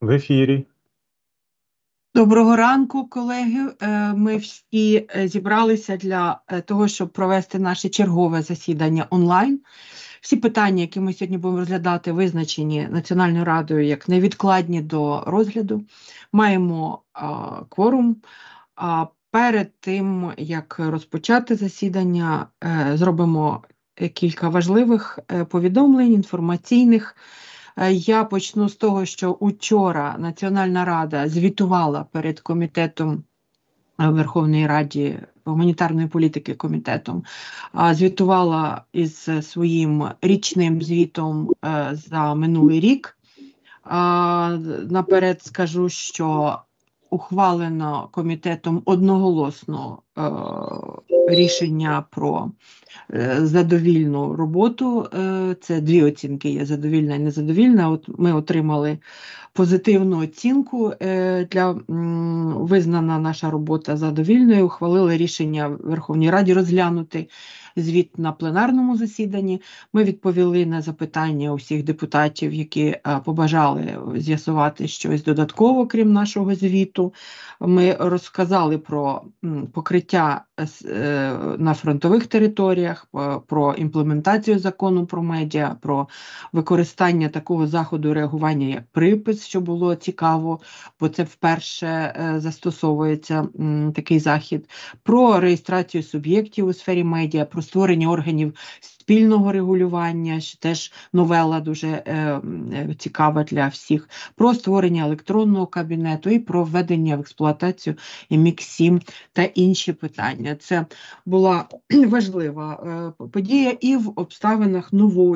В ефірі. Доброго ранку, колеги. Ми всі зібралися для того, щоб провести наше чергове засідання онлайн. Всі питання, які ми сьогодні будемо розглядати, визначені Національною радою як невідкладні до розгляду. Маємо кворум. Перед тим, як розпочати засідання, зробимо кілька важливих повідомлень, інформаційних. Я почну з того, що учора Національна рада звітувала перед Комітетом Верховної Ради гуманітарної політики комітетом, звітувала із своїм річним звітом за минулий рік. Наперед скажу, що ухвалено комітетом одноголосно рішення про задовільну роботу. Це дві оцінки є: задовільна і незадовільна. От ми отримали позитивну оцінку, визнана наша робота задовільною. Ухвалили рішення в Верховній Раді розглянути звіт на пленарному засіданні. Ми відповіли на запитання усіх депутатів, які побажали з'ясувати щось додатково, крім нашого звіту. Ми розказали про покриття на фронтових територіях, про імплементацію закону про медіа, про використання такого заходу реагування, як припис, що було цікаво, бо це вперше застосовується такий захід, про реєстрацію суб'єктів у сфері медіа, про створення органів спільного регулювання, що теж новела дуже цікава для всіх, про створення електронного кабінету і про введення в експлуатацію МІК-7 та інші питання. Це була важлива подія і в обставинах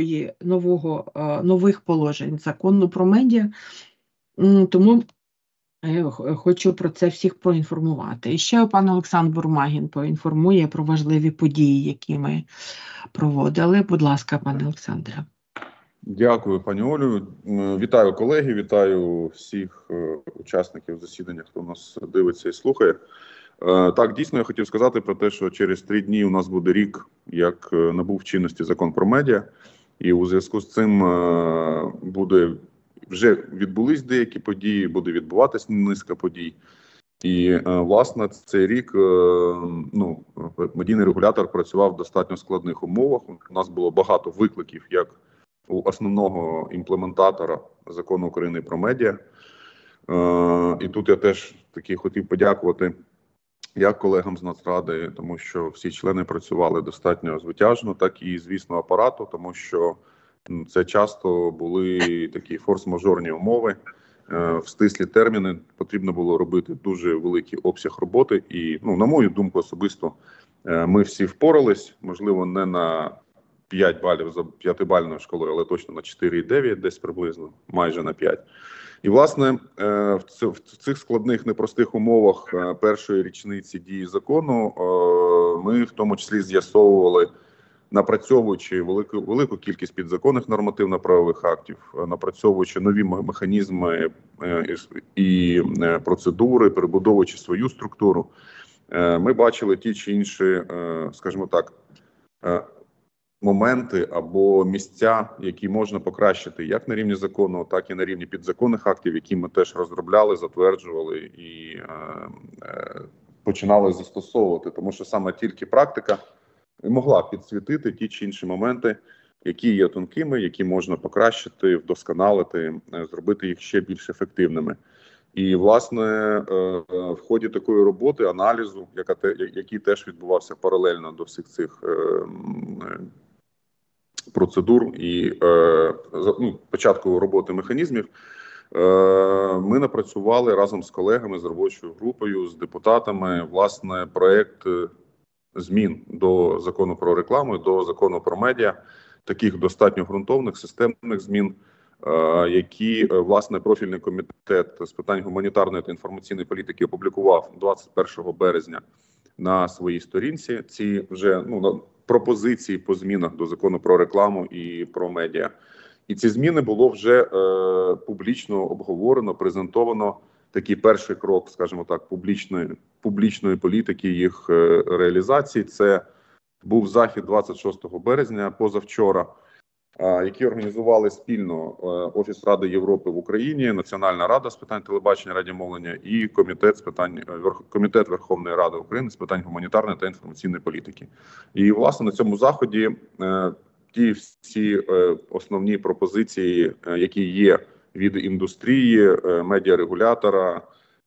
нових положень закону про медіа, тому хочу про це всіх проінформувати. І ще пан Олександр Бурмагін поінформує про важливі події, які ми проводили. Будь ласка, пане Олександре. Дякую, пані Олю. Вітаю колеги, вітаю всіх учасників засідання, хто нас дивиться і слухає. Так, дійсно, я хотів сказати про те, що через 3 дні у нас буде рік, як набув чинності закон про медіа, і у зв'язку з цим вже відбулись деякі події, буде відбуватись низка подій. І, власне, цей рік медійний регулятор працював в достатньо складних умовах. У нас було багато викликів, як у основного імплементатора закону України про медіа. І тут я теж таки хотів подякувати як колегам з Нацради, тому що всі члени працювали достатньо звитяжно, так і, звісно, апарату, тому що це часто були такі форс-мажорні умови, в стислі терміни, потрібно було робити дуже великий обсяг роботи. І, на мою думку особисто, ми всі впорались, можливо, не на 5 балів за 5-бальною шкалою, але точно на 4,9 десь приблизно, майже на 5. І, власне, в цих складних, непростих умовах першої річниці дії закону ми в тому числі з'ясовували, напрацьовуючи велику кількість підзаконних нормативно-правових актів, напрацьовуючи нові механізми і процедури, перебудовуючи свою структуру, ми бачили ті чи інші, скажімо так, моменти або місця, які можна покращити як на рівні закону, так і на рівні підзаконних актів, які ми теж розробляли, затверджували і починали застосовувати. Тому що саме тільки практика могла підсвітити ті чи інші моменти, які є тонкими, які можна покращити, вдосконалити, зробити їх ще більш ефективними. І, власне, в ході такої роботи, аналізу, який теж відбувався паралельно до всіх цих процедур і початку роботи механізмів, ми напрацювали разом з колегами, з робочою групою, з депутатами, власне, проєкт змін до закону про рекламу, до закону про медіа, таких достатньо ґрунтовних, системних змін, які, власне, профільний комітет з питань гуманітарної та інформаційної політики опублікував 21 березня на своїй сторінці. Ці вже пропозиції по змінах до закону про рекламу і про медіа. І ці зміни було вже публічно обговорено, презентовано. Такий перший крок, скажімо так, публічної політики, їх реалізації. Це був захід 26 березня, позавчора. які організували спільно Офіс Ради Європи в Україні, Національна рада з питань телебачення, радіомовлення і Комітет Верховної Ради України з питань гуманітарної та інформаційної політики. І, власне, на цьому заході ті всі основні пропозиції, які є від індустрії, медіарегулятора,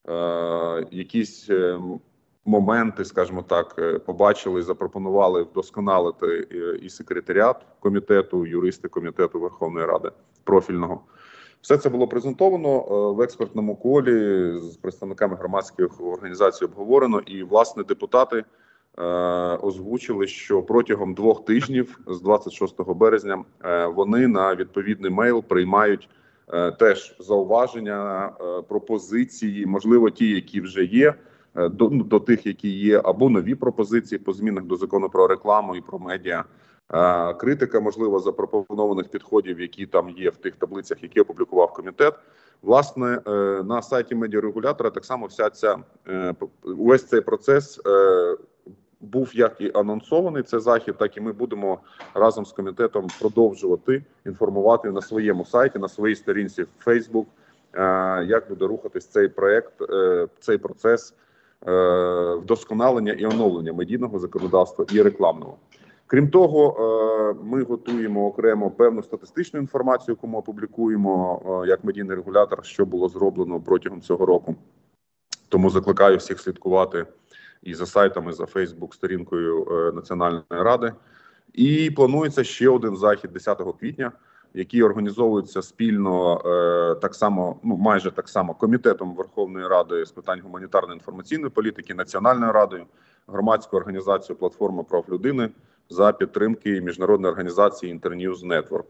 якісь моменти, скажімо так, побачили, запропонували вдосконалити і секретаріат комітету, юристи комітету Верховної Ради профільного. Все це було презентовано в експертному колі, з представниками громадських організацій обговорено, і, власне, депутати озвучили, що протягом 2 тижнів, з 26 березня, вони на відповідний мейл приймають теж зауваження, пропозиції, можливо, ті, які вже є, до тих, які є, або нові пропозиції по змінах до закону про рекламу і про медіа, критика, можливо, запропонованих підходів, які там є в тих таблицях, які опублікував комітет. Власне, на сайті медіарегулятора так само увесь цей процес був як і анонсований, це захід, так і ми будемо разом з комітетом продовжувати інформувати на своєму сайті, на своїй сторінці в Facebook, як буде рухатись цей проект, цей процес вдосконалення і оновлення медійного законодавства і рекламного. Крім того, ми готуємо окремо певну статистичну інформацію, яку ми опублікуємо як медійний регулятор, що було зроблено протягом цього року. Тому закликаю всіх слідкувати і за сайтами, за Фейсбук-сторінкою Національної ради. І планується ще один захід 10 квітня, який організовується спільно так само, майже так само, Комітетом Верховної Ради з питань гуманітарної інформаційної політики, Національною радою, громадською організацією «Платформа прав людини» за підтримки міжнародної організації Internews Network.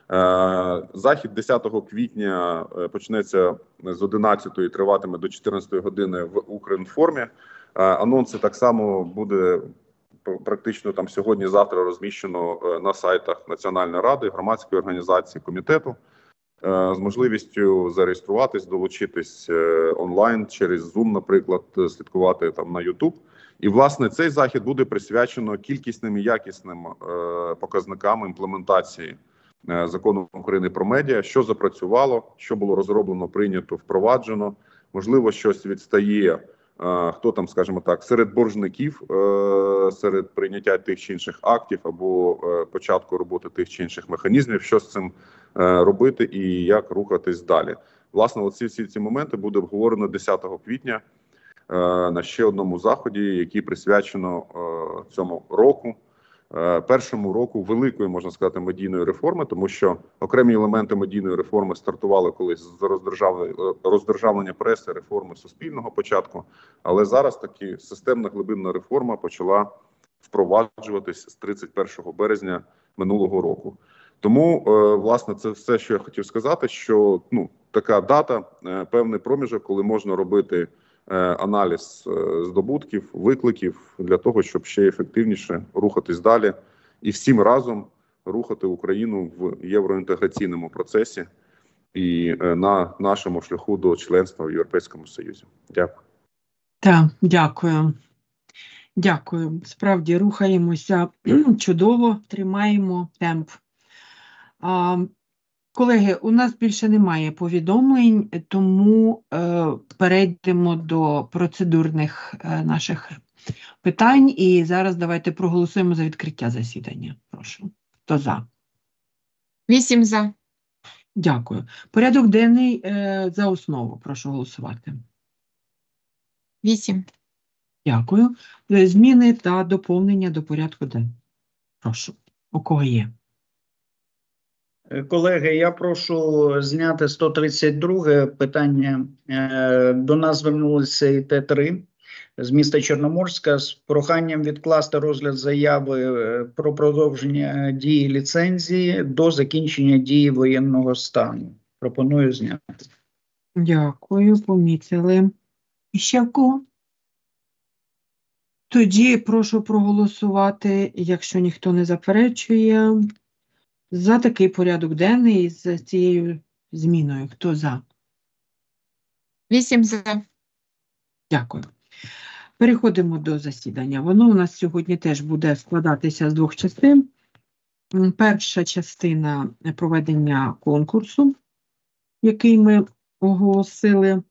Захід 10 квітня почнеться з 11-ї, триватиме до 14-ї години в Укрінформі. Анонси так само буде практично там сьогодні-завтра розміщено на сайтах Національної ради, громадської організації, комітету, з можливістю зареєструватись, долучитись онлайн через Zoom, наприклад, слідкувати там на YouTube. І, власне, цей захід буде присвячено кількісним і якісним показникам імплементації закону України про медіа, що запрацювало, що було розроблено, прийнято, впроваджено, можливо, щось відстає, хто там, скажімо так, серед боржників, серед прийняття тих чи інших актів або початку роботи тих чи інших механізмів, що з цим робити і як рухатись далі. Власне, всі ці моменти буде обговорено 10 квітня на ще одному заході, який присвячено цьому року, першому року великої, можна сказати, медійної реформи, тому що окремі елементи медійної реформи стартували колись з роздержавлення преси, реформи суспільного початку, але зараз таки системна глибинна реформа почала впроваджуватись з 31 березня минулого року. Тому, власне, це все, що я хотів сказати, що така дата, певний проміжок, коли можна робити аналіз здобутків, викликів для того, щоб ще ефективніше рухатись далі і всім разом рухати Україну в євроінтеграційному процесі і на нашому шляху до членства в Європейському Союзі. Дякую. Так, дякую. Дякую. Справді рухаємося чудово, тримаємо темп. Колеги, у нас більше немає повідомлень, тому перейдемо до процедурних наших питань. І зараз давайте проголосуємо за відкриття засідання. Прошу. Хто за? 8 за. Дякую. Порядок денний за основу. Прошу голосувати. 8. Дякую. Зміни та доповнення до порядку денного. Прошу. У кого є? Колеги, я прошу зняти 132 питання. До нас звернулися ІТ-3 з міста Чорноморська з проханням відкласти розгляд заяви про продовження дії ліцензії до закінчення дії воєнного стану. Пропоную зняти. Дякую, помітили. І ще в кого? Тоді прошу проголосувати, якщо ніхто не заперечує, за такий порядок денний з цією зміною. Хто за? 8 за. Дякую. Переходимо до засідання. Воно у нас сьогодні теж буде складатися з 2 частин. Перша частина проведення конкурсу, який ми оголосили.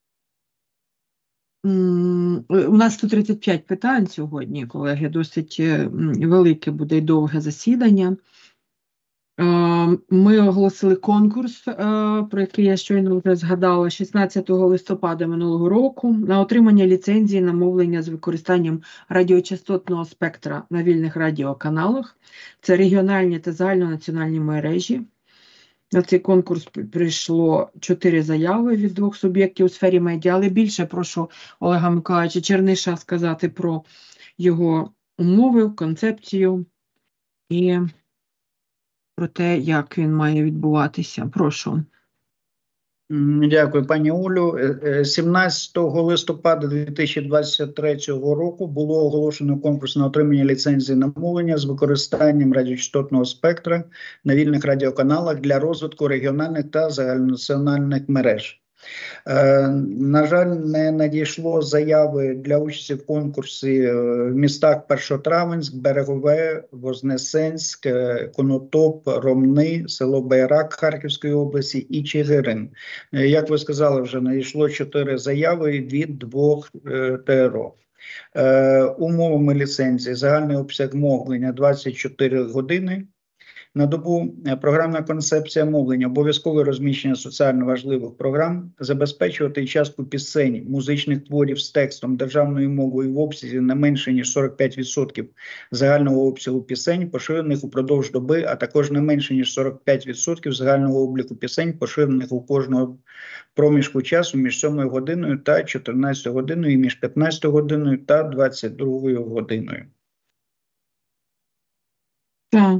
У нас 135 питань сьогодні, колеги, досить велике буде й довге засідання. Ми оголосили конкурс, про який я щойно вже згадала, 16 листопада минулого року на отримання ліцензії на мовлення з використанням радіочастотного спектра на вільних радіоканалах. Це регіональні та загальнонаціональні мережі. На цей конкурс прийшло 4 заяви від 2 суб'єктів у сфері медіа, але більше прошу Олега Миколаївича Черниша сказати про його умови, концепцію і про те, як він має відбуватися. Прошу. Дякую, пані Олю. 17 листопада 2023 року було оголошено конкурс на отримання ліцензії на мовлення з використанням радіочастотного спектра на вільних радіоканалах для розвитку регіональних та загальнонаціональних мереж. На жаль, не надійшло заяви для участі в конкурсі в містах Першотравенськ, Берегове, Вознесенськ, Конотоп, Ромни, село Байрак Харківської області і Чигирин. Як ви сказали, вже надійшло 4 заяви від 2 ТРО. Умовами ліцензії: загальний обсяг мовлення 24 години на добу, програмна концепція мовлення, обов'язкове розміщення соціально важливих програм, забезпечувати частку пісень, музичних творів з текстом державною мовою в обсязі не менше, ніж 45% загального обсягу пісень, поширених упродовж доби, а також не менше, ніж 45% загального обліку пісень, поширених у кожного проміжку часу між 7 годиною та 14 годиною і між 15 годиною та 22 годиною. Так.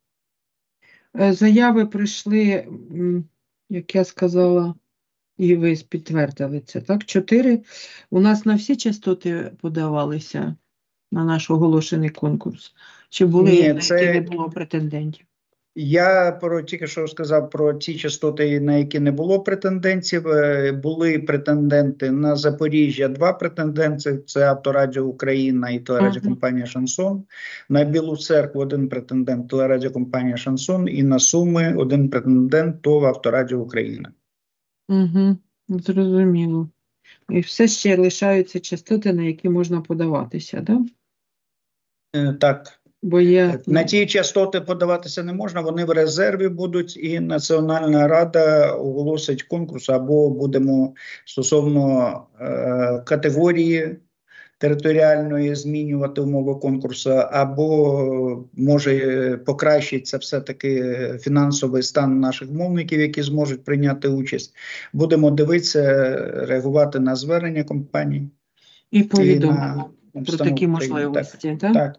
Заяви прийшли, як я сказала, і ви підтвердили це, так? 4. У нас на всі частоти подавалися на наш оголошений конкурс? Чи були, Ні, на які не було претендентів? Я тільки що сказав про ті частоти, на які не було претендентів. Були претенденти на Запоріжжя, 2 претенденти, це Авторадіо Україна і телерадіокомпанія «Шансон». На Білу Церкву 1 претендент, телерадіокомпанія «Шансон», і на Суми 1 претендент, ТОВ Авторадіо Україна. Угу, зрозуміло. І все ще лишаються частоти, на які можна подаватися, так? Так. Бо є... На ті частоти подаватися не можна, вони в резерві будуть, і Національна рада оголосить конкурс, або будемо стосовно категорії територіальної змінювати умови конкурсу, або може покращиться все-таки фінансовий стан наших мовників, які зможуть прийняти участь. Будемо дивитися, реагувати на звернення компаній. І повідомити про такі можливості. Так.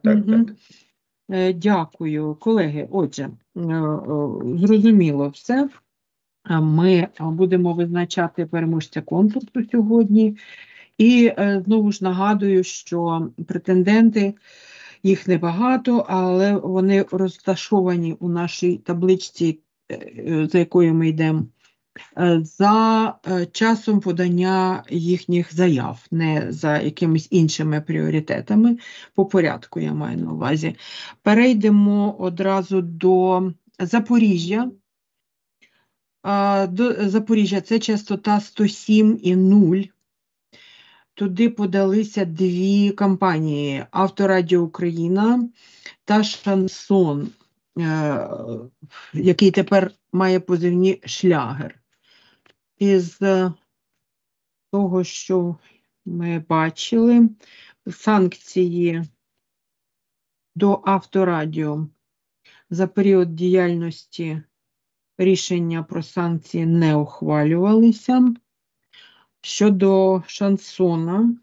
Дякую, колеги. Отже, зрозуміло все. Ми будемо визначати переможця конкурсу сьогодні. І знову ж нагадую, що претенденти, їх небагато, але вони розташовані у нашій табличці, за якою ми йдемо, за часом подання їхніх заяв, не за якимись іншими пріоритетами, по порядку я маю на увазі. Перейдемо одразу до Запоріжжя. До Запоріжжя це частота 107,0. Туди подалися 2 компанії – Авторадіо Україна та Шансон, який тепер має позивні «Шлягер». Із того, що ми бачили, санкції до Авторадіо за період діяльності рішення про санкції не ухвалювалися. Щодо Шансона,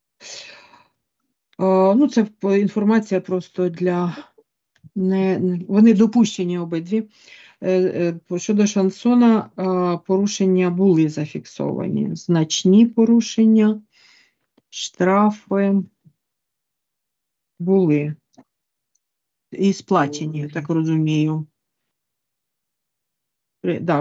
це інформація просто для... Вони допущені обидві. Щодо Шансона порушення були зафіксовані. Значні порушення, штрафи були. І сплачені, так розумію.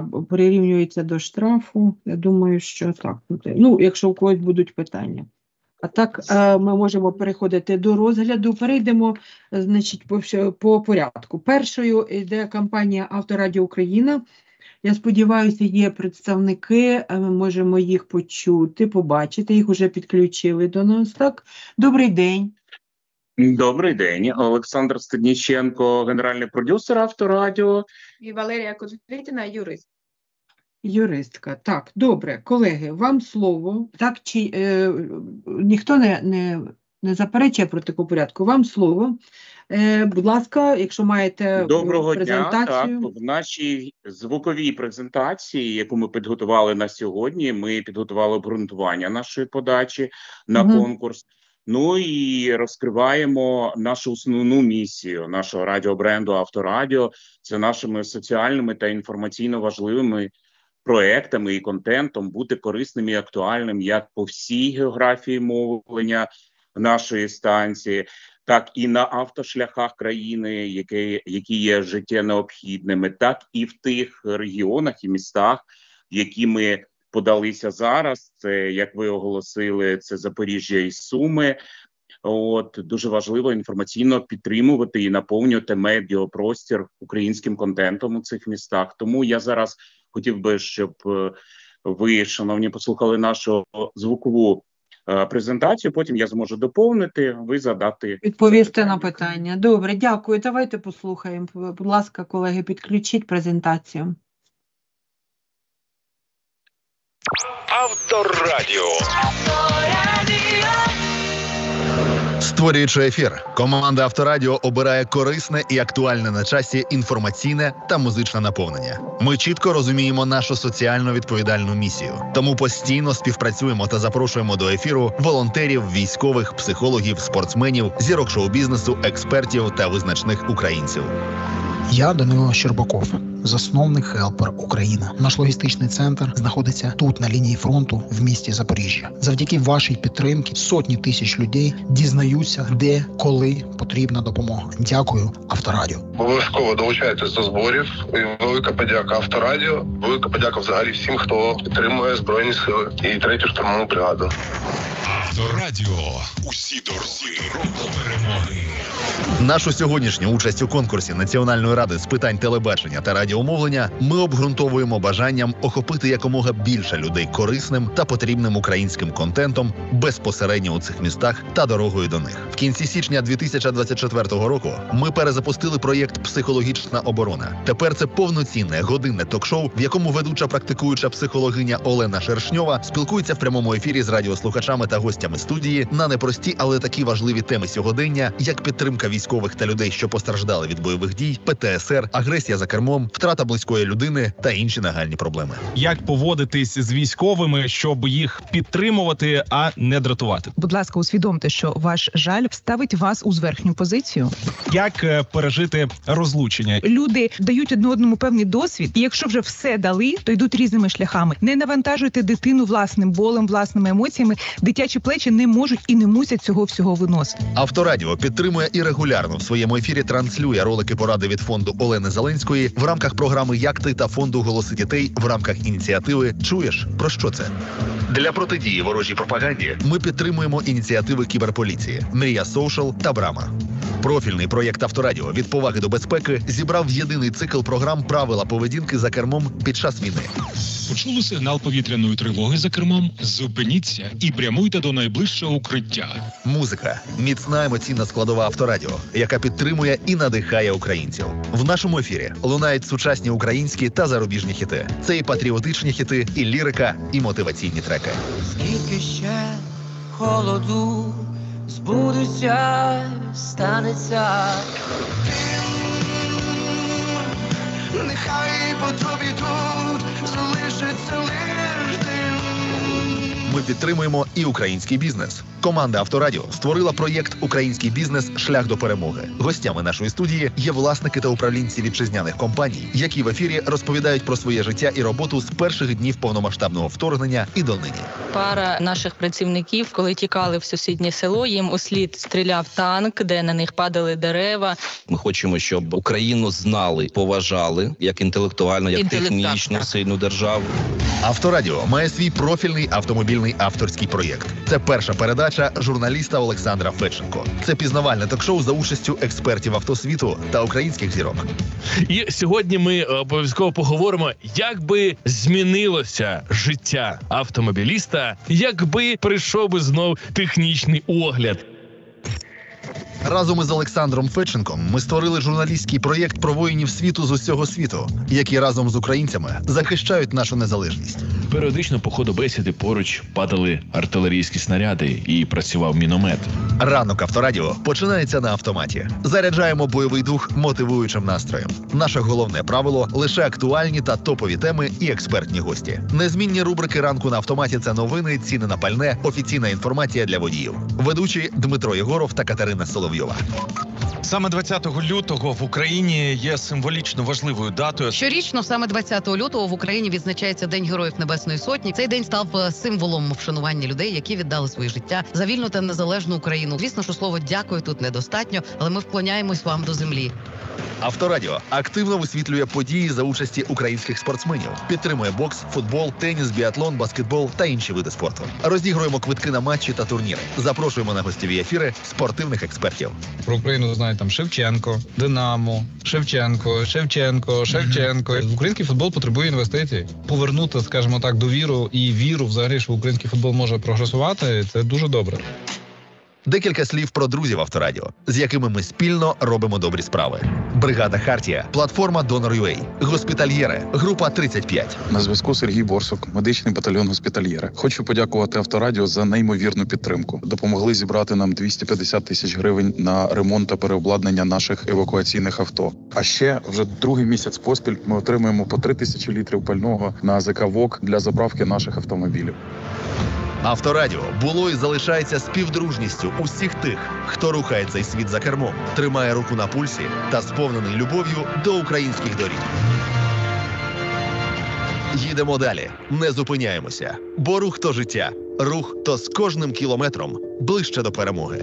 Прирівнюється до штрафу. Я думаю, що так. Якщо у когось будуть питання. А так ми можемо переходити до розгляду. Перейдемо, значить, по порядку. Першою йде кампанія «Авторадіо Україна». Я сподіваюся, є представники, ми можемо їх почути, побачити. Їх вже підключили до нас. Так, добрий день. Добрий день. Олександр Стадніченко, генеральний продюсер «Авторадіо». І Валерія Кожетіна, юрист. Юристка. Так, добре. Колеги, вам слово. Так, чи ніхто не заперечує проти такого порядку? Вам слово. Будь ласка, якщо маєте Доброго презентацію. дня. Так, в нашій звуковій презентації, яку ми підготували на сьогодні, ми підготували обґрунтування нашої подачі на конкурс. Ну і розкриваємо нашу основну місію нашого радіобренду «Авторадіо». Це нашими соціальними та інформаційно важливими проектами і контентом бути корисним і актуальним як по всій географії мовлення нашої станції, так і на автошляхах країни, які є життєво необхідними, так і в тих регіонах і містах, які ми подалися зараз. Це, як ви оголосили, це Запоріжжя і Суми. Дуже важливо інформаційно підтримувати і наповнювати медіапростір українським контентом у цих містах. Тому я зараз хотів би, щоб ви, шановні, послухали нашу звукову презентацію, потім я зможу доповнити, ви задати. Відповісти на питання. Добре, дякую. Давайте послухаємо. Будь ласка, колеги, підключіть презентацію. Авторадіо. Створюючи ефір, команда «Авторадіо» обирає корисне і актуальне на часі інформаційне та музичне наповнення. Ми чітко розуміємо нашу соціально відповідальну місію. Тому постійно співпрацюємо та запрошуємо до ефіру волонтерів, військових, психологів, спортсменів, зірок шоу-бізнесу, експертів та визначних українців. Я Данило Щербаков, засновник «Хелпер Україна». Наш логістичний центр знаходиться тут, на лінії фронту, в місті Запоріжжя. Завдяки вашій підтримці сотні тисяч людей дізнаються, де, коли потрібна допомога. Дякую, «Авторадіо». Обов'язково долучайтесь до зборів. І велика подяка «Авторадіо». Велика подяка взагалі всім, хто підтримує Збройні Сили і 3-ю штурмову бригаду. Авторадіо. Усі дороги до перемоги. Нашу сьогоднішню участь у конкурсі Національної ради з питань телебачення та радіомовлення ми обґрунтовуємо бажанням охопити якомога більше людей корисним та потрібним українським контентом безпосередньо у цих містах та дорогою до них. В кінці січня 2024 року ми перезапустили проєкт «Психологічна оборона». Тепер це повноцінне годинне ток-шоу, в якому ведуча практикуюча психологиня Олена Шершньова спілкується в прямому ефірі з радіослухачами та гостями студії на непрості, але такі важливі теми сьогодення, як підтримка військових та людей, що постраждали від бойових дій, ПТСР, агресія за кермом, втрата близької людини та інші нагальні проблеми. Як поводитись з військовими, щоб їх підтримувати, а не дратувати? Будь ласка, усвідомте, що ваш жаль ставить вас у зверхню позицію. Як пережити розлучення? Люди дають одне одному певний досвід, і якщо вже все дали, то йдуть різними шляхами. Не навантажуйте дитину власним болем, власними емоціями. Дитячі плечі не можуть і не мусять цього всього виносити. Авторадіо підтримує і регулярно в своєму ефірі транслює ролики поради від фонду Олени Зеленської в рамках програми «Як ти» та фонду «Голоси дітей» в рамках ініціативи «Чуєш? Про що це?». Для протидії ворожій пропаганді ми підтримуємо ініціативи кіберполіції «Мрія Соушал» та «Брама». Профільний проєкт «Авторадіо» від поваги до безпеки зібрав в єдиний цикл програм «Правила поведінки за кермом під час війни». Почули сигнал повітряної тривоги за кермом? Зупиніться і прямуйте до найближчого укриття. Музика – міцна емоційна складова Авторадіо, яка підтримує і надихає українців. В нашому ефірі лунають сучасні українські та зарубіжні хіти. Це і патріотичні хіти, і лірика, і мотиваційні треки. Скільки ще холоду збудеться, станеться. Нехай по тобі тут залишиться лиш дим. Ми підтримуємо і український бізнес. Команда «Авторадіо» створила проєкт «Український бізнес. Шлях до перемоги». Гостями нашої студії є власники та управлінці вітчизняних компаній, які в ефірі розповідають про своє життя і роботу з перших днів повномасштабного вторгнення і донині. Пара наших працівників, коли тікали в сусіднє село, їм услід стріляв танк, де на них падали дерева. Ми хочемо, щоб Україну знали, поважали, як інтелектуально, як технічно сильну державу. «Авторадіо» має свій профільний автомобільний авторський проєкт. Це перша передача Подача журналіста Олександра Федченко. Це пізнавальне ток-шоу за участю експертів автосвіту та українських зірок. І сьогодні ми обов'язково поговоримо, як би змінилося життя автомобіліста, якби прийшов би знов технічний огляд. Разом із Олександром Федченком ми створили журналістський проєкт про воїнів світу з усього світу, які разом з українцями захищають нашу незалежність. Періодично по ходу бесіди поруч падали артилерійські снаряди і працював міномет. Ранок Авторадіо починається на автоматі. Заряджаємо бойовий дух мотивуючим настроєм. Наше головне правило – лише актуальні та топові теми і експертні гості. Незмінні рубрики ранку на автоматі – це новини, ціни на пальне, офіційна інформація для водіїв. Ведучі Дмитро Єгоров та Катерина Соловйова. Саме 20 лютого в Україні є символічно важливою датою. Щорічно саме 20 лютого в Україні відзначається День Героїв Небесної Сотні. Цей день став символом вшанування людей, які віддали своє життя за вільну та незалежну Україну. Звісно, що слово «дякую» тут недостатньо, але ми вклоняємось вам до землі. Авторадіо активно висвітлює події за участі українських спортсменів. Підтримує бокс, футбол, теніс, біатлон, баскетбол та інші види спорту. Розігруємо квитки на матчі та турніри. Запрошуємо на гостєві ефіри спортивних експертів. Про Україну знають там Шевченко, Динамо, Шевченко. Український футбол потребує інвестицій. Повернути, скажімо так, довіру і віру взагалі, що український футбол може прогресувати, це дуже добре. Декілька слів про друзів Авторадіо, з якими ми спільно робимо добрі справи. Бригада Хартія, платформа Донор.UA, Госпітальєре, група 35. На зв'язку Сергій Борсук, медичний батальйон Госпітальєре. Хочу подякувати Авторадіо за неймовірну підтримку. Допомогли зібрати нам 250 тисяч гривень на ремонт та переобладнання наших евакуаційних авто. А ще вже другий місяць поспіль ми отримуємо по 3 тисячі літрів пального на АЗК ВОК для заправки наших автомобілів. Авторадіо було і залишається співдружністю усіх тих, хто рухає цей світ за кермом, тримає руку на пульсі та сповнений любов'ю до українських доріг. Їдемо далі, не зупиняємося, бо рух – то життя, рух – то з кожним кілометром ближче до перемоги.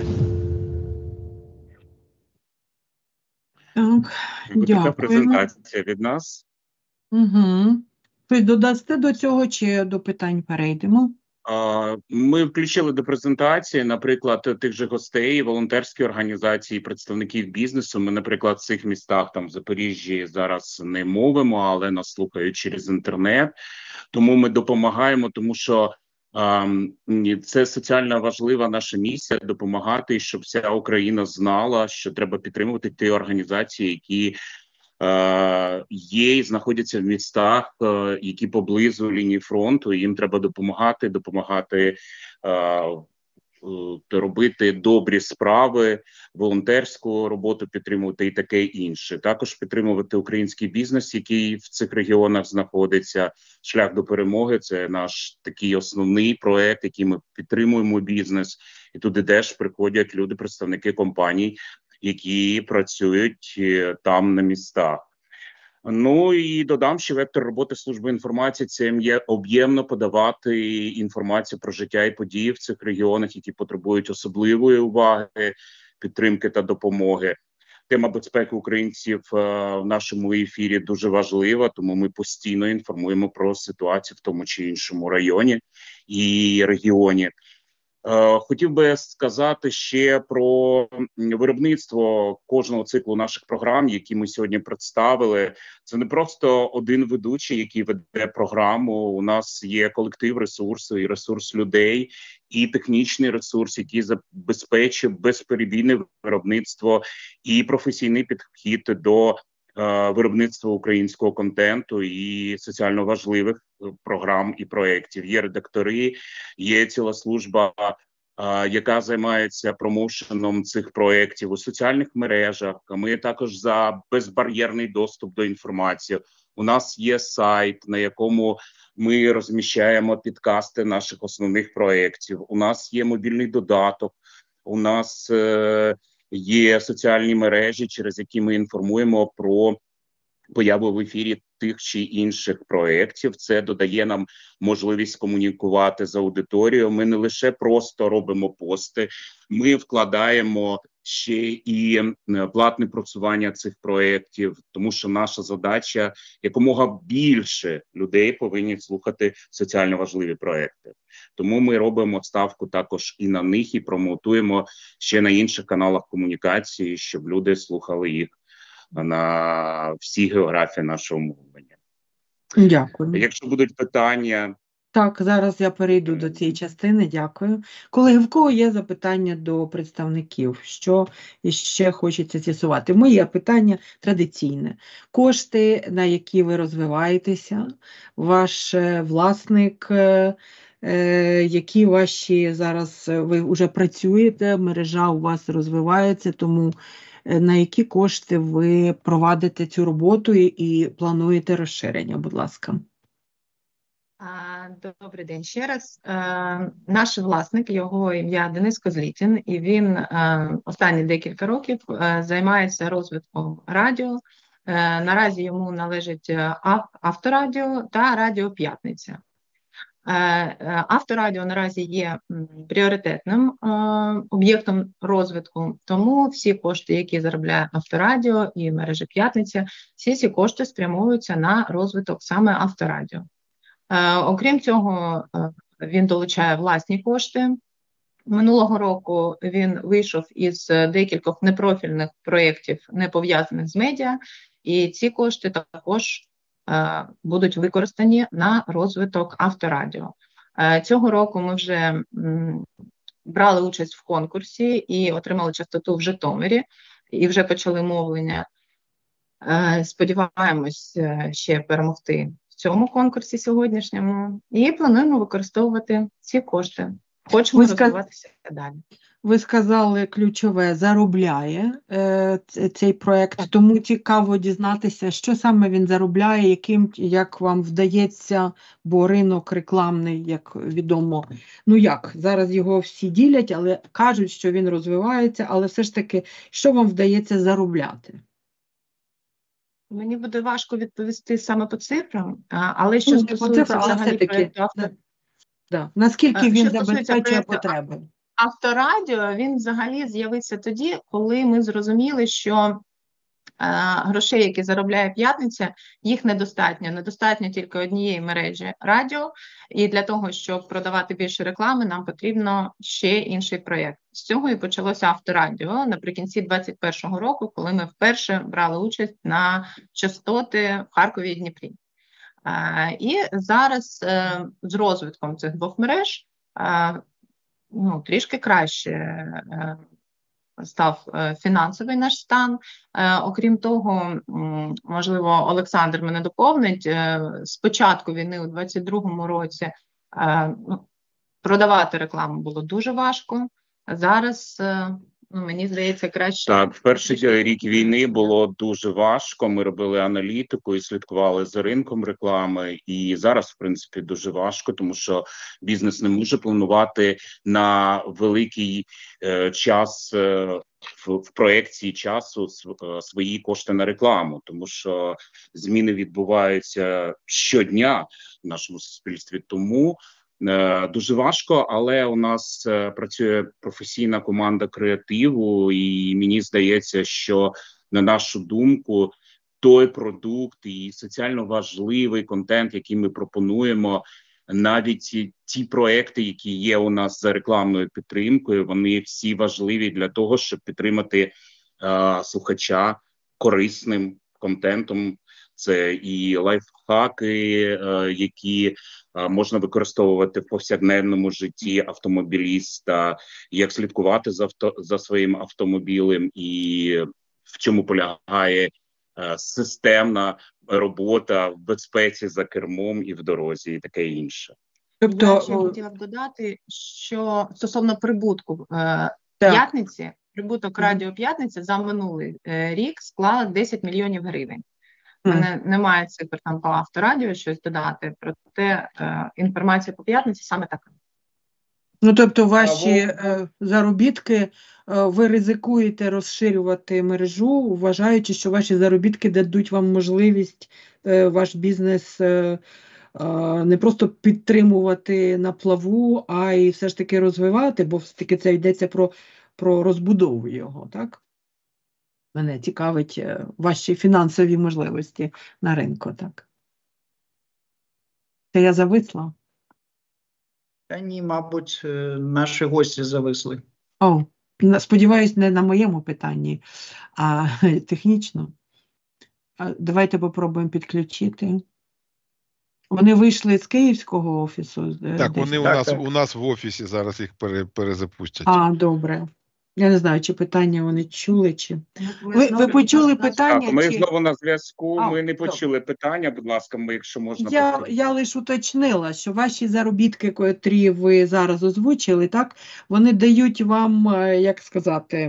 Так, Така презентація від нас. Угу. Ви додасте до цього чи до питань перейдемо? Ми включили до презентації, наприклад, тих же гостей, волонтерські організації, представників бізнесу. Ми, наприклад, в цих містах, там в Запоріжжі, зараз не мовимо, але нас слухають через інтернет. Тому ми допомагаємо, тому що це соціально важлива наша місія – допомагати, щоб вся Україна знала, що треба підтримувати ті організації, які є і знаходяться в містах, які поблизу лінії фронту. Їм треба допомагати робити добрі справи, волонтерську роботу підтримувати і таке інше. Також підтримувати український бізнес, який в цих регіонах знаходиться. Шлях до перемоги – це наш такий основний проект, який ми підтримуємо бізнес. І туди теж приходять люди, представники компаній, які працюють там на містах. Ну і додам, що вектор роботи служби інформації – це є об'ємно подавати інформацію про життя і події в цих регіонах, які потребують особливої уваги, підтримки та допомоги. Тема безпеки українців в нашому ефірі дуже важлива, тому ми постійно інформуємо про ситуацію в тому чи іншому районі і регіоні. Хотів би сказати ще про виробництво кожного циклу наших програм, які ми сьогодні представили. Це не просто один ведучий, який веде програму. У нас є колектив ресурсу і ресурс людей, і технічний ресурс, який забезпечує безперебійне виробництво і професійний підхід до виробництва українського контенту і соціально важливих програм і проєктів. Є редактори, є ціла служба, яка займається промоушеном цих проєктів у соціальних мережах. Ми також за безбар'єрний доступ до інформації. У нас є сайт, на якому ми розміщаємо підкасти наших основних проєктів. У нас є мобільний додаток, у нас є соціальні мережі, через які ми інформуємо про появу в ефірі тих чи інших проєктів. Це додає нам можливість комунікувати з аудиторією. Ми не лише просто робимо пости, ми вкладаємо ще і платне просування цих проєктів, тому що наша задача якомога більше людей повинні слухати соціально важливі проєкти. Тому ми робимо ставку також і на них, і промотуємо ще на інших каналах комунікації, щоб люди слухали їх на всій географії нашого мовлення. Дякую. Якщо будуть питання... Так, зараз я перейду до цієї частини, дякую. Колеги, в кого є запитання до представників? Що ще хочеться з'ясувати? Моє питання традиційне. Кошти, на які ви розвиваєтеся, ваш власник, які ваші зараз, ви вже працюєте, мережа у вас розвивається, тому на які кошти ви провадите цю роботу і плануєте розширення, будь ласка? Добрий день ще раз. Наш власник, його ім'я Денис Козлітін, і він останні декілька років займається розвитком радіо. Наразі йому належить Авторадіо та Радіо П'ятниця. Авторадіо наразі є пріоритетним об'єктом розвитку, тому всі кошти, які заробляє Авторадіо і мережа П'ятниця, всі ці кошти спрямовуються на розвиток саме Авторадіо. Окрім цього, він долучає власні кошти. Минулого року він вийшов із декількох непрофільних проєктів, не пов'язаних з медіа, і ці кошти також будуть використані на розвиток Авторадіо. Цього року ми вже брали участь в конкурсі і отримали частоту в Житомирі, і вже почали мовлення. Сподіваємось ще перемогти в цьому конкурсі сьогоднішньому і плануємо використовувати ці кошти. Хочемо розвиватися далі. Ви сказали ключове, заробляє цей проєкт, тому цікаво дізнатися, що саме він заробляє, як вам вдається, бо ринок рекламний, як відомо, зараз його всі ділять, але кажуть, що він розвивається, але все ж таки, що вам вдається заробляти? Мені буде важко відповісти саме по цифрам, але що стосується взагалі проєкту наскільки він забезпечує потреби? Авторадіо, він взагалі з'явився тоді, коли ми зрозуміли, що грошей, які заробляє П'ятниця, їх недостатньо. Недостатньо тільки однієї мережі радіо, і для того, щоб продавати більше реклами, нам потрібно ще інший проєкт. З цього і почалося Авторадіо наприкінці 2021 року, коли ми вперше брали участь на частоти в Харкові і Дніпрі. І зараз з розвитком цих двох мереж трішки краще став фінансовий наш стан. Окрім того, можливо, Олександр мене доповнить, з початку війни у 2022 році продавати рекламу було дуже важко. Зараз, мені здається, краще. Так, в перший рік війни було дуже важко. Ми робили аналітику і слідкували за ринком реклами. І зараз, в принципі, дуже важко, тому що бізнес не може планувати на великий час в проекції часу свої кошти на рекламу, тому що зміни відбуваються щодня в нашому суспільстві. Тому дуже важко, але у нас працює професійна команда креативу, і мені здається, що, на нашу думку, той продукт і соціально важливий контент, який ми пропонуємо, навіть ті проекти, які є у нас за рекламною підтримкою, вони всі важливі для того, щоб підтримати слухача корисним контентом. Це і лайфхаки, які можна використовувати в повсякденному житті автомобіліста, як слідкувати за своїм автомобілем, і в чому полягає системна робота в безпеці за кермом і в дорозі, і таке інше. Тобто, я ще хотіла б додати, що стосовно прибутку П'ятниці, прибуток Радіо П'ятниця за минулий рік склав 10 мільйонів гривень. У мене немає цифр там по Авторадіо щось додати, проте інформація по П'ятниці саме така. Тобто ваші заробітки, ви ризикуєте розширювати мережу, вважаючи, що ваші заробітки дадуть вам можливість ваш бізнес не просто підтримувати на плаву, а й все ж таки розвивати, бо все-таки це йдеться про про розбудову його, так? Мене цікавить ваші фінансові можливості на ринку, так? Це я зависла? Та ні, мабуть, наші гості зависли. О, сподіваюсь, не на моєму питанні, а технічно. Давайте попробуємо підключити. Вони вийшли з київського офісу? Так, вони у нас в офісі, зараз їх перезапустять. А, добре. Я не знаю, чи питання вони чули, чи... Ви почули питання? Так, ми чи... знову на зв'язку, ми не почули питання, будь ласка, ми, якщо можна... Я лише уточнила, що ваші заробітки, котрі ви зараз озвучили, так, вони дають вам, як сказати,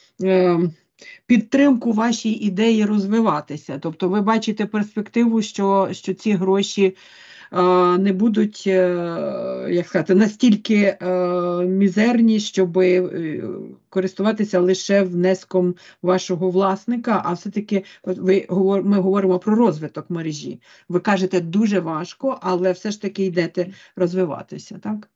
підтримку вашій ідеї розвиватися. Тобто ви бачите перспективу, що ці гроші не будуть, як сказати, настільки мізерні, щоб користуватися лише внеском вашого власника, а все-таки ми говоримо про розвиток мережі. Ви кажете, дуже важко, але все ж таки йдете розвиватися, так?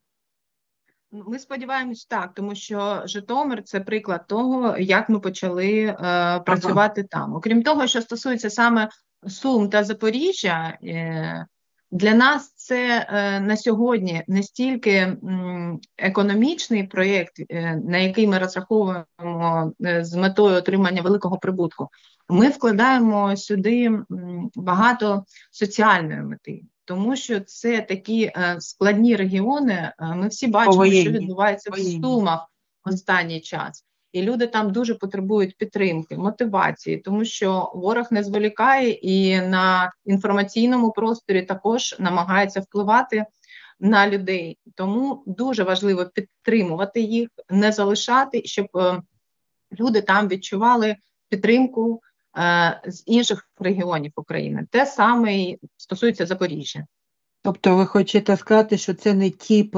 Ми сподіваємось так, тому що Житомир – це приклад того, як ми почали працювати там. Окрім того, що стосується саме Сум та Запоріжжя, для нас це на сьогодні не стільки економічний проєкт, на який ми розраховуємо з метою отримання великого прибутку. Ми вкладаємо сюди багато соціальної мети, тому що це такі складні регіони. Ми всі бачимо, що відбувається в Сумах останній час. І люди там дуже потребують підтримки, мотивації, тому що ворог не зволікає і на інформаційному просторі також намагається впливати на людей. Тому дуже важливо підтримувати їх, не залишати, щоб люди там відчували підтримку з інших регіонів України. Те саме і стосується Запоріжжя. Тобто ви хочете сказати, що це не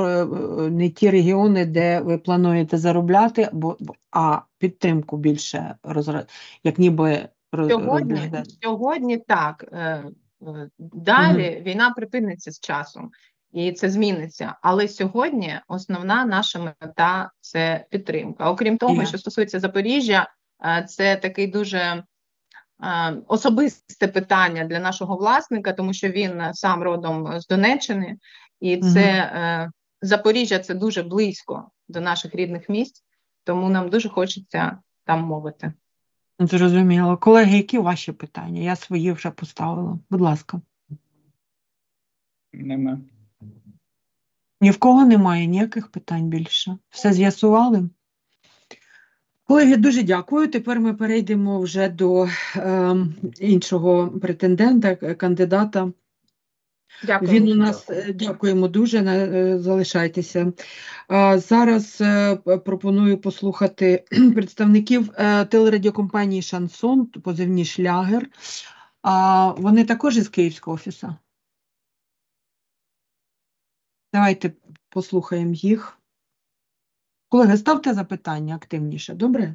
ті регіони, де ви плануєте заробляти, а підтримку більше, як ніби Сьогодні так. Далі війна припиниться з часом, і це зміниться. Але сьогодні основна наша мета – це підтримка. Окрім того, що стосується Запоріжжя, це такий дуже особисте питання для нашого власника, тому що він сам родом з Донеччини, і це Запоріжжя – це дуже близько до наших рідних місць, тому нам дуже хочеться там мовити. Зрозуміло. Колеги, які ваші питання? Я свої вже поставила. Будь ласка. Нема. Ні в кого немає ніяких питань більше? Все з'ясували? Колеги, дуже дякую. Тепер ми перейдемо вже до іншого претендента, кандидата. Дякую. Він у нас, дякуємо дуже, залишайтеся. Зараз пропоную послухати представників телерадіокомпанії «Шансон», позивні «Шлягер». Вони також із Київського офісу? Давайте послухаємо їх. Колеги, ставте запитання активніше, добре?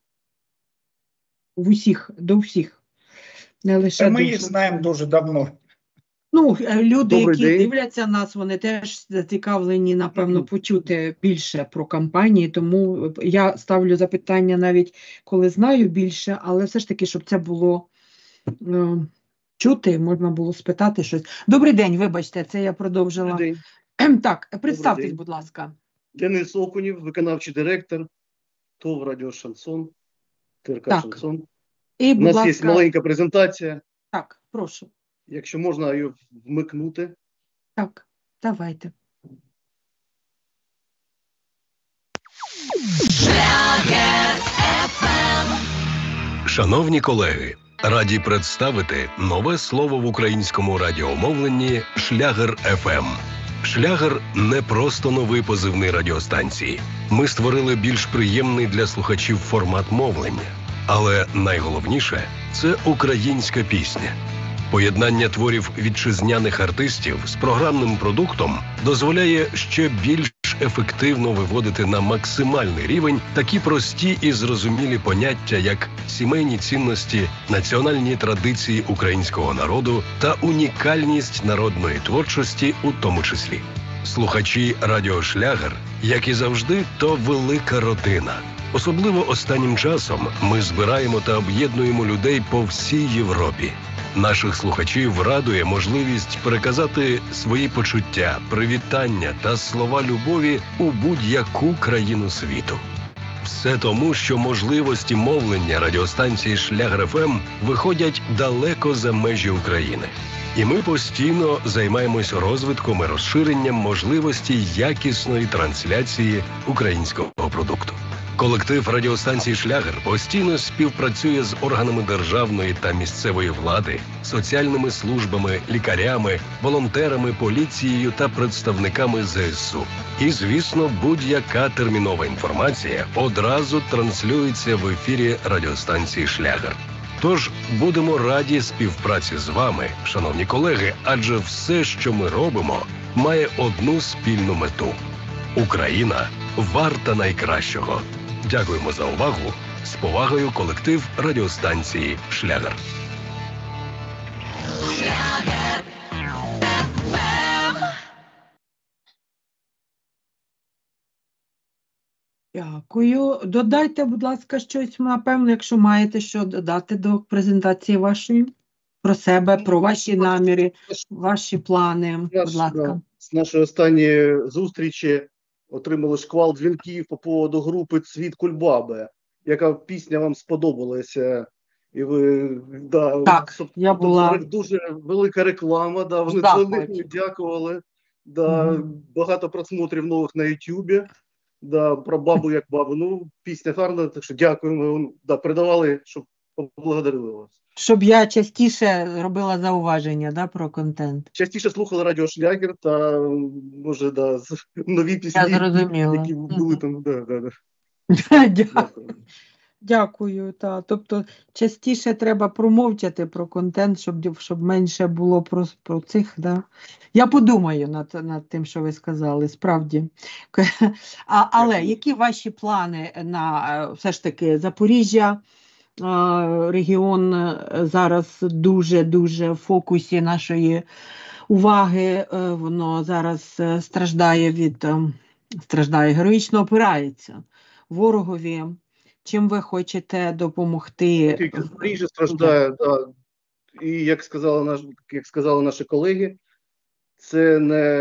До всіх. Не лише ми їх знаємо дуже давно. Ну, люди, які дивляться нас, вони теж зацікавлені, напевно, почути більше про кампанії, тому я ставлю запитання навіть, коли знаю більше, але все ж таки, щоб це було чути, можна було спитати щось. Добрий день, вибачте, це я продовжила. Так, представтесь, будь ласка. Денис Окунів, виконавчий директор ТОВ «Радіо Шансон», ТРК «Шансон». І, у нас є маленька презентація. Так, прошу. Якщо можна її вмикнути. Так, давайте. Шановні колеги, раді представити нове слово в українському радіомовленні «Шлягер ФМ». «Шлягер» – не просто новий позивний радіостанції. Ми створили більш приємний для слухачів формат мовлення. Але найголовніше – це українська пісня. Поєднання творів вітчизняних артистів з програмним продуктом дозволяє ще більш ефективно виводити на максимальний рівень такі прості і зрозумілі поняття, як сімейні цінності, національні традиції українського народу та унікальність народної творчості у тому числі. Слухачі радіо «Шлягер», як і завжди, то велика родина. Особливо останнім часом ми збираємо та об'єднуємо людей по всій Європі. Наших слухачів радує можливість переказати свої почуття, привітання та слова любові у будь-яку країну світу. Все тому, що можливості мовлення радіостанції «Шлягер ФМ» виходять далеко за межі України. І ми постійно займаємось розвитком і розширенням можливості якісної трансляції українського продукту. Колектив радіостанції «Шлягер» постійно співпрацює з органами державної та місцевої влади, соціальними службами, лікарями, волонтерами, поліцією та представниками ЗСУ. І, звісно, будь-яка термінова інформація одразу транслюється в ефірі радіостанції «Шлягер». Тож будемо раді співпраці з вами, шановні колеги, адже все, що ми робимо, має одну спільну мету – Україна варта найкращого. Дякуємо за увагу. З повагою, колектив радіостанції «Шлягер». Дякую. Додайте, будь ласка, щось, напевно, якщо маєте що додати до презентації вашої. Про себе, про ваші наміри, ваші плани, будь ласка. З нашої останньої зустрічі отримали шквал дзвінків по поводу групи «Цвіт Кульбаби». Яка пісня вам сподобалася? І ви, да, так, я була... Дуже велика реклама, да, вони дзвонили, дякували. Да, багато просмотрів нових на Ютубі. Да, про бабу як бабу. Ну, пісня гарна, так що дякуємо. Да, передавали, щоб поблагодарили вас. Щоб я частіше робила зауваження, да, про контент. Частіше слухала радіо «Шлягер» та, може, да, нові пісні, які були там. Дякую. Дякую. Та. Тобто частіше треба промовчати про контент, щоб менше було про цих. Да. Я подумаю над тим, що ви сказали, справді. Але які ваші плани на все ж таки Запоріжжя? Регіон зараз дуже в фокусі нашої уваги, воно зараз страждає, героїчно опирається ворогові. Чим ви хочете допомогти? Тільки Запоріжжя страждає, да. І як сказали наші колеги, це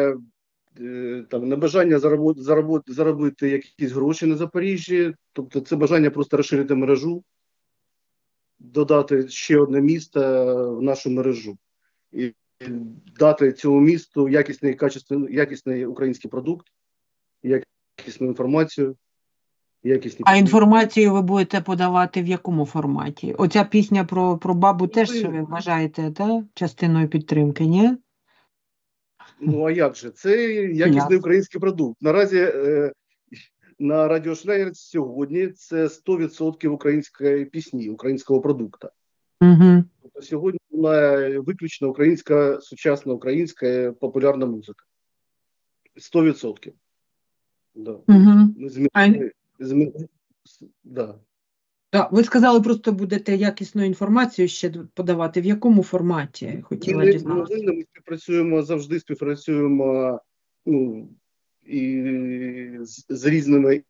не бажання заробити якісь гроші на Запоріжжі, тобто це бажання просто розширити мережу, додати ще одне місто в нашу мережу і дати цьому місту якісний український продукт, якісну інформацію. А інформацію ви будете подавати в якому форматі? Оця пісня про бабу теж, що ви вважаєте, та? Частиною підтримки, ні? Ну, а як же? Це якісний український продукт. Наразі на радіо «Шлягер» сьогодні це 100% української пісні, українського продукту. Угу. Тобто сьогодні вона виключно українська, сучасна українська популярна музика. 100%. Да. Угу. Да. Так, ви сказали, просто будете якісну інформацію ще подавати. В якому форматі? Хотіла дізнатися. Ми завжди співпрацюємо і з різними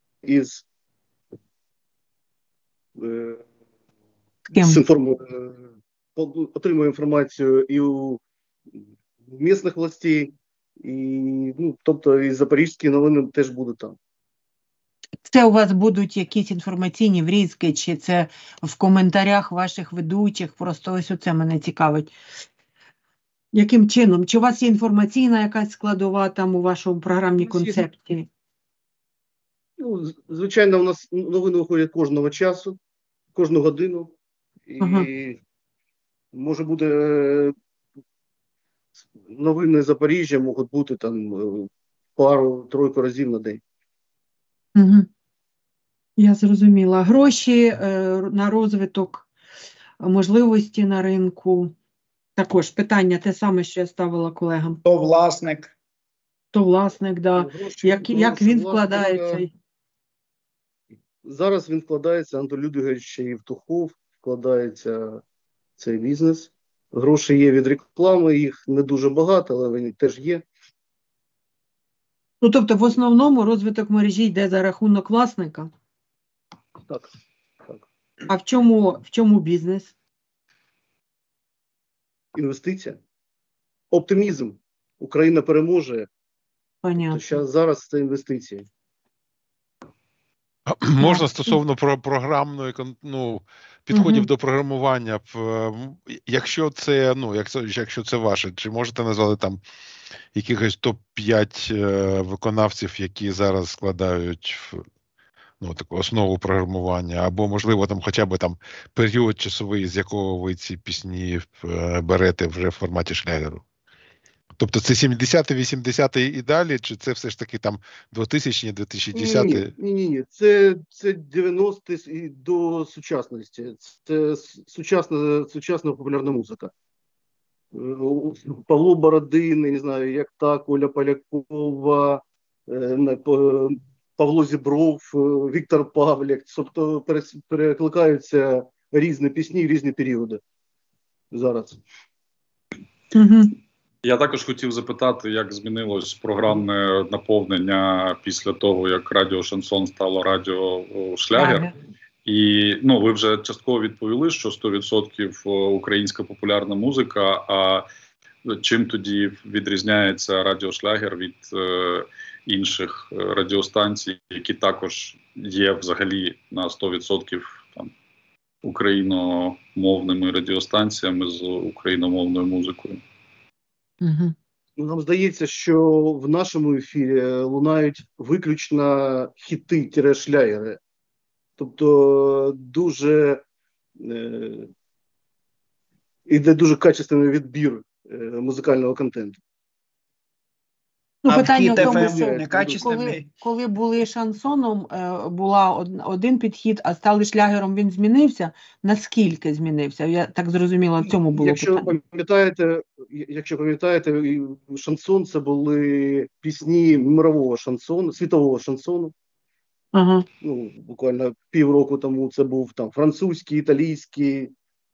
отримуємо інформацію і у місцевих властей, тобто і запорізькі новини теж будуть там. Це у вас будуть якісь інформаційні врізки, чи це в коментарях ваших ведучих? Просто ось оце мене цікавить. Яким чином? Чи у вас є інформаційна якась складова там у вашому програмній концепції? Звичайно, у нас новини виходять кожного часу, кожну годину. І може бути новини Запоріжжя можуть бути там пару-тройку разів на день. Угу. Я зрозуміла. Гроші на розвиток, можливості на ринку. Також питання те саме, що я ставила колегам. Хто власник? Хто власник, да. Як він вкладається? Зараз він вкладається, Антон Людвигович Євтухов вкладається цей бізнес. Гроші є від реклами, їх не дуже багато, але вони теж є. Ну, тобто, в основному розвиток мережі йде за рахунок власника? Так. А в чому бізнес? Інвестиція. Оптимізм. Україна переможе. Понятно. Зараз це інвестиції. Можна стосовно програмної підходів до програмування, якщо це ваше, чи можете назвати там якихось топ-5 виконавців, які зараз складають таку основу програмування, або, можливо, там хоча б там період часовий, з якого ви ці пісні берете вже в форматі шлягеру? Тобто це 70-ті, 80-ті і далі, чи це все ж таки там 2000-ті, 2010-ті? Ні. Це 90-ті і до сучасності. Це сучасна популярна музика. Павло Бородин, не знаю, як так, Оля Полякова, Павло Зібров, Віктор Павлік. Тобто перекликаються різні пісні в різні періоди зараз. Я також хотів запитати, як змінилось програмне наповнення після того, як радіо Шансон стало радіо Шлягер. І ви вже частково відповіли, що 100% українська популярна музика, а чим тоді відрізняється радіо Шлягер від інших радіостанцій, які також є взагалі на 100% там україномовними радіостанціями з україномовною музикою? Нам здається, що в нашому ефірі лунають виключно хіти-шлягери. Тобто іде дуже качественний відбір музикального контенту. Питання в тому, що коли були шансоном, була один підхід, а стали шлягером, він змінився. Наскільки змінився? Я так зрозуміла, в цьому було питання. Якщо пам'ятаєте, шансон – це були пісні мирового шансону, світового шансону. Буквально півроку тому це був там французький, італійський,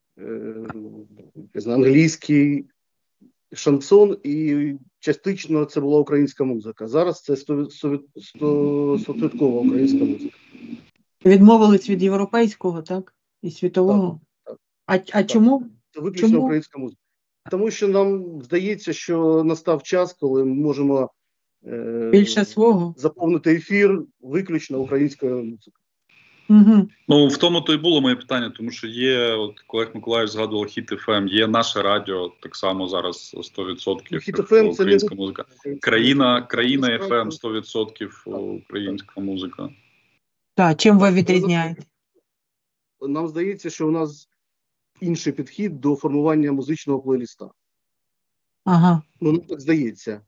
англійський шансон, і частично це була українська музика. Зараз це 100% українська музика. Відмовились від європейського, так? І світового? А чому? Це виключно українська музика. Тому що нам здається, що настав час, коли ми можемо більше свого заповнити ефір виключно українською музикою. В тому то й було моє питання, тому що є, от Олег Миколаївич згадував Хіт ФМ, є наше радіо, так само зараз 100% українська музика. Країна ФМ 100% українська музика. Так, чим ви відрізняєте? Нам здається, що у нас інший підхід до формування музичного плейліста. Нам так здається.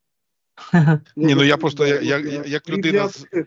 Я просто, як людина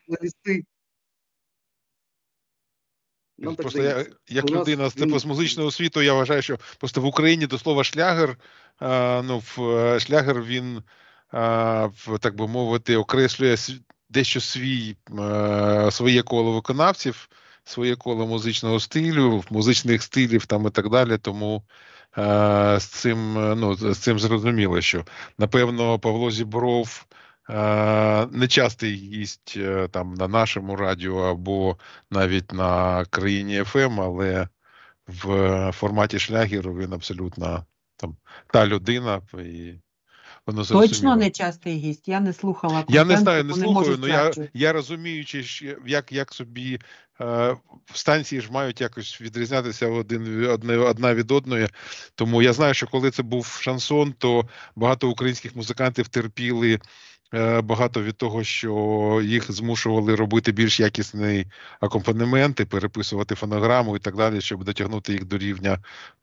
з музичного світу, я вважаю, що просто в Україні до слова шлягер, шлягер він, так би мовити, окреслює дещо своє коло виконавців, своє коло музичного стилю, музичних стилів там і так далі, тому з цим зрозуміло, що, напевно, Павло Зібров нечастий гість там на нашому радіо або навіть на країні ФМ, але в форматі шлягеру він абсолютно там та людина, і воно зрозуміло. Точно нечастий гість? Я не слухала контент. Я не знаю, не слухаю, але я розуміючи, як собі станції ж мають якось відрізнятися одна від одної. Тому я знаю, що коли це був шансон, то багато українських музикантів терпіли багато від того, що їх змушували робити більш якісні акомпанементи, переписувати фонограму і так далі, щоб дотягнути їх до рівня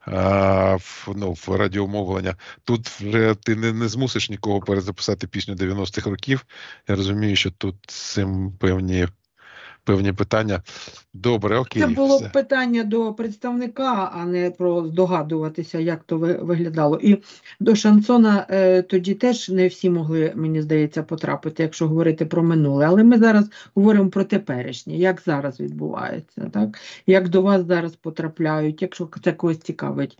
в радіомовлення. Тут вже ти не змусиш нікого перезаписати пісню 90-х років. Я розумію, що тут з цим певні питання. Добре, окей. Це було б питання до представника, а не про здогадуватися, як то виглядало. І до шансона тоді теж не всі могли, мені здається, потрапити, якщо говорити про минуле. Але ми зараз говоримо про теперішнє, як зараз відбувається, так? Як до вас зараз потрапляють, якщо це когось цікавить,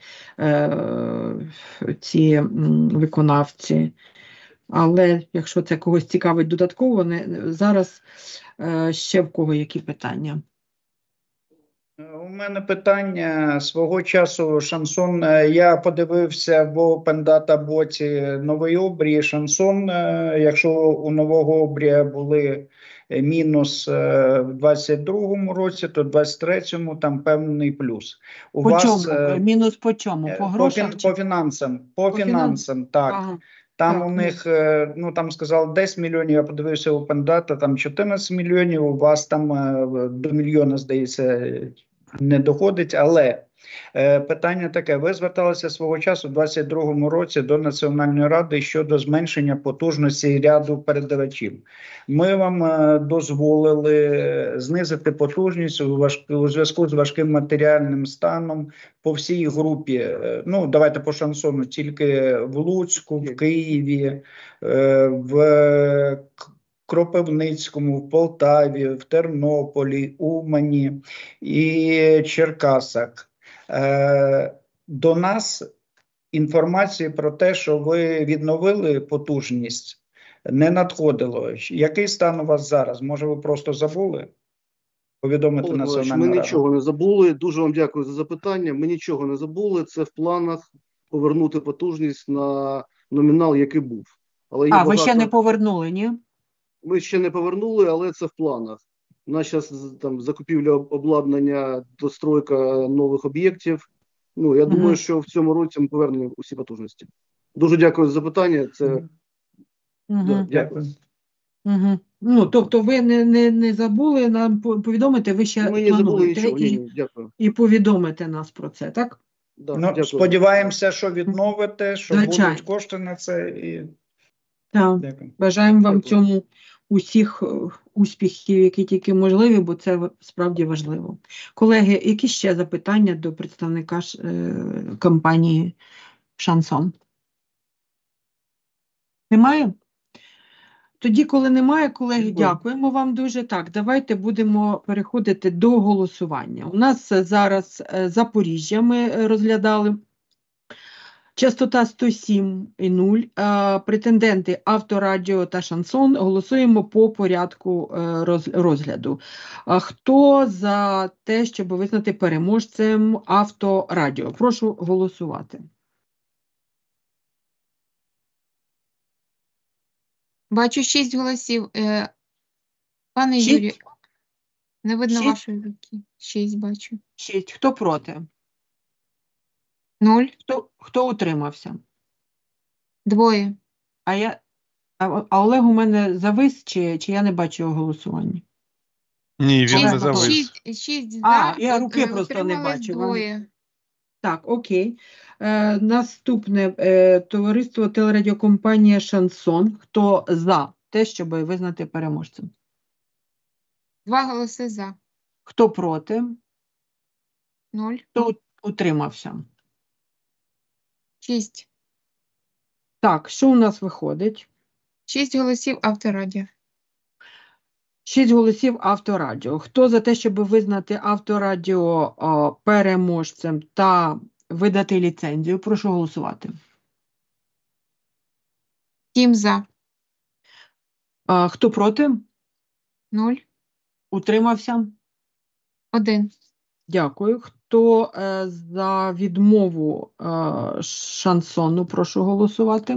ці виконавці. Але якщо це когось цікавить додатково, зараз ще в кого які питання? У мене питання. Свого часу шансон, я подивився в Open Data боті Новий Обрій, шансон, якщо у Нового Обрія були мінус в 22-му році, то в 23-му там певний плюс. У По вас чому? Мінус по чому? По грошах? по фінансам. По фінансам, так. Ага. Там Так, у них, ну там сказали 10 мільйонів, я подивився Open Data, там 14 мільйонів, у вас там до мільйона, здається, не доходить, але питання таке, ви зверталися свого часу в 22-му році до Національної ради щодо зменшення потужності ряду передавачів. Ми вам дозволили знизити потужність у зв'язку з важким матеріальним станом по всій групі. Ну, давайте по шансону, тільки в Луцьку, в Києві, в Кропивницькому, в Полтаві, в Тернополі, Умані і Черкасах. До нас інформації про те, що ви відновили потужність, не надходило. Який стан у вас зараз? Може, ви просто забули повідомити Національну Раду? Ми нічого не забули. Дуже вам дякую за запитання. Ми нічого не забули. Це в планах повернути потужність на номінал, який був. Але ви ще не повернули, ні? Ми ще не повернули, але це в планах. У нас зараз там закупівля обладнання, достройка нових об'єктів. Ну, я думаю, що в цьому році ми повернемо усі потужності. Дуже дякую за запитання. Це дякую. Ну, тобто ви не забули нам повідомити, ви ще плануєте і повідомите нас про це, так? Ну, сподіваємося, що відновите, що будуть кошти на це. І... Так, бажаємо вам цьому усіх успіхів, які тільки можливі, бо це справді важливо. Колеги, які ще запитання до представника компанії «Шансон»? Немає? Тоді, коли немає, колеги, дякуємо вам дуже. Так, давайте будемо переходити до голосування. У нас зараз Запоріжжя ми розглядали. Частота 107,0. Претенденти Авторадіо та Шансон. Голосуємо по порядку розгляду. Хто за те, щоб визнати переможцем Авторадіо? Прошу голосувати. Бачу 6 голосів. Пане Юрію, не видно вашої руки. 6 бачу. 6. Хто проти? 0. Хто утримався? 2. А Олег у мене завис, чи я не бачу його голосування? Ні, він не завис. 6 за, я руки просто не бачу. 2. Так, окей. Наступне товариство телерадіокомпанія «Шансон». Хто за те, щоб визнати переможцем? 2 голоси за. Хто проти? 0. Хто утримався? 6. Так, що у нас виходить? 6 голосів Авторадіо. 6 голосів Авторадіо. Хто за те, щоб визнати Авторадіо переможцем та видати ліцензію? Прошу голосувати. 7 за. Хто проти? 0. Утримався? 1. Дякую. Хто за відмову Шансону? Прошу голосувати.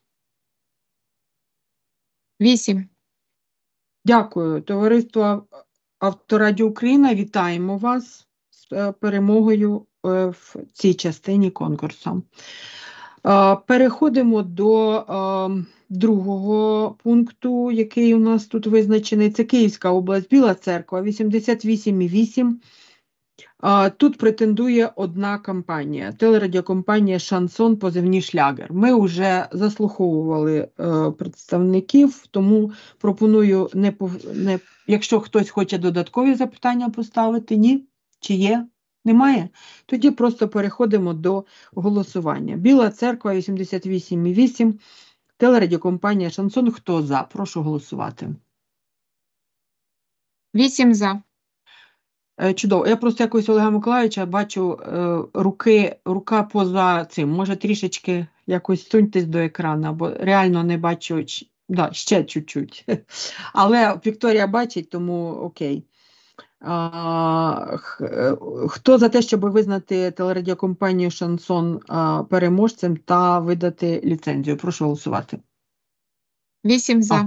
8. Дякую. Товариство Авторадіо Україна, вітаємо вас з перемогою в цій частині конкурсу. Переходимо до другого пункту, який у нас тут визначений. Це Київська область, Біла Церква, 88,8. Тут претендує одна компанія, телерадіокомпанія «Шансон», позивні «Шлягер». Ми вже заслуховували представників, тому пропоную, якщо хтось хоче додаткові запитання поставити, ні? Чи є? Немає? Тоді просто переходимо до голосування. Біла Церква, 88,8, телерадіокомпанія «Шансон». Хто за? Прошу голосувати. 8 за. Чудово. Я просто якось Олега Миколайовича бачу рука поза цим. Може трішечки якось суньтесь до екрану, бо реально не бачу, ще чуть-чуть. Але Вікторія бачить, тому окей. Хто за те, щоб визнати телерадіокомпанію «Шансон» переможцем та видати ліцензію? Прошу голосувати. 8 за.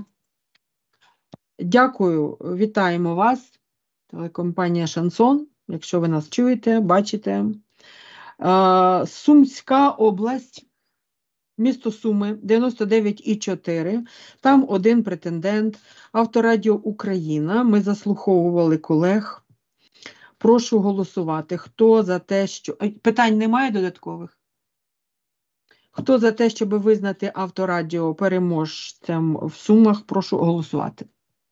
Дякую, вітаємо вас, телекомпанія «Шансон», якщо ви нас чуєте, бачите. Сумська область, місто Суми, 99,4, там один претендент, Авторадіо Україна, ми заслуховували колег. Прошу голосувати. Хто за те, що... Питань немає додаткових? Хто за те, щоб визнати Авторадіо переможцем в Сумах, прошу голосувати.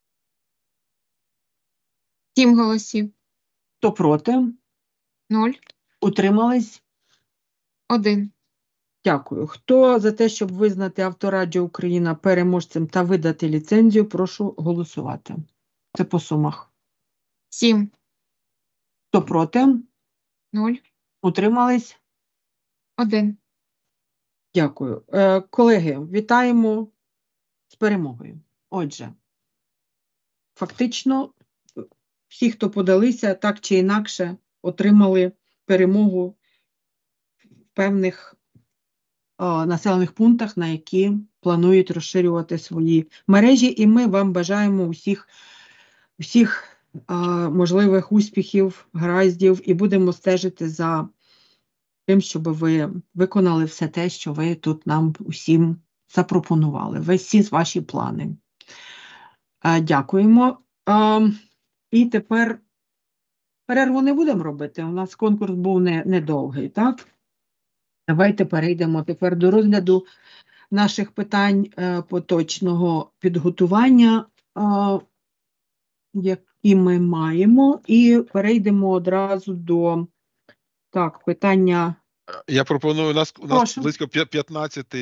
7 голосів. Хто проти? 0. Утримались? 1. Дякую. Хто за те, щоб визнати Авторадіо Україна переможцем та видати ліцензію, прошу голосувати. Це по Сумах. 7. Хто проти? 0. Утримались? 1. Дякую. Колеги, вітаємо з перемогою. Отже, фактично, всі, хто подалися, так чи інакше, отримали перемогу в певних населених пунктах, на які планують розширювати свої мережі. І ми вам бажаємо усіх можливих успіхів, гараздів, і будемо стежити за тим, щоб ви виконали все те, що ви тут нам усім запропонували. Всі ваші плани. Дякуємо. І тепер перерву не будемо робити. У нас конкурс був недовгий, так? Давайте перейдемо тепер до розгляду наших питань поточного підготування, які ми маємо, і перейдемо одразу до питання. Я пропоную, у нас близько 15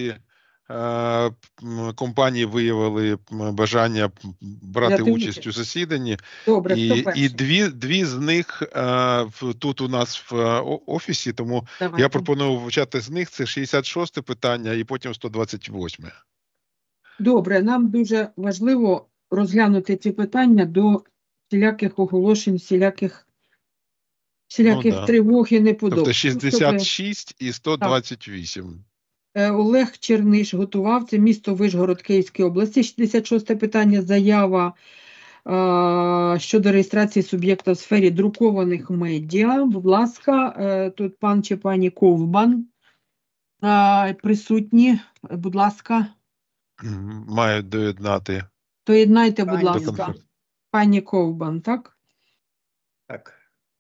компанії виявили бажання брати участь у засіданні. Добре, і дві з них тут у нас в офісі, тому я пропоную почати з них. Це 66 питання і потім 128. Добре, нам дуже важливо розглянути ці питання до всіляких оголошень, всіляких тривог і неподобств. Тобто 66 і 128. Олег Черниш готував, це місто Вишгород Київської області. 66 питання, заява щодо реєстрації суб'єкта в сфері друкованих медіа. Будь ласка, тут пан чи пані Ковбан присутні, будь ласка. Мають доєднати. Доєднайте, будь ласка. Пані Ковбан, так? Так.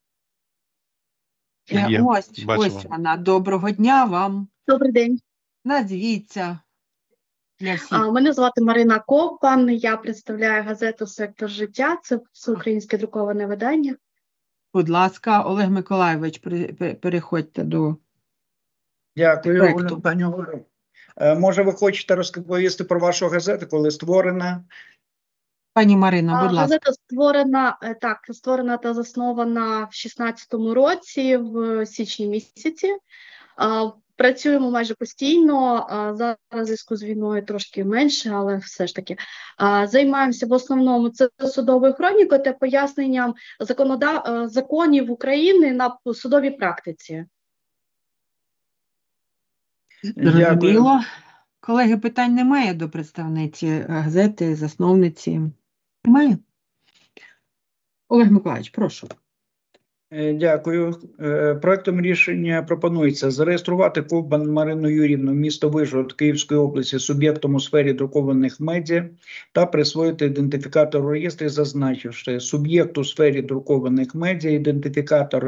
Ось вона. Доброго дня вам. Добрий день. Назвіться для всіх. Мене звати Марина Ковбан, я представляю газету «Сектор життя», це всеукраїнське друковане видання. Будь ласка, Олег Миколайович, переходьте до Дякую, пані Олег. Може, ви хочете розповісти про вашу газету, коли створена? Пані Марина, будь ласка. Газета створена та заснована в 16-му році, в січні місяці. Працюємо майже постійно, зараз в зв'язку з війною трошки менше, але все ж таки. Займаємося в основному це судовою хронікою та поясненням законів України на судовій практиці. Зрозуміло. Колеги, питань немає до представниці газети, засновниці? Немає? Олег Миколаївич, прошу. Дякую. Проектом рішення пропонується зареєструвати Ковбан Марину Юрівну, місто Вишгород Київської області, суб'єктом у сфері друкованих медіа та присвоїти ідентифікатор у реєстрі, зазначивши суб'єкт у сфері друкованих медіа, ідентифікатор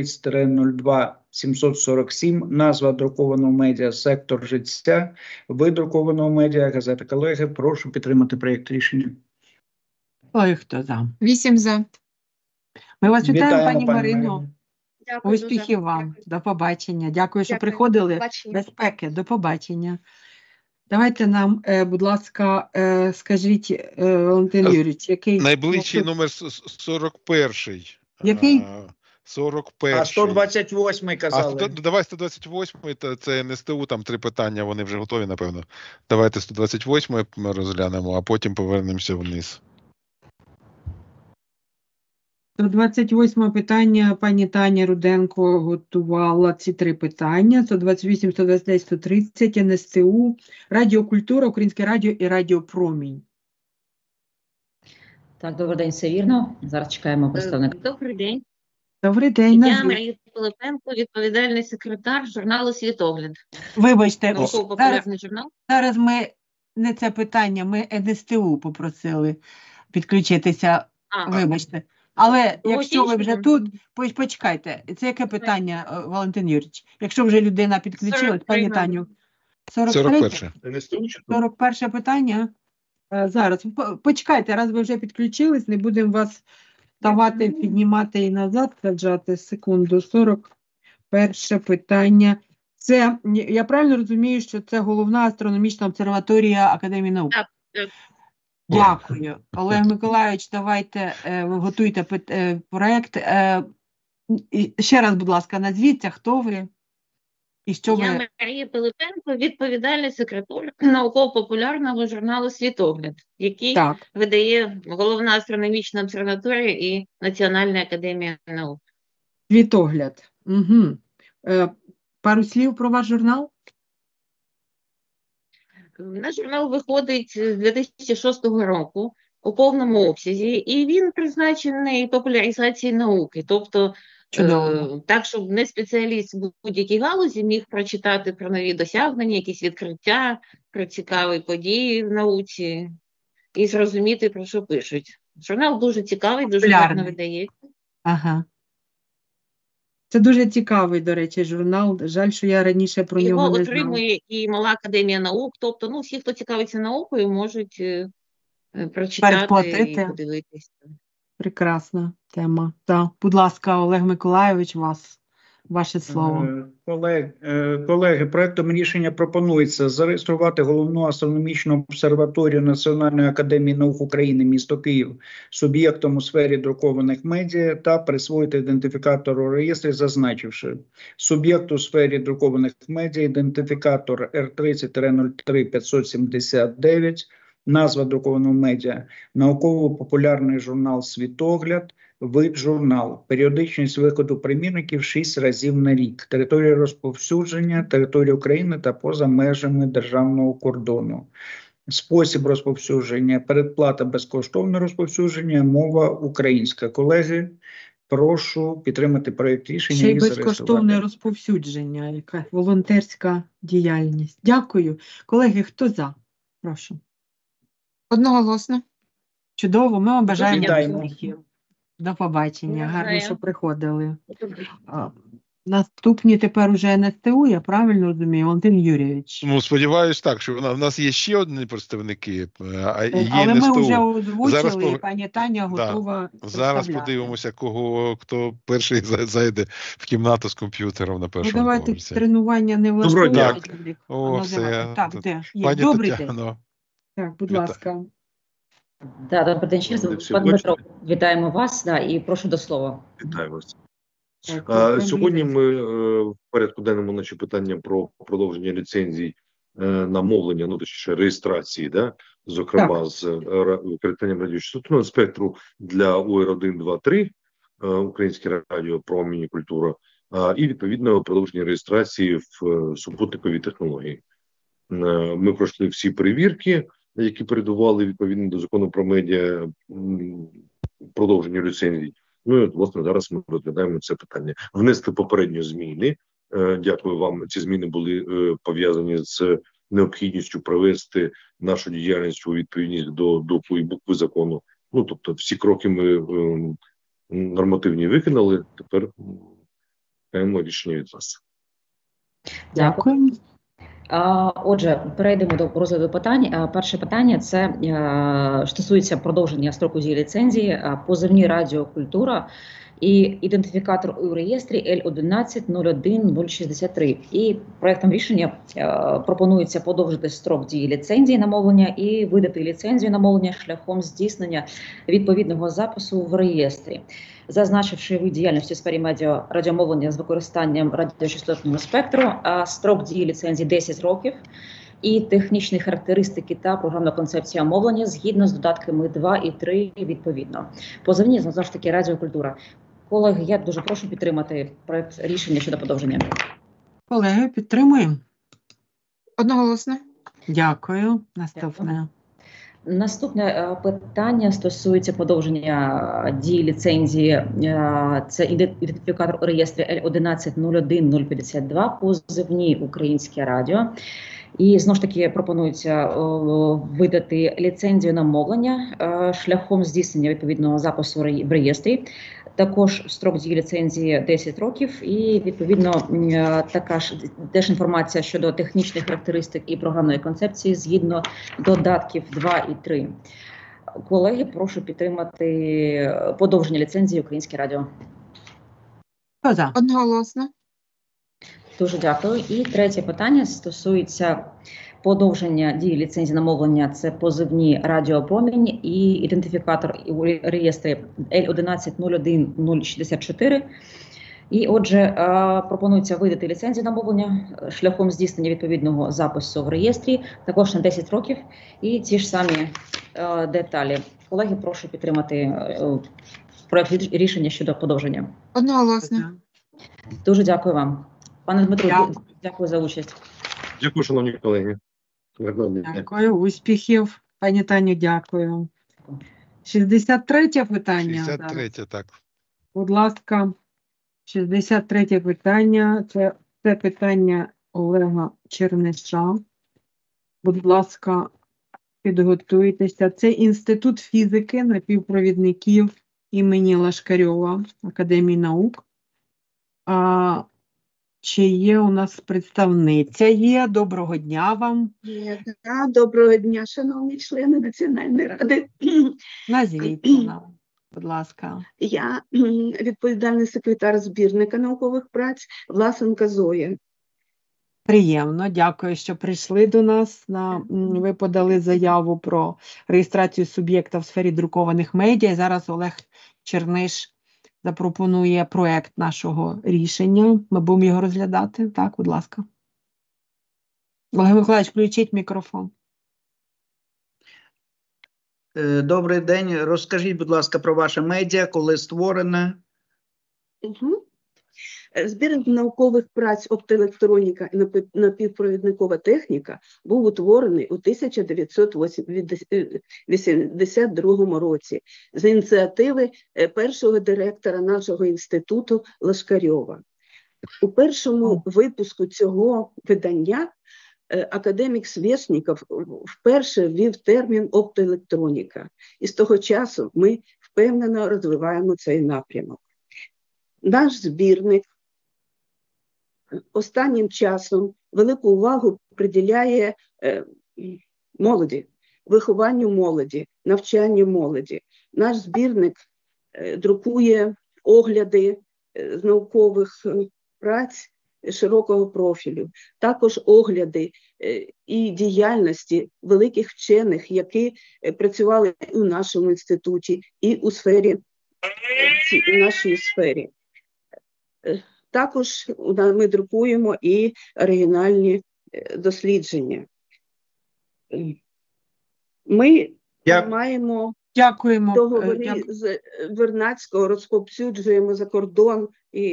R30-02-747, назва друкованого медіа «Сектор життя», вид друкованого медіа, газета «Колеги». Прошу підтримати проєкт рішення. Ой, хто за? 8 за. Ми вас вітаємо, пані Марино. Дякую. Успіхів вам. Дякую. До побачення. Дякую, що приходили. Безпеки. До побачення. Давайте нам, будь ласка, скажіть, Валентин Юрійович, який... Найближчий номер 41-й. Який? 41-й. А 128-й казали. Давай 128-й, це НСТУ, там 3 питання, вони вже готові, напевно. Давайте 128-й ми розглянемо, а потім повернемося вниз. 128 питання. Пані Таня Руденко готувала ці 3 питання. 128, 129, 130, НСТУ, Радіокультура, Українське радіо і Радіопромінь. Так, добрий день, все вірно. Зараз чекаємо представника. Добрий день. Добрий день. Я Марія Пилипенко, відповідальний секретар журналу «Світогляд». Вибачте, науково-популярний журнал. Зараз ми не це питання, ми НСТУ попросили підключитися. Вибачте. Але якщо ви вже тут, почекайте, це яке питання, Валентин Юрійович? Якщо вже людина підключилась, пані Таню. 41 питання. Зараз, почекайте, раз ви вже підключились, не будемо вас давати, піднімати і назад, саджати. Секунду, 41 питання. Це, я правильно розумію, що це головна астрономічна обсерваторія Академії наук? Так. Дякую. Олег Миколайович, давайте, готуйте проєкт. Ще раз, будь ласка, назвіться, хто ви і що ви... Я Марія Пилипенко, відповідальний секретар науково-популярного журналу «Світогляд», який видає головна астрономічна обсерваторія і Національна академія наук. «Світогляд». Угу. Пару слів про ваш журнал? Наш журнал виходить з 2006 року у повному обсязі, і він призначений популяризації науки. Тобто, так, щоб не спеціаліст в будь-якій галузі міг прочитати про нові досягнення, якісь відкриття, про цікаві події в науці і зрозуміти, про що пишуть. Журнал дуже цікавий, дуже гарно видається. Ага. Це дуже цікавий, до речі, журнал. Жаль, що я раніше про нього не знала. Його отримує і Мала академія наук. Тобто, всі, хто цікавиться наукою, можуть прочитати і подивитися. Прекрасна тема. Так. Будь ласка, Олег Миколайович, ваше слово. Колеги, проектом рішення пропонується зареєструвати головну астрономічну обсерваторію Національної академії наук України місто Київ суб'єктом у сфері друкованих медіа та присвоїти ідентифікатор у реєстрі, зазначивши суб'єкт у сфері друкованих медіа, ідентифікатор R30-03-579, назва друкованого медіа, науково-популярний журнал «Світогляд», вид журнал, періодичність виходу примірників 6 разів на рік, територія розповсюдження, територія України та поза межами державного кордону. Спосіб розповсюдження, передплата безкоштовне розповсюдження, мова українська. Колеги, прошу підтримати проєкт рішення ще й і зареєструвати. Безкоштовне розповсюдження, яка волонтерська діяльність. Дякую. Колеги, хто за? Прошу. Одноголосно. Чудово, ми вам бажаємо успіхів. До побачення. Гарно, що приходили. Наступні тепер уже НСТУ, я правильно розумію, Валентин Юрійович? Сподіваюсь так, що в нас є ще одні представники, а є але НСТУ. Ми вже озвучили, і пані Таня готова Зараз подивимося, хто перший зайде в кімнату з комп'ютером на першому давайте поверсі. Тренування не влаштовують. Так, пані Добрий день. Так, будь ласка. Добрий день, ще раз. Пан Дмитро, вітаємо вас і прошу до слова. Вітаю вас. Сьогодні ми в порядку денному питання про продовження ліцензій на мовлення, точніше реєстрації, зокрема з використанням радіочастотного спектру для УР-1, 2, 3, Українське радіо, Промінь, Культура, і відповідно продовження реєстрації в супутниковій технології. Ми пройшли всі перевірки, які передували відповідно до закону про медіа продовження ліцензій. І, власне, зараз ми розглядаємо це питання. Внесли попередні зміни. Дякую вам. Ці зміни були пов'язані з необхідністю привести нашу діяльність у відповідність до духу і букви закону. Тобто всі кроки ми нормативні виконали. Тепер чекаємо рішення від вас. Дякую. Отже, перейдемо до розгляду питань. Перше питання – це стосується продовження строку дії ліцензії, позивні «Радіокультура» і ідентифікатор у реєстрі L1101-063. І проектом рішення пропонується подовжити строк дії ліцензії на мовлення і видати ліцензію на мовлення шляхом здійснення відповідного запису в реєстрі. Зазначивши вид діяльності у сфері радіомовлення з використанням радіочастотного спектру, строк дії ліцензії 10 років. і технічні характеристики та програмна концепція мовлення згідно з додатками 2 і 3 відповідно. Позивні, знову ж таки, радіокультура. Колеги, я дуже прошу підтримати проект рішення щодо подовження. Колеги, підтримуємо. Одноголосно. Дякую. Наступне. Наступне питання стосується подовження дії ліцензії. Це ідентифікатор у реєстрі L1101052, позивні Українське радіо. І знову ж таки пропонується видати ліцензію на мовлення шляхом здійснення відповідного запису в реєстрі. Також строк дії ліцензії 10 років і відповідно така ж теж інформація щодо технічних характеристик і програмної концепції згідно додатків 2 і 3. Колеги, прошу підтримати подовження ліцензії Українське радіо. Хто за? Одноголосно. Дуже дякую. І третє питання стосується подовження дії ліцензії на мовлення. Це позивні радіопромінь і ідентифікатор у реєстрі L1101064. І отже, пропонується видати ліцензію на мовлення шляхом здійснення відповідного запису в реєстрі, також на 10 років. І ті ж самі деталі. Колеги, прошу підтримати проект рішення щодо подовження. Одноголосно. Дуже дякую вам. Пане Дмитро, дякую за участь. Дякую, шановні колеги. Дякую, успіхів. Пані Таню, дякую. 63 питання. 63, так. Будь ласка, 63 питання. Це питання Олега Черниша. Будь ласка, підготуйтеся. Це Інститут фізики напівпровідників імені Лашкарьова Академії наук. Чи є у нас представниця? Є. Доброго дня вам. Доброго дня, шановні члени Національної ради. Назвіть нам, будь ласка. Я відповідальний секретар збірника наукових праць Власенка Зоя. Приємно, дякую, що прийшли до нас. Ви подали заяву про реєстрацію суб'єкта в сфері друкованих медіа. Зараз Олег Черниш запропонує проект нашого рішення. Ми будемо його розглядати. Так, будь ласка. Олег Миколаївич, включіть мікрофон. Добрий день. Розкажіть, будь ласка, про ваше медіа, коли створене. Збірник наукових праць оптоелектроніка і напівпровідникова техніка був утворений у 1982 році за ініціативи першого директора нашого інституту Лашкарьова. У першому випуску цього видання академік Свєшніков вперше ввів термін оптоелектроніка. І з того часу ми впевнено розвиваємо цей напрямок. Наш збірник останнім часом велику увагу приділяє молоді, вихованню молоді, навчанню молоді. Наш збірник друкує огляди з наукових праць широкого профілю, також огляди і діяльності великих вчених, які працювали і у нашому інституті, і у сфері, у нашій сфері. Також ми друкуємо і оригінальні дослідження. Ми маємо договори з Вернадського, розповсюджуємо за кордон.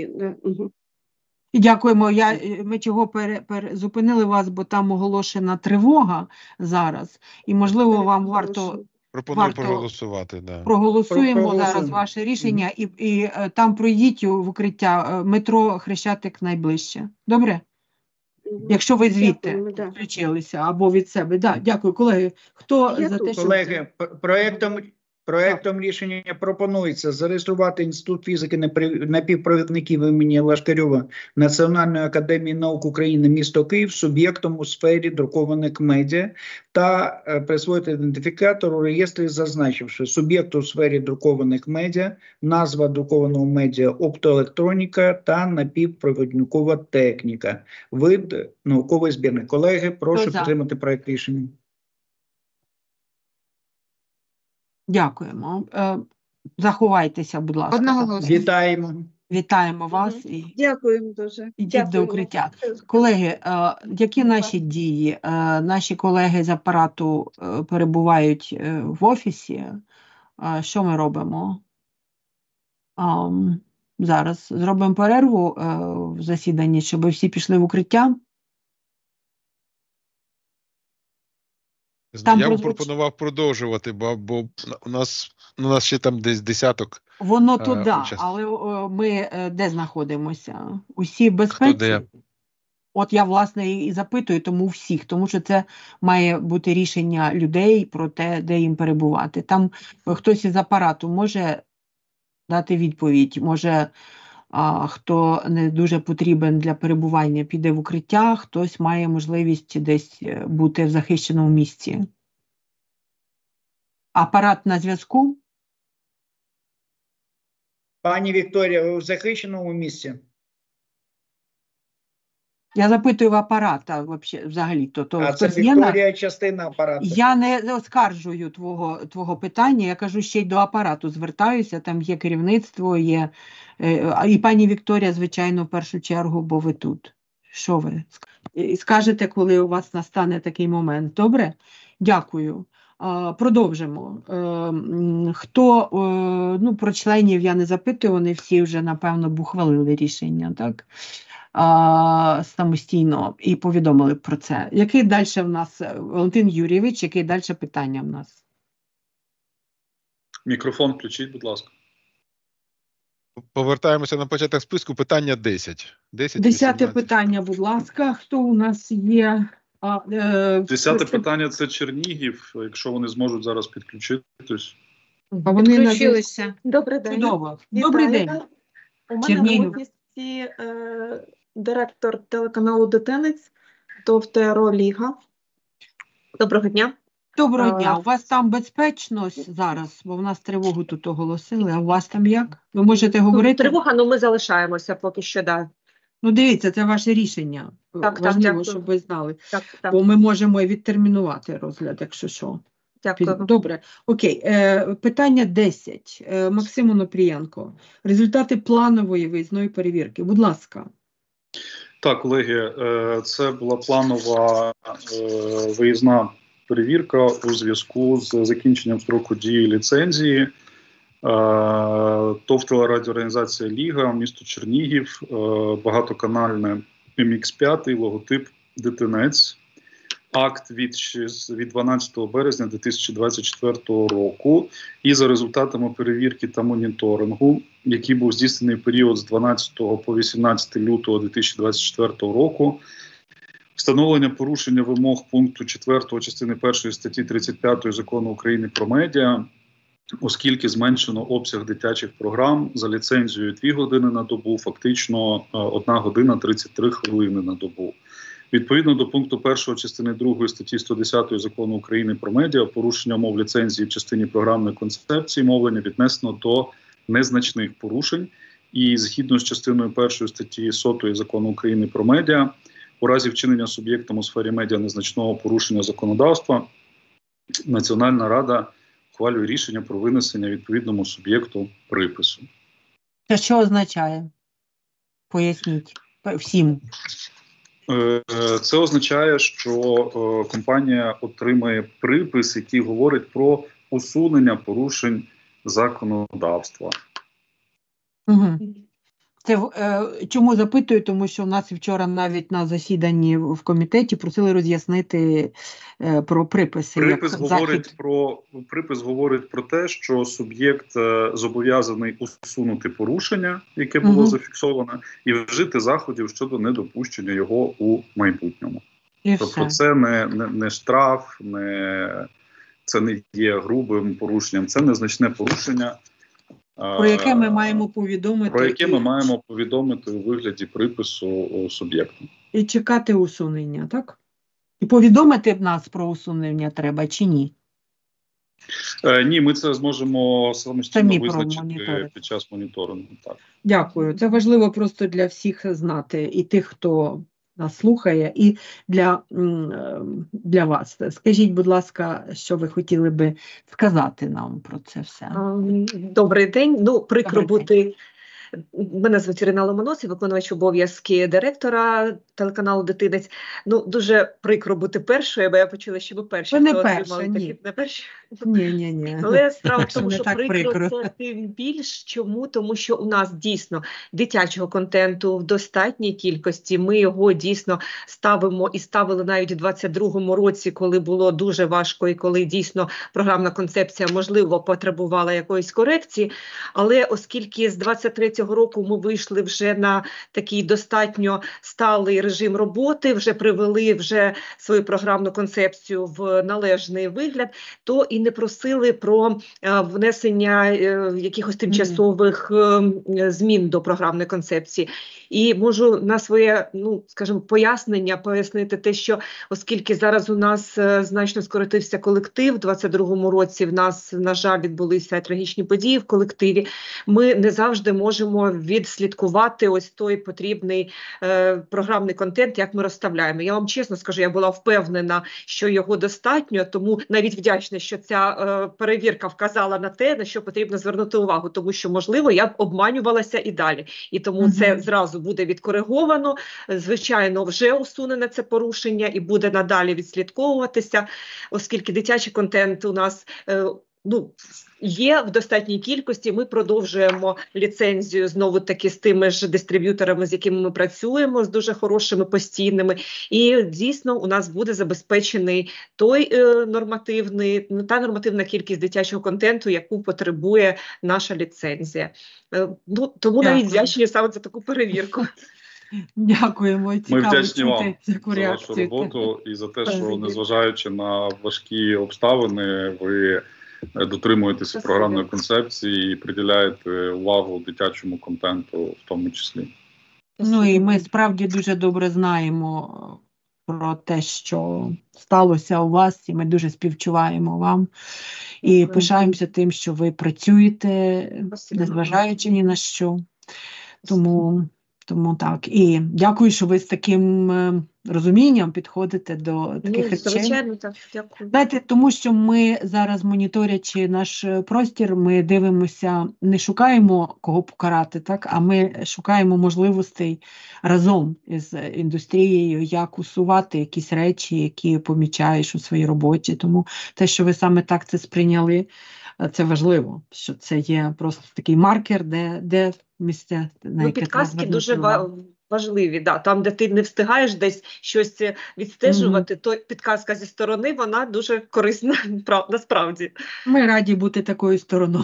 І дякуємо. Ми чого зупинили вас, бо там оголошена тривога зараз. І, можливо, вам варто... Пропоную проголосувати. Да. Проголосуємо зараз ваше рішення і там пройдіть в укриття метро Хрещатик найближче. Добре? Якщо ви звідти включилися або від себе. Да, дякую, колеги. Хто за те, що... Колеги, проектом рішення пропонується зареєструвати Інститут фізики напівпровідників імені Лашкарьова Національної академії наук України місто Київ суб'єктом у сфері друкованих медіа та присвоїти ідентифікатор у реєстрі, зазначивши суб'єкту у сфері друкованих медіа, назва друкованого медіа оптоелектроніка та напівпровідникова техніка. Вид науковий збірник. Колеги, прошу підтримати проект рішення. Дякуємо. Заховайтеся, будь ласка. Вітаємо. Вітаємо вас і Дякуємо дуже. йдіть до укриття. Колеги, які наші дії? Наші колеги з апарату перебувають в офісі. Що ми робимо? Зараз зробимо перерву в засіданні, щоб всі пішли в укриття. Я б пропонував продовжувати, бо у нас ще там десь десяток. Воно туди, але ми де знаходимося? Усі в безпеці? Хто де? От я, власне, і запитую, тому всіх, тому що це має бути рішення людей про те, де їм перебувати. Там хтось із апарату може дати відповідь, може хто не дуже потрібен для перебування піде в укриття, хтось має можливість десь бути в захищеному місці. Апарат на зв'язку? Пані Вікторія, ви в захищеному місці? Я запитую в апарата взагалі-то. А це Вікторія частина апарату. Я не оскаржую твого питання, я кажу, ще й до апарату звертаюся, там є керівництво, є і пані Вікторія, звичайно, в першу чергу, бо ви тут. Що ви скажете, коли у вас настане такий момент? Добре? Дякую. Продовжимо. Хто, про членів я не запитую, вони всі вже, напевно, ухвалили рішення, так? Самостійно і повідомили про це. Який далі в нас, Валентин Юрійович, яке далі питання в нас? Мікрофон включіть, будь ласка. Повертаємося на початок списку. Питання 10. 10-те питання, будь ласка. Хто у нас є? 10-те питання – це Чернігів, якщо вони зможуть зараз підключитись. Підключилися. Добрий день. Чудово. Добрий день. У мене на місці директор телеканалу «Дитинець», ТОВ Ліга. Доброго дня. Доброго дня. У вас там безпечно зараз, бо в нас тривогу тут оголосили, а у вас там як? Ви можете говорити? Тривога, ми залишаємося поки що, да. Дивіться, це ваше рішення. Важливо, щоб ви знали. Бо ми можемо і відтермінувати розгляд, якщо що. Дякую. Добре. Окей. Питання 10. Максим Онопрієнко. Результати планової виїзної перевірки. Будь ласка. Так, колеги, це була планова виїзна перевірка у зв'язку з закінченням строку дії ліцензії ТОВ телерадіоорганізація «Ліга», місто Чернігів, багатоканальне MX5, логотип «Дитинець». Акт від 12 березня 2024 року. І за результатами перевірки та моніторингу, який був здійснений в період з 12 по 18 лютого 2024 року, встановлення порушення вимог пункту 4 частини 1 статті 35 Закону України про медіа, оскільки зменшено обсяг дитячих програм за ліцензією 2 години на добу, фактично 1 година 33 хвилини на добу. Відповідно до пункту 1 частини 2 статті 110 Закону України про медіа, порушення умов ліцензії в частині програмної концепції мовлення віднесено до незначних порушень. І згідно з частиною 1 статті 100 Закону України про медіа, у разі вчинення суб'єктом у сфері медіа незначного порушення законодавства, Національна рада ухвалює рішення про винесення відповідному суб'єкту припису. Це що означає? Поясніть всім. Це означає, що компанія отримає припис, який говорить про усунення порушень законодавства. Угу. Це чому запитую? Тому що у нас вчора навіть на засіданні в комітеті просили роз'яснити про приписи. Припис говорить про те, що суб'єкт зобов'язаний усунути порушення, яке було зафіксовано, і вжити заходів щодо недопущення його у майбутньому. Тобто це не штраф, це не є грубим порушенням, це незначне порушення, про яке ми маємо повідомити. Про яке ми маємо повідомити у вигляді припису суб'єкту. І чекати усунення, так? І повідомити нас про усунення треба чи ні? Ні, ми це зможемо самостійно визначити під час моніторингу. Так. Дякую. Це важливо просто для всіх знати, і тих, хто нас слухає, і для вас. Скажіть, будь ласка, що ви хотіли би сказати нам про це все? Добрий день. Прикро бути Мене звуть Ірина Ломонос, я виконувач обов'язки директора телеканалу «Дитинець». Ну, дуже прикро бути першою, бо я почула, що ви перші. Ви не перша, ні. Не перші? Ні. Але справа в тому, що прикро це тим більш. Чому? Тому що у нас дійсно дитячого контенту в достатній кількості. Ми його дійсно ставимо і ставили навіть у 22-му році, коли було дуже важко і коли дійсно програмна концепція, можливо, потребувала якоїсь корекції. Але оскільки з 23-го року ми вийшли вже на такий достатньо сталий режим роботи, вже привели вже свою програмну концепцію в належний вигляд, то і не просили про внесення якихось тимчасових змін до програмної концепції. І можу на своє, скажімо, пояснення пояснити те, що оскільки зараз у нас значно скоротився колектив, в 22-му році в нас, на жаль, відбулися трагічні події в колективі, ми не завжди можемо відслідкувати ось той потрібний програмний контент, як ми розставляємо. Я вам чесно скажу, я була впевнена, що його достатньо, тому навіть вдячна, що ця перевірка вказала на те, на що потрібно звернути увагу, тому що, можливо, я б обманювалася і далі. І тому це зразу буде відкориговано, звичайно, вже усунене це порушення і буде надалі відслідковуватися, оскільки дитячий контент у нас є в достатній кількості. Ми продовжуємо ліцензію знову-таки з тими ж дистриб'юторами, з якими ми працюємо, з дуже хорошими, постійними. І дійсно у нас буде забезпечений та нормативна кількість дитячого контенту, яку потребує наша ліцензія. Тому навіть вдячні саме за таку перевірку. Дякуємо. Ми вдячні вам за вашу роботу і за те, що, незважаючи на важкі обставини, ви дотримуєтеся програмної концепції і приділяєте увагу дитячому контенту в тому числі. І ми справді дуже добре знаємо про те, що сталося у вас, і ми дуже співчуваємо вам. І пишаємося тим, що ви працюєте, незважаючи ні на що. Тому так. І дякую, що ви з таким розумінням підходите до таких речей. Звичайно, так. Дякую. Знаєте, тому що ми зараз, моніторячи наш простір, ми дивимося, не шукаємо кого покарати, так, а ми шукаємо можливостей разом із індустрією, як усувати якісь речі, які помічаєш у своїй роботі. Тому те, що ви саме так це сприйняли, це важливо, що це є просто такий маркер, де місце, на яке підказки дуже важливі. Да. Там, де ти не встигаєш десь щось відстежувати, то підказка зі сторони, вона дуже корисна, насправді. Ми раді бути такою стороною.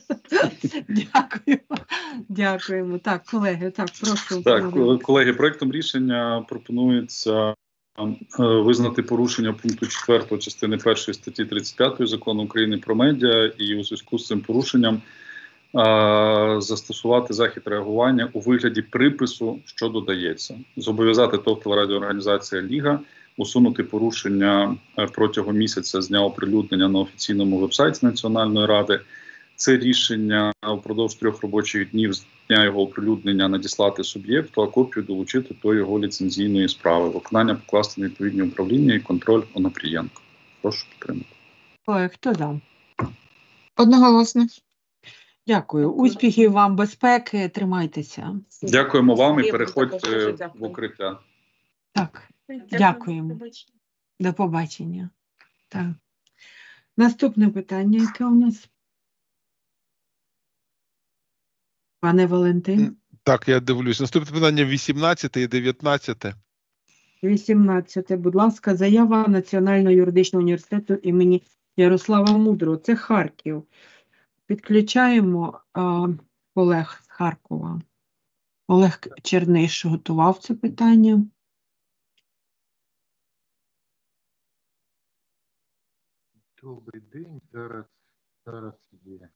Дякуємо. Так, колеги, прошу. Так, колеги, проектом рішення пропонується визнати порушення пункту 4 частини 1 статті 35 Закону України про медіа і у зв'язку з цим порушенням застосувати захід реагування у вигляді припису, що додається. Зобов'язати ТОВ телерадіоорганізація «Ліга» усунути порушення протягом місяця з дня оприлюднення на офіційному вебсайті Національної ради. Це рішення впродовж 3 робочих днів з дня його оприлюднення надіслати суб'єкту, а копію долучити до його ліцензійної справи. Виконання покласти на відповідні управління і контроль Онопрієнко. Прошу підтримати. Хто за? Одноголосно. Дякую. Успіхів вам, безпеки, тримайтеся. Дякуємо вам і переходьте в укриття. Так, дякуємо. До побачення. Так. Наступне питання, яке у нас? Пане Валентин. Так, я дивлюсь. Наступне питання 18 і 19. 18. Будь ласка, заява Національного юридичного університету імені Ярослава Мудрого. Це Харків. Підключаємо Олег з Харкова. Олег Черниш готував це питання. Добрий день. Зараз є.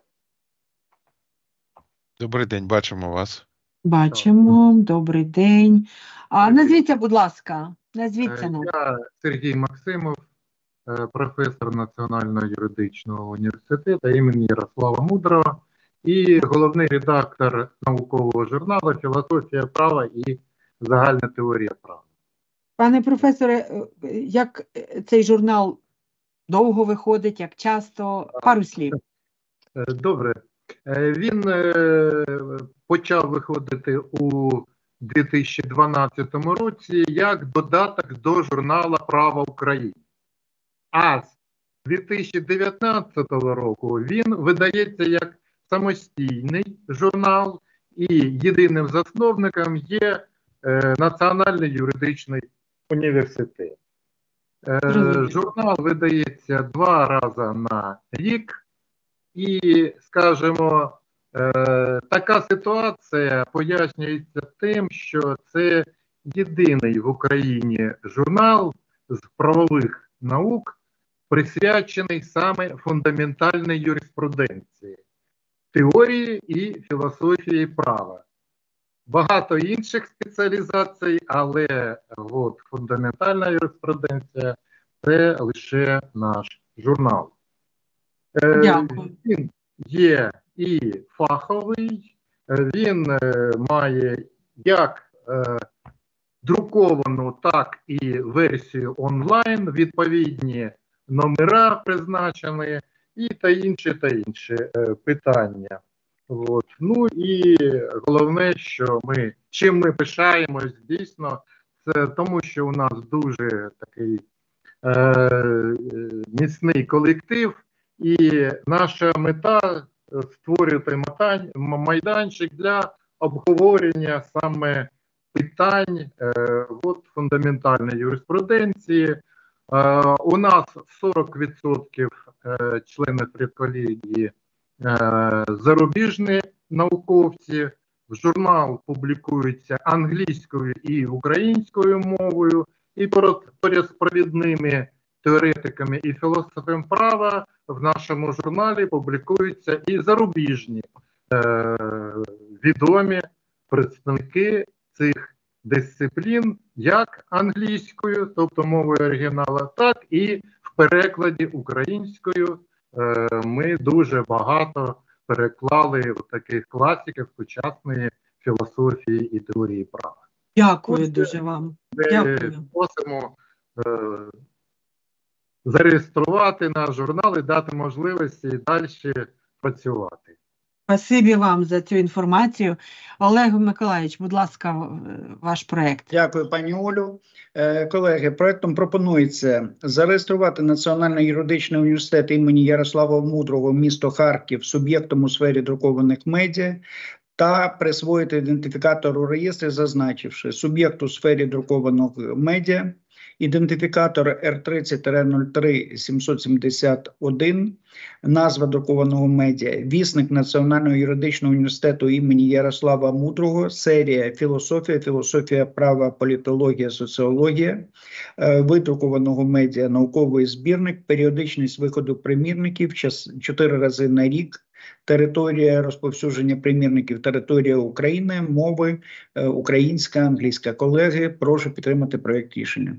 Добрий день, бачимо вас. Бачимо, добрий день. Назвіться, будь ласка, назвіться нам. Я Сергій Максимов, професор Національного юридичного університету імені Ярослава Мудрого і головний редактор наукового журналу «Філософія права і загальна теорія права». Пане професоре, як цей журнал довго виходить, як часто? Пару слів. Добре. Він почав виходити у 2012 році як додаток до журнала «Право України». А з 2019 року він видається як самостійний журнал, і єдиним засновником є Національний юридичний університет. Журнал видається 2 рази на рік, і, скажімо, така ситуація пояснюється тим, що це єдиний в Україні журнал з правових наук, присвячений саме фундаментальній юриспруденції, теорії і філософії права. Багато інших спеціалізацій, але от фундаментальна юриспруденція – це лише наш журнал. Він є і фаховий, він має як друковану, так і версію онлайн, відповідні номера призначені і та інші питання. От. Ну і головне, що чим ми пишаємось дійсно, це тому, що у нас дуже такий міцний колектив, і наша мета створювати майданчик для обговорення саме питань фундаментальної юриспруденції. У нас 40% членів редколегії зарубіжні науковці. Журнал публікується англійською і українською мовою, і поряд з провідними теоретиками і філософами права в нашому журналі публікуються і зарубіжні відомі представники цих дисциплін, як англійською, тобто мовою оригіналу, так і в перекладі українською. Ми дуже багато переклали таких класиків сучасної філософії і теорії права. Дякую дуже вам. Дякую. Просимо зареєструвати наш журнал і дати можливості далі працювати. Спасибі вам за цю інформацію. Олег Миколаївич, будь ласка, ваш проєкт. Дякую, пані Олю. Колеги, проєктом пропонується зареєструвати Національний юридичний університет імені Ярослава Мудрого, місто Харків, суб'єктом у сфері друкованих медіа та присвоїти ідентифікатор у реєстрі, зазначивши суб'єкт у сфері друкованих медіа, ідентифікатор R30-03-771, назва друкованого медіа, вісник Національного юридичного університету імені Ярослава Мудрого, серія «Філософія», «Філософія права», «Політологія», «Соціологія», видрукованого медіа, науковий збірник, періодичність виходу примірників 4 рази на рік, територія розповсюдження примірників, територія України, мови, українська, англійська. Колеги, прошу підтримати проєкт рішення.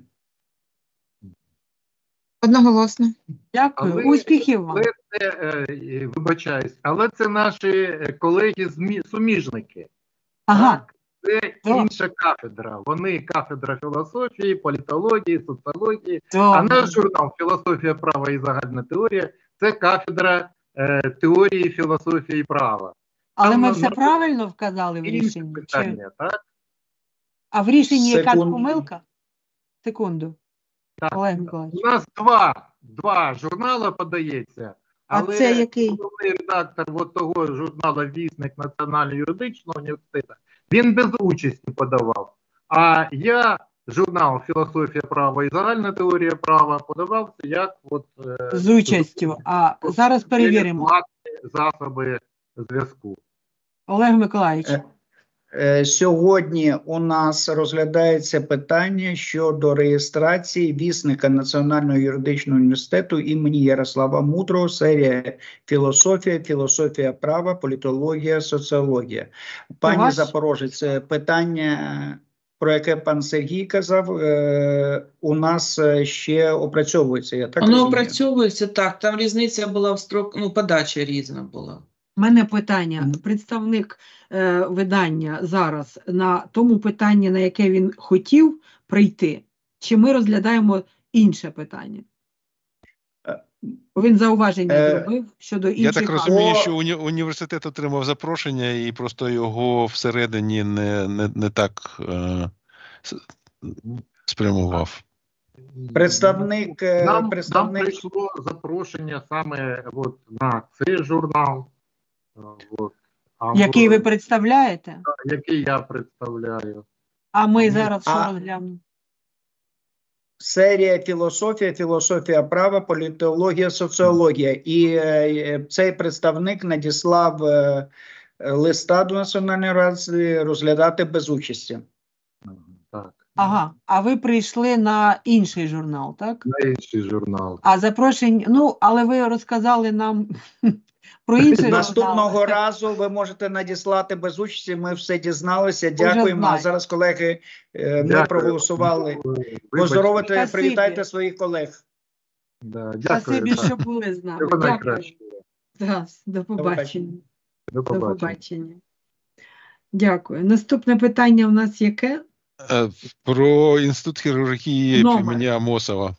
Одноголосно. Дякую. Успіхів вам. Вибачаюсь, але це наші колеги-суміжники. Ага. Це інша кафедра. Вони кафедра філософії, політології, соціології. А наш журнал «Філософія права і загальна теорія» – це кафедра теорії філософії права. Але ми все правильно вказали в рішенні? Питання, так? А в рішенні якась помилка? Секунду. Так. У нас два журнали подається, але це який? головний редактор того журналу «Вісник Національного юридичного університету», він без участі подавав. А я журнал «Філософія права і загальна теорія права» подавався як з участю. А зараз перевіримо. Засоби зв'язку. Олег Миколаївич. Сьогодні у нас розглядається питання щодо реєстрації вісника Національного юридичного університету імені Ярослава Мудрого, серія «Філософія», «Філософія права», «Політологія», «Соціологія». Пані Запорожець, питання, про яке пан Сергій казав, у нас ще опрацьовується, я так розумію? Воно опрацьовується, так. Там різниця була в подача різна була. У мене питання. Представник видання зараз на тому питанні, на яке він хотів прийти, чи ми розглядаємо інше питання? Він зауваження зробив щодо інших. Я так розумію, що університет отримав запрошення і просто його всередині не так спрямував. Представник нам прийшло запрошення саме на цей журнал. Який ви представляєте? Який я представляю. А ми зараз що розглянемо? Серія філософія права, політологія, соціологія. І цей представник надіслав листа до Національної ради розглядати без участі. Так. Ага, а ви прийшли на інший журнал, так? На інший журнал. А запрошення, але ви розказали нам про інший журнал. Наступного разу ви можете надіслати без участі, ми все дізналися, дякуємо. А зараз, колеги, ми проголосували. Поздоровите, привітайте своїх колег. Спасибі, що були з нами. Дякую. До побачення. До побачення. Дякую. Наступне питання у нас яке? Про інститут хірургії імені Амосова.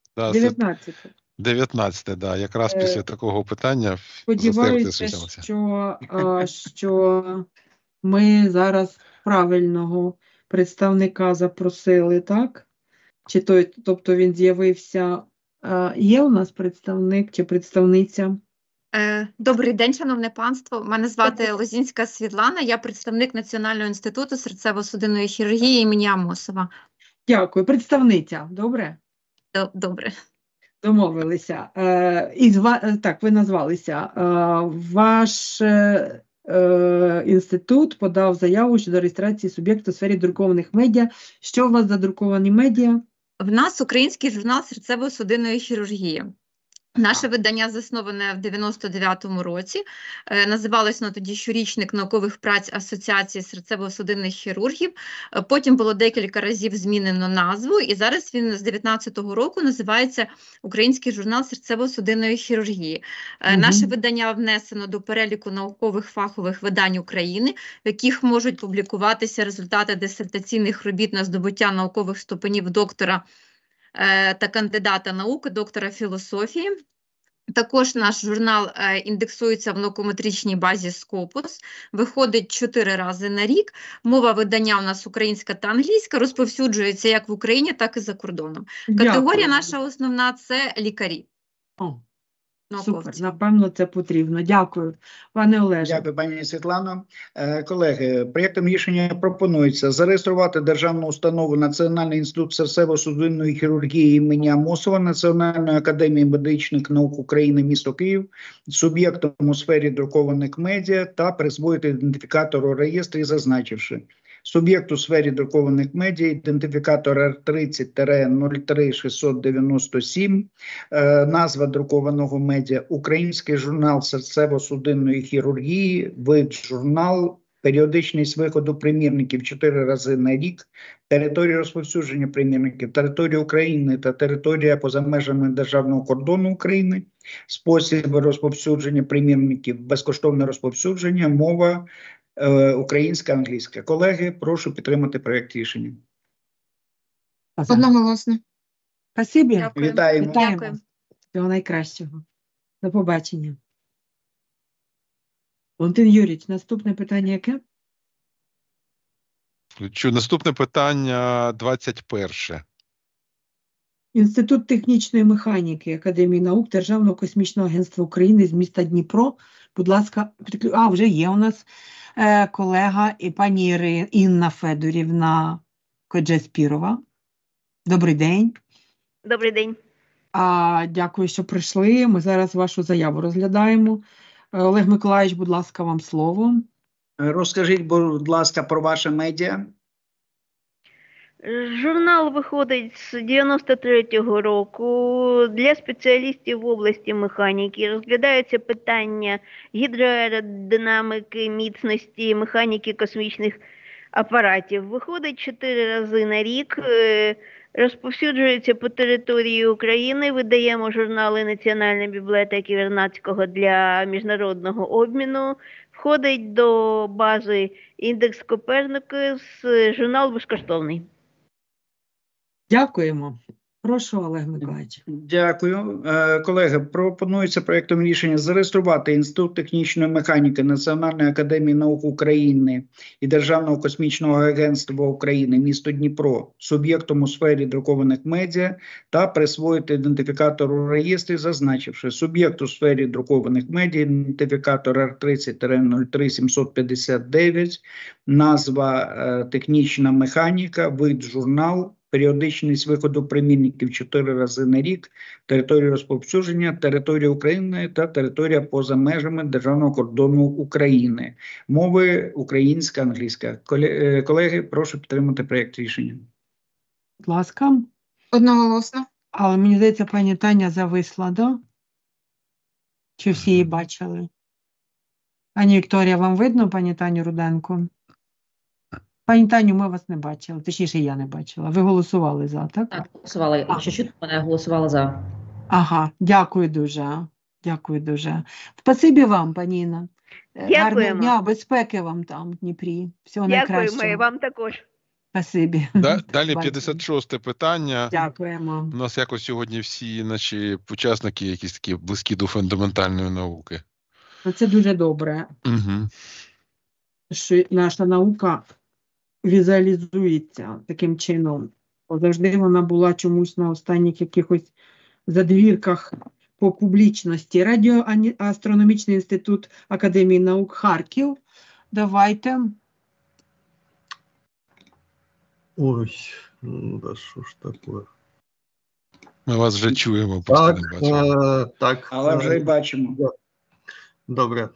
19, да, якраз після такого питання. Сподіваюся, що ми зараз правильного представника запросили, так? Тобто він з'явився. Є у нас представник чи представниця? Добрий день, шановне панство. Мене звати Лозінська Світлана, я представник Національного інституту серцево-судинної хірургії імені Амосова. Дякую. Представниця, добре? Добре. Домовилися. Так, ви назвалися. Ваш інститут подав заяву щодо реєстрації суб'єкту у сфері друкованих медіа. Що у вас за друковані медіа? В нас український журнал серцево-судинної хірургії. Наше видання засноване в 99-му році, називалось тоді «Щорічник наукових праць Асоціації серцево-судинних хірургів». Потім було декілька разів змінено назву, і зараз він з 19-го року називається «Український журнал серцево-судинної хірургії». Наше видання внесено до переліку наукових фахових видань України, в яких можуть публікуватися результати дисертаційних робіт на здобуття наукових ступенів доктора та кандидата наук, доктора філософії. Також наш журнал індексується в наукометричній базі Scopus, виходить 4 рази на рік. Мова видання у нас українська та англійська, розповсюджується як в Україні, так і за кордоном. Категорія наша основна – це лікарі. Супер, напевно, це потрібно. Дякую, пане Олеже. Дякую, пані Світлано. Колеги, проєктом рішення пропонується зареєструвати державну установу Національний інститут серцево-судинної хірургії імені Амосова Національної академії медичних наук України, місто Київ, суб'єктом у сфері друкованих медіа та присвоїти ідентифікатор у реєстрі, зазначивши: суб'єкт у сфері друкованих медіа, ідентифікатор R30-03-697, назва друкованого медіа «Український журнал серцево-судинної хірургії», вид журнал, періодичність виходу примірників 4 рази на рік, територія розповсюдження примірників, територія України та територія поза межами державного кордону України, спосіб розповсюдження примірників, безкоштовне розповсюдження, мова українська, англійська. Колеги, прошу підтримати проєкт рішення. Одноголосно. Спасибі. Вітаємо. Дякую. Всього найкращого. До побачення. Валентин Юрійович, наступне питання яке? Наступне питання 21. Інститут технічної механіки Академії наук Державного космічного агентства України з міста Дніпро. Будь ласка, вже є у нас колега і пані Інна Федорівна Коджеспірова. Добрий день. Добрий день. Дякую, що прийшли. Ми зараз вашу заяву розглядаємо. Олег Миколаївич, будь ласка, вам слово. Розкажіть, будь ласка, про ваше медіа. Журнал виходить з 93-го року. Для спеціалістів в області механіки розглядаються питання гідроаеродинаміки, міцності, механіки космічних апаратів. Виходить 4 рази на рік, розповсюджується по території України. Видаємо журнали Національної бібліотеки Вернадського для міжнародного обміну. Входить до бази «Індекс Коперника», журнал безкоштовний. Дякуємо. Прошу, Олег Миколаївич. Дякую. Колеги, пропонується проєктом рішення зареєструвати Інститут технічної механіки Національної академії наук України і Державного космічного агентства України місто Дніпро суб'єктом у сфері друкованих медіа та присвоїти ідентифікатор у реєстрі, зазначивши суб'єкт у сфері друкованих медіа, ідентифікатор R30-03-759, назва технічна механіка, вид журнал, періодичність виходу примірників 4 рази на рік, територія розповсюдження, територія України та територія поза межами державного кордону України. Мови українська, англійська. Колеги, прошу підтримати проєкт рішення. Будь ласка. Одноголосно. Але мені здається, пані Таня зависла, да? Чи всі її бачили? Пані Вікторія, вам видно, пані Таню Руденко? Пані Таню, ми вас не бачили, точніше, я не бачила. Ви голосували за, так? Так, голосувала. Якщо чутно, мене голосувала за. Ага, дякую дуже. Дякую дуже. Спасибі вам, пані Інна. Гарного дня, безпеки вам там, в Дніпрі. Всього найкращого. Дякуємо, і вам також. Спасибі. Далі 56-те питання. Дякуємо. У нас якось сьогодні всі наші учасники якісь такі близькі до фундаментальної науки. Це дуже добре, що наша наука візуалізується таким чином. Завжди вона була чомусь на останніх якихось задвірках по публічності. Радіоастрономічний інститут Академії наук Харків. Давайте. Ой, да що ж таке? Ми вас вже чуємо, просто не бачимо. Так. Але вже і бачимо. Добре.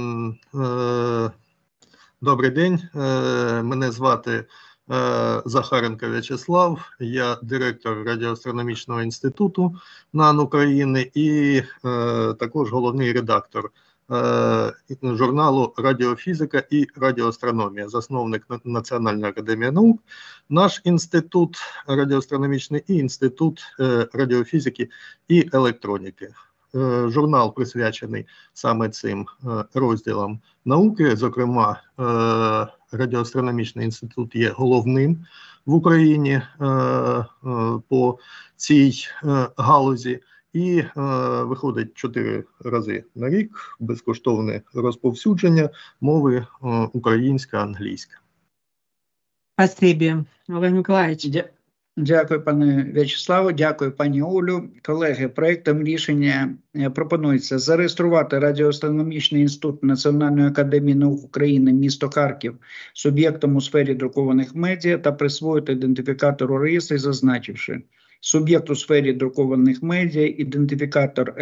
Добрий день. Мене звати Захаренко В'ячеслав. Я директор Радіоастрономічного інституту НАН України і також головний редактор журналу «Радіофізика і радіоастрономія», засновник Національної академії наук, наш інститут радіоастрономічний і інститут радіофізики і електроніки. Журнал присвячений саме цим розділам науки, зокрема, Радіоастрономічний інститут є головним в Україні по цій галузі і виходить 4 рази на рік безкоштовне розповсюдження мови українська, англійська. Спасибі, Олег Миколаївич. Дякую, пане В'ячеславу, дякую, пані Олю. Колеги, проєктом рішення пропонується зареєструвати Радіоастрономічний інститут Національної академії наук України місто Харків суб'єктом у сфері друкованих медіа та присвоїти ідентифікатор у реєстрі, зазначивши суб'єкт у сфері друкованих медіа, ідентифікатор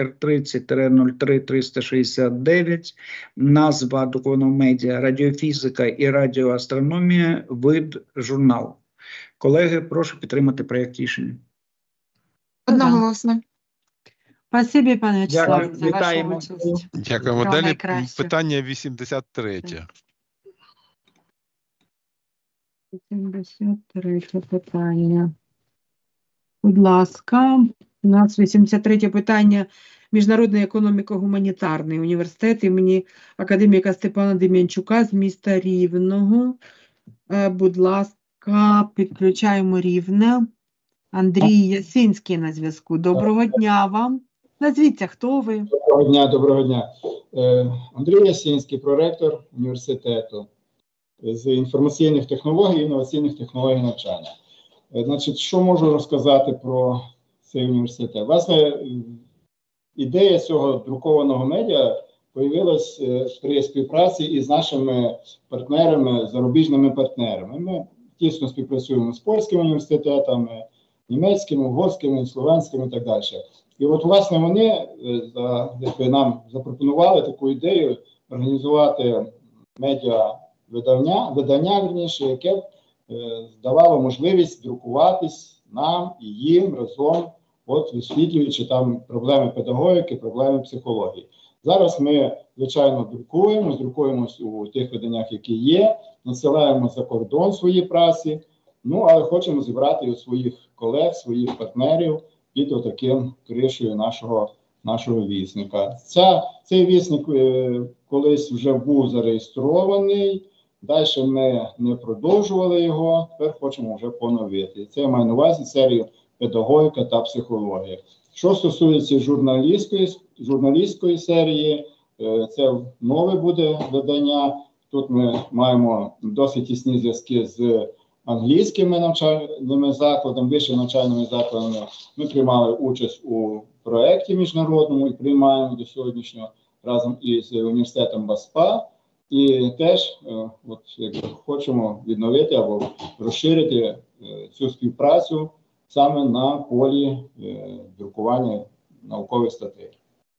R30-03-369, назва друкованого медіа, радіофізика і радіоастрономія, вид журнал. Колеги, прошу підтримати проєкт рішення. Одноголосно. Спасибі, пане В'ячеславе, за вашу участь. Дякуємо. Далі питання 83. 83 питання. Будь ласка, у нас 83 питання. Міжнародний економіко-гуманітарний університет імені академіка Степана Дем'янчука з міста Рівного. Будь ласка, підключаємо Рівне. Андрій Ясинський на зв'язку. Доброго дня вам. Назвіться, хто ви? Доброго дня. Андрій Ясинський, проректор університету з інформаційних технологій і інноваційних технологій навчання. Значить, що можу розказати про цей університет? Власне, ідея цього друкованого медіа появилась при співпраці із нашими партнерами, зарубіжними партнерами. Ми тісно співпрацюємо з польськими університетами, німецькими, угорськими, словенськими і так далі. І от, власне, вони нам запропонували таку ідею організувати видання, яке давало можливість друкуватись нам і їм разом, от висвітлюючи там проблеми педагогіки, проблеми психології. Зараз ми, звичайно, друкуємо у тих виданнях, які є, насилаємо за кордон свої праці, ну, але хочемо зібрати і у своїх колег, своїх партнерів під отаким кришею нашого вісника. Цей вісник колись вже був зареєстрований, далі ми не продовжували його, тепер хочемо вже поновити. Це я маю на увазі серію педагогіка та психологія. Що стосується журналістської серії, це нове буде видання. Тут ми маємо досить тісні зв'язки з англійськими навчальними закладами, вищими навчальними закладами. Ми приймали участь у проєкті міжнародному і приймаємо до сьогоднішнього разом із університетом БАСПА. І теж хочемо відновити або розширити цю співпрацю саме на полі друкування наукових статей.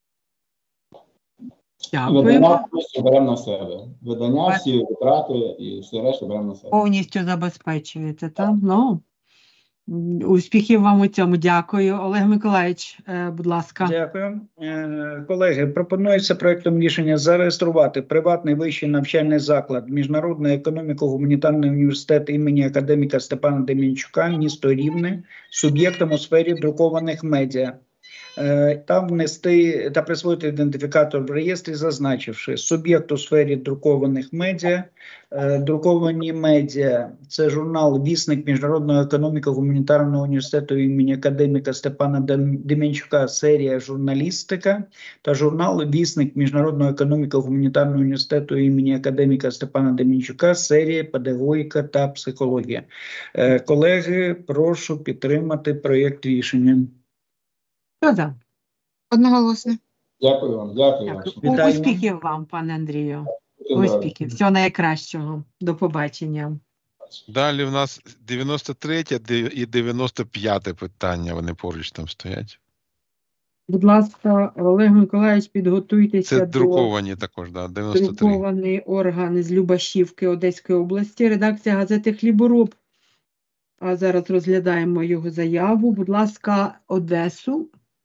Видання повністю беремо на себе. Видання, всі витрати і все решта беремо на себе. Повністю забезпечуєте, так? Ну, успіхів вам у цьому. Дякую. Олег Миколаївич, будь ласка. Дякую. Колеги, пропонується проектом рішення зареєструвати приватний вищий навчальний заклад Міжнародний економіко-гуманітарний університет імені академіка Степана Дем'янчука, місто Рівне, суб'єктом у сфері друкованих медіа. Там внести та присвоїти ідентифікатор в реєстрі, зазначивши суб'єкт у сфері друкованих медіа. Друковані медіа – це журнал «Вісник Міжнародного економіко-гуманітарного університету імені академіка Степана Дем'янчука, серія «Журналістика» та журнал «Вісник Міжнародного економіко-гуманітарного університету імені академіка Степана Дем'янчука, серія «Педагогіка та психологія». Колеги, прошу підтримати проєкт рішення. Хто за? Одноголосно. Дякую вам. Дякую. Успіхів вам, пане Андрію. Успіхів. Всього найкращого. До побачення. Далі в нас 93 і 95 питання, вони поруч там стоять. Будь ласка, Олег Миколаївич, підготуйтеся Це друковані також, да, 93. Друкований орган з Любашівки Одеської області, редакція газети «Хлібороб». А зараз розглядаємо його заяву. Будь ласка, Одесу,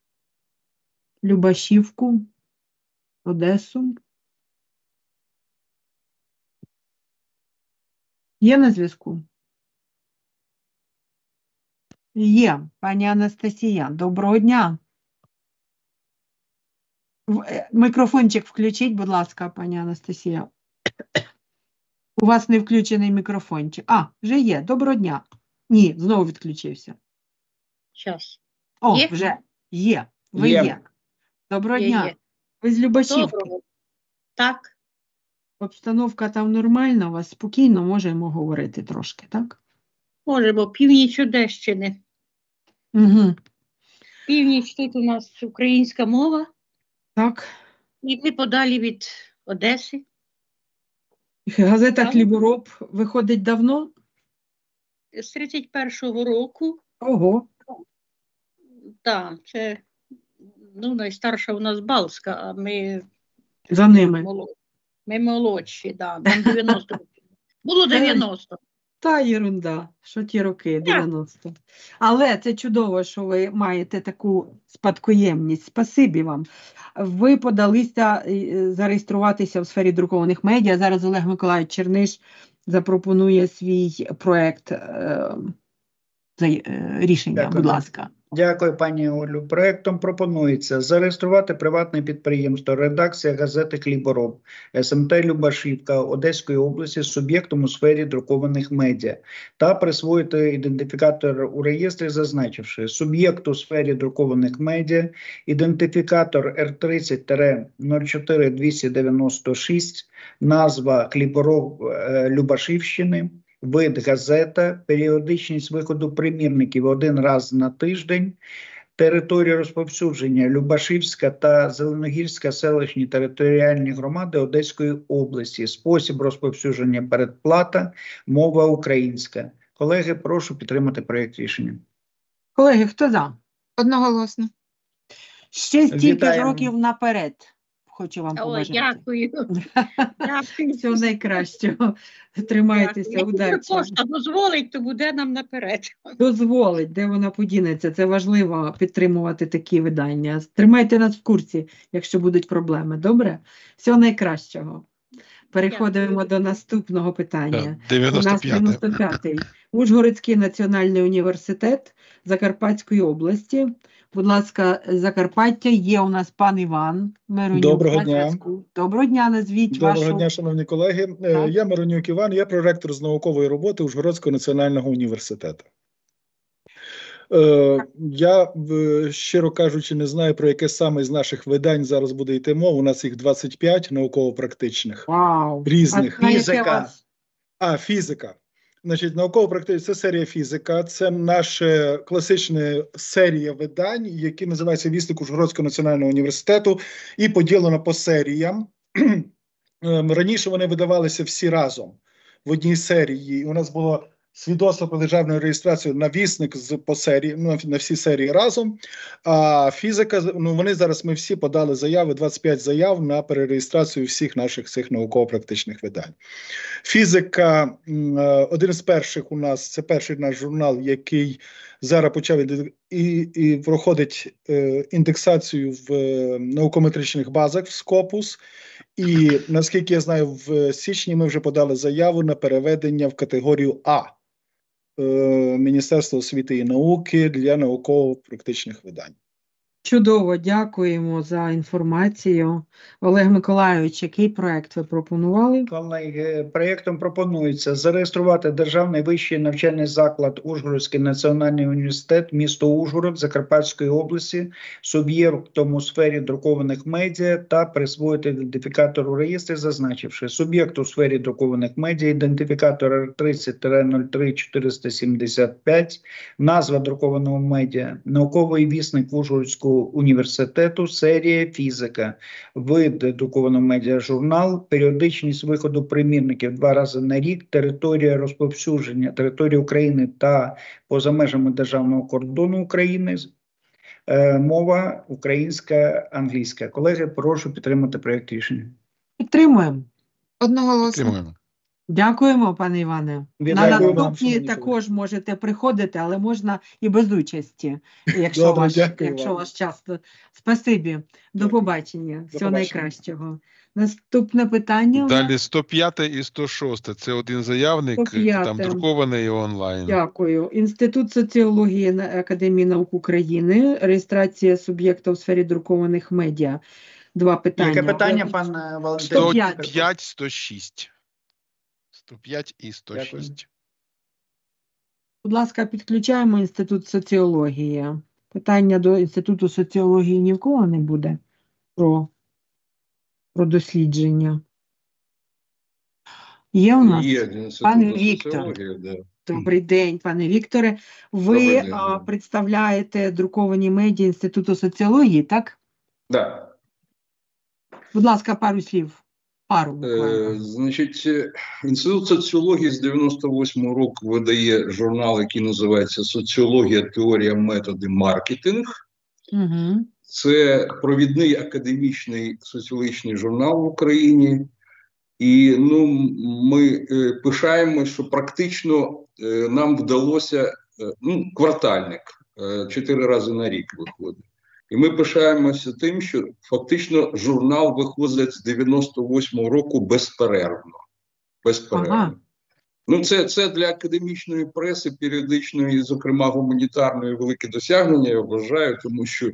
Любашівку, Одесу. Є на зв'язку? Є, пані Анастасія. Доброго дня. Мікрофончик включіть, будь ласка, пані Анастасія. У вас не включений мікрофончик. А, вже є. Доброго дня. Ні, знову відключився. Щас. О, є? вже є. Ви є. Доброго дня. Ви з Любашівки? Доброго. Так. Обстановка там нормальна, у вас спокійно можемо говорити трошки, так? Можемо. Північ Одещини. Угу. Північ тут у нас українська мова. Так. І ми подалі від Одеси. Газета «Хлібороб» виходить давно? З 31-го року. Ого. Так, це найстарша у нас Балська, а ми за ними. Ми молодші, да. Нам 90 років. Було 90. Та єрунда, що ті роки, 90. Але це чудово, що ви маєте таку спадкоємність. Спасибі вам. Ви подалися зареєструватися в сфері друкованих медіа. Зараз Олег Миколаївич Черниш запропонує свій проєкт рішення. Дякую. Будь ласка. Дякую, пані Олю. Проектом пропонується зареєструвати приватне підприємство «Редакція газети «Хлібороб» СМТ Любашівка Одеської області з суб'єктом у сфері друкованих медіа та присвоїти ідентифікатор у реєстрі, зазначивши суб'єкт у сфері друкованих медіа, ідентифікатор R30-04-296, назва «Хлібороб Любашівщини», вид газета, періодичність виходу примірників 1 раз на тиждень, територія розповсюдження Любашівська та Зеленогірська селищні територіальні громади Одеської області, спосіб розповсюдження передплата, мова українська. Колеги, прошу підтримати проєкт рішення. Колеги, хто за? Одноголосно. Ще стільки років наперед. Хочу вам побажати. Дякую. Всього найкращого. Тримайтеся, удачі. Якщо пошта дозволить, то буде нам наперед. Дозволить, де вона подінеться. Це важливо підтримувати такі видання. Тримайте нас в курсі, якщо будуть проблеми. Добре? Всього найкращого. Переходимо до наступного питання. 95-й. Ужгородський національний університет Закарпатської області. Будь ласка, Закарпаття, є у нас пан Іван Миронюк. Доброго дня. Доброго дня, назвіть вашу. Доброго дня, шановні колеги. Я Миронюк Іван, я проректор з наукової роботи Ужгородського національного університету. Я, щиро кажучи, не знаю, про яке саме з наших видань зараз буде йти мова. У нас їх 25 науково-практичних. Вау. Різних. Фізика. Фізика. Значить, науково-практична, це серія фізика, це наша класична серія видань, які називаються «Вісник Ужгородського національного університету», і поділено по серіям. Раніше вони видавалися всі разом в одній серії. У нас було свідоцтво про державну реєстрацію на вісник по серії, на всі серії разом. А фізика, вони зараз, ми всі подали заяви, 25 заяв на перереєстрацію всіх наших цих науково-практичних видань. Фізика, один з перших у нас, це перший наш журнал, який зараз почав і проходить індексацію в наукометричних базах в Scopus. І, наскільки я знаю, в січні ми вже подали заяву на переведення в категорію А Міністерства освіти і науки для науково-практичних видань. Чудово, дякуємо за інформацію. Олег Миколайович, який проєкт ви пропонували? Колеги, проєктом пропонується зареєструвати Державний вищий навчальний заклад Ужгородський національний університет, місто Ужгород, Закарпатської області, суб'єктом у сфері друкованих медіа та присвоїти ідентифікатор у реєстрі, зазначивши суб'єкт у сфері друкованих медіа, ідентифікатор R30-03-475, назва друкованого медіа, науковий вісник Ужгородського університету, серія фізика, вид друкованого медіа журнал, періодичність виходу примірників 2 рази на рік, територія розповсюдження, територія України та поза межами державного кордону України, мова українська, англійська. Колеги, прошу підтримати проєкт рішення. Підтримуємо. Одноголосно. Дякуємо, пане Іване. Вітаю На вам, наступні шановні також можете приходити, але можна і без участі, якщо, Добре, дякую вам. ваш час. Спасибі. До побачення. Всього найкращого. Наступне питання. Далі 105 і 106. Це один заявник, 105. там друкований і онлайн. Дякую. Інститут соціології Академії наук України. Реєстрація суб'єкта у сфері друкованих медіа. 2 питання. Яке питання, пан Валентин? 105, 106. 105 і 106. Дякую. Будь ласка, підключаємо Інститут соціології. Питання до Інституту соціології ні в кого не буде про дослідження. Є у нас? Пане Віктор. Да. Добрий день, пане Вікторе. Ви представляєте друковані медіа Інституту соціології, так? Да. Будь ласка, пару слів. Значить, Інститут соціології з 98-го року видає журнал, який називається «Соціологія, теорія, методи, маркетинг». Угу. Це провідний академічний соціологічний журнал в Україні. І ми пишаємося, що практично нам вдалося, квартальник, 4 рази на рік виходить. І ми пишаємося тим, що фактично журнал виходить з 98-го року безперервно. Ага. Це для академічної преси, періодичної, зокрема гуманітарної, велике досягнення, я вважаю, тому що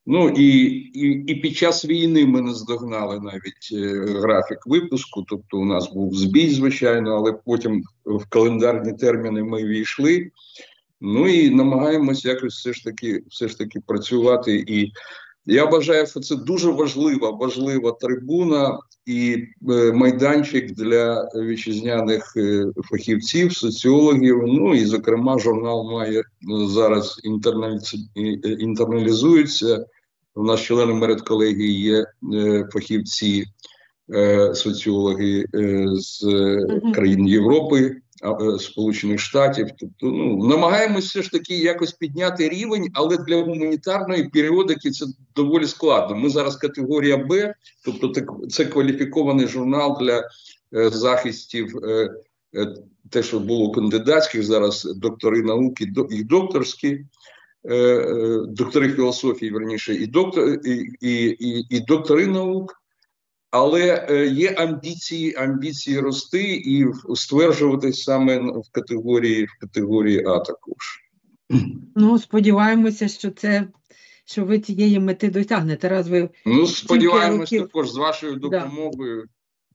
і під час війни ми наздогнали навіть графік випуску, тобто у нас був збій, звичайно, але потім в календарні терміни ми війшли. І намагаємось якось все ж таки працювати. І я вважаю, що це дуже важлива трибуна і майданчик для вітчизняних фахівців, соціологів. І, зокрема, журнал має зараз інтерналізується. У нас членами редколегії є фахівці, соціологи з країн Європи, Сполучених Штатів. Тобто, намагаємося все ж таки якось підняти рівень, але для гуманітарної періодики це доволі складно. Ми зараз категорія Б, тобто це кваліфікований журнал для захистів, те, що було кандидатських, зараз доктори науки і докторські, доктори філософії, верніше, і доктори наук. Але є амбіції рости і стверджуватись саме в категорії А також. Сподіваємося, що ви цієї мети досягнете. Раз ви сподіваємося також з вашою допомогою.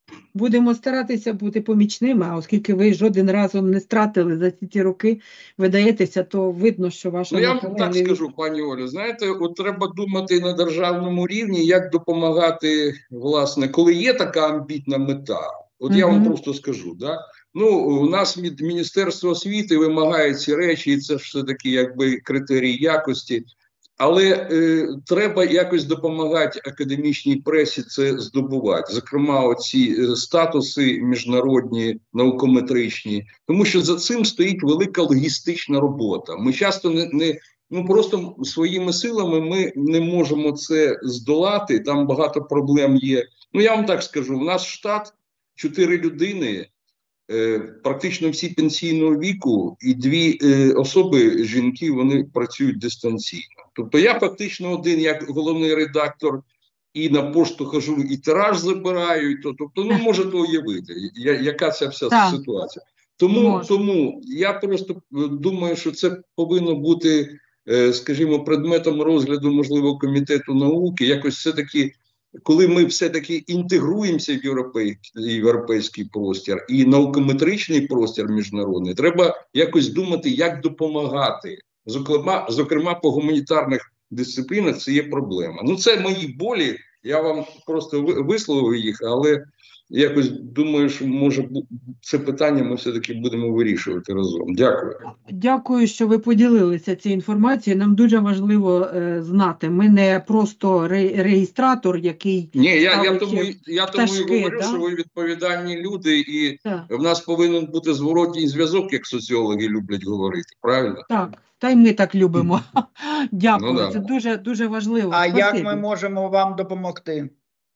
Будемо старатися бути помічними, а оскільки ви жоден разом не стратили за ці роки, видаєтеся, то видно, що ваша... Я вам так скажу, пані Олю, знаєте, от треба думати на державному рівні, як допомагати, власне, коли є така амбітна мета. От я вам просто скажу, да? У нас від Міністерства освіти вимагає ці речі, і це все-таки якби критерії якості. Але треба якось допомагати академічній пресі це здобувати. Зокрема, оці статуси міжнародні, наукометричні. Тому що за цим стоїть велика логістична робота. Ми часто просто своїми силами ми не можемо це здолати. Там багато проблем є. Я вам так скажу, у нас штат 4 людини, практично всі пенсійного віку, і 2 особи, жінки, вони працюють дистанційно. Тобто я фактично один, як головний редактор, і на пошту хожу, і тираж забираю, тобто, можете уявити, яка ця вся ситуація. Тому я просто думаю, що це повинно бути, скажімо, предметом розгляду, можливо, комітету науки, якось все-таки, коли ми все-таки інтегруємося в європейський простір і наукометричний простір міжнародний, треба якось думати, як допомагати. Зокрема, по гуманітарних дисциплінах це є проблема. Це мої болі, я вам просто висловив їх, але якось думаю, що може це питання ми все-таки будемо вирішувати разом. Дякую. Дякую, що ви поділилися цією інформацією. Нам дуже важливо знати. Ми не просто реєстратор, який... Ні, я тому і говорю, що ви відповідальні люди, і в нас повинен бути зворотній зв'язок, як соціологи люблять говорити, правильно? Так. Та й ми так любимо. Дякую, це дуже важливо. А як ми можемо вам допомогти?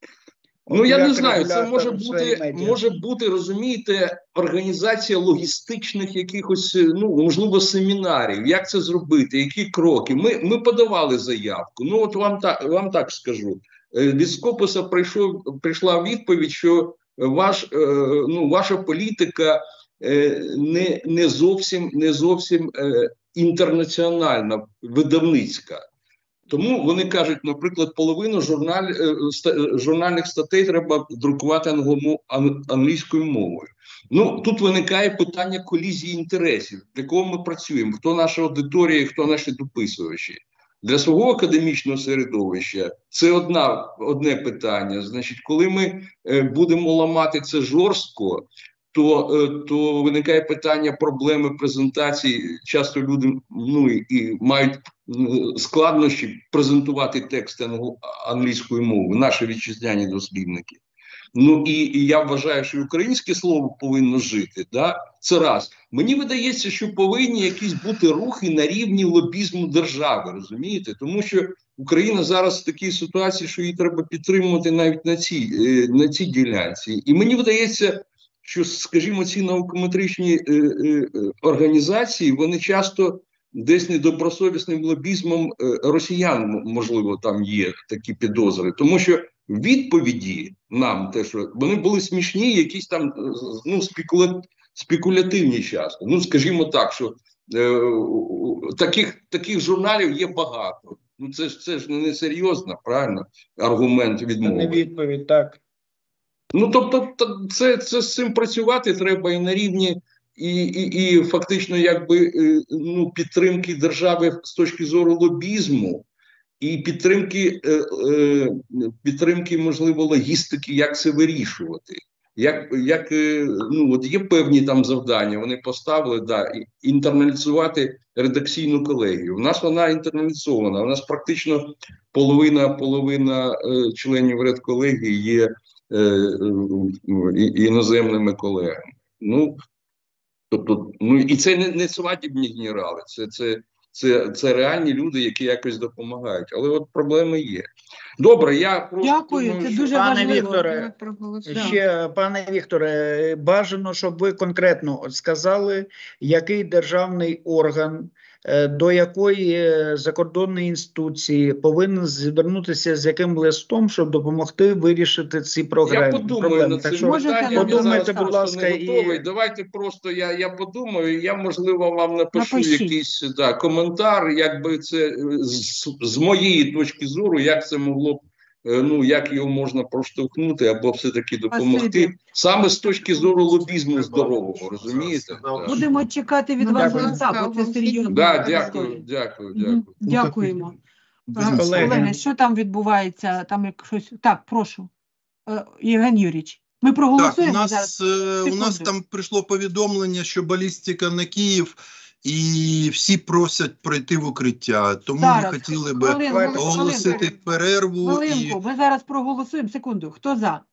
Я не знаю, це може бути, розумієте, організація логістичних якихось, можливо, семінарів. Як це зробити, які кроки? Ми подавали заявку. От вам так скажу. Від Скопуса прийшла відповідь, що ваша політика не зовсім інтернаціональна, видавницька. Тому вони кажуть, наприклад, половину журнальних статей треба друкувати англійською мовою. Тут виникає питання колізії інтересів. Для кого ми працюємо? Хто наша аудиторія, хто наші дописувачі? Для свого академічного середовища це одне питання. Значить, коли ми будемо ламати це жорстко, то виникає питання проблеми презентації. Часто люди і мають складнощі презентувати тексти англійською мовою, наші вітчизняні дослідники. І я вважаю, що українське слово повинно жити. Це раз. Мені видається, що повинні якісь бути рухи на рівні лобізму держави, розумієте? Тому що Україна зараз в такій ситуації, що її треба підтримувати навіть на цій ділянці. І мені видається, що, скажімо, ці наукометричні організації, вони часто десь недобросовісним лобізмом росіян, можливо, там є такі підозри. Тому що відповіді нам, вони були смішні, якісь там спекулятивні часто. Скажімо так, що таких журналів є багато. Це ж не серйозно, правильно, аргумент відмови. Це не відповідь, так. Тобто це з цим працювати треба і на рівні і фактично підтримки держави з точки зору лобізму і підтримки, можливо, логістики, як це вирішувати. Є певні там завдання, вони поставили, інтерналізувати редакційну колегію. У нас вона інтерналізована, у нас практично половина членів редколегії є іноземними колегами. І це не свадібні генерали, це реальні люди, які якось допомагають. Але от проблеми є. Добре, я просто дякую, думаю, це дуже важливо. Пане Вікторе, бажано, щоб ви конкретно сказали, який державний орган, до якої закордонної інституції повинен звернутися з яким листом, щоб допомогти вирішити ці проблеми. Я подумаю над цим питанням, подумайте, будь ласка, готовий. Давайте просто я подумаю, я, можливо, вам напишу якийсь коментар, якби це з моєї точки зору, як це могло б ну, як його можна проштовхнути або все-таки допомогти, саме з точки зору лобізму здорового, розумієте? Будемо чекати від вас листа, бо це серйозно. Дякую. Дякуємо. Колеги, що там відбувається? Там як щось... Так, прошу. Євген Юрійович, ми проголосуємо так, зараз? У нас там прийшло повідомлення, що балістика на Київ, і всі просять пройти в укриття. Тому зараз, ми хотіли би оголосити перерву. Хвилинку, ми зараз проголосуємо. Секунду, хто за?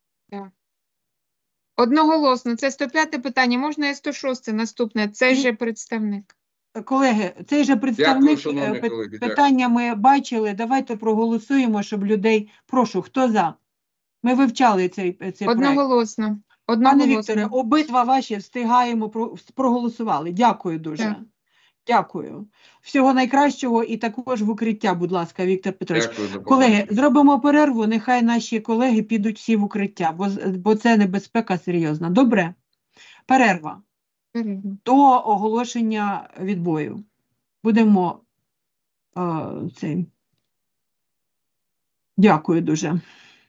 Одноголосно, це 105 питання, можна і 106 наступне, цей же представник. Колеги, цей же представник, питання ми бачили, давайте проголосуємо, щоб людей... Прошу, хто за? Ми вивчали цей проект. Одноголосно. Пане Вікторе, обидва ваші встигаємо, проголосували. Дякую дуже. Так. Дякую. Всього найкращого і також в укриття, будь ласка, Віктор Петрович. Дякую, колеги, зробимо перерву, нехай наші колеги підуть всі в укриття, бо це небезпека серйозна. Добре? Перерва. До оголошення відбою. Будемо цим. Дякую дуже.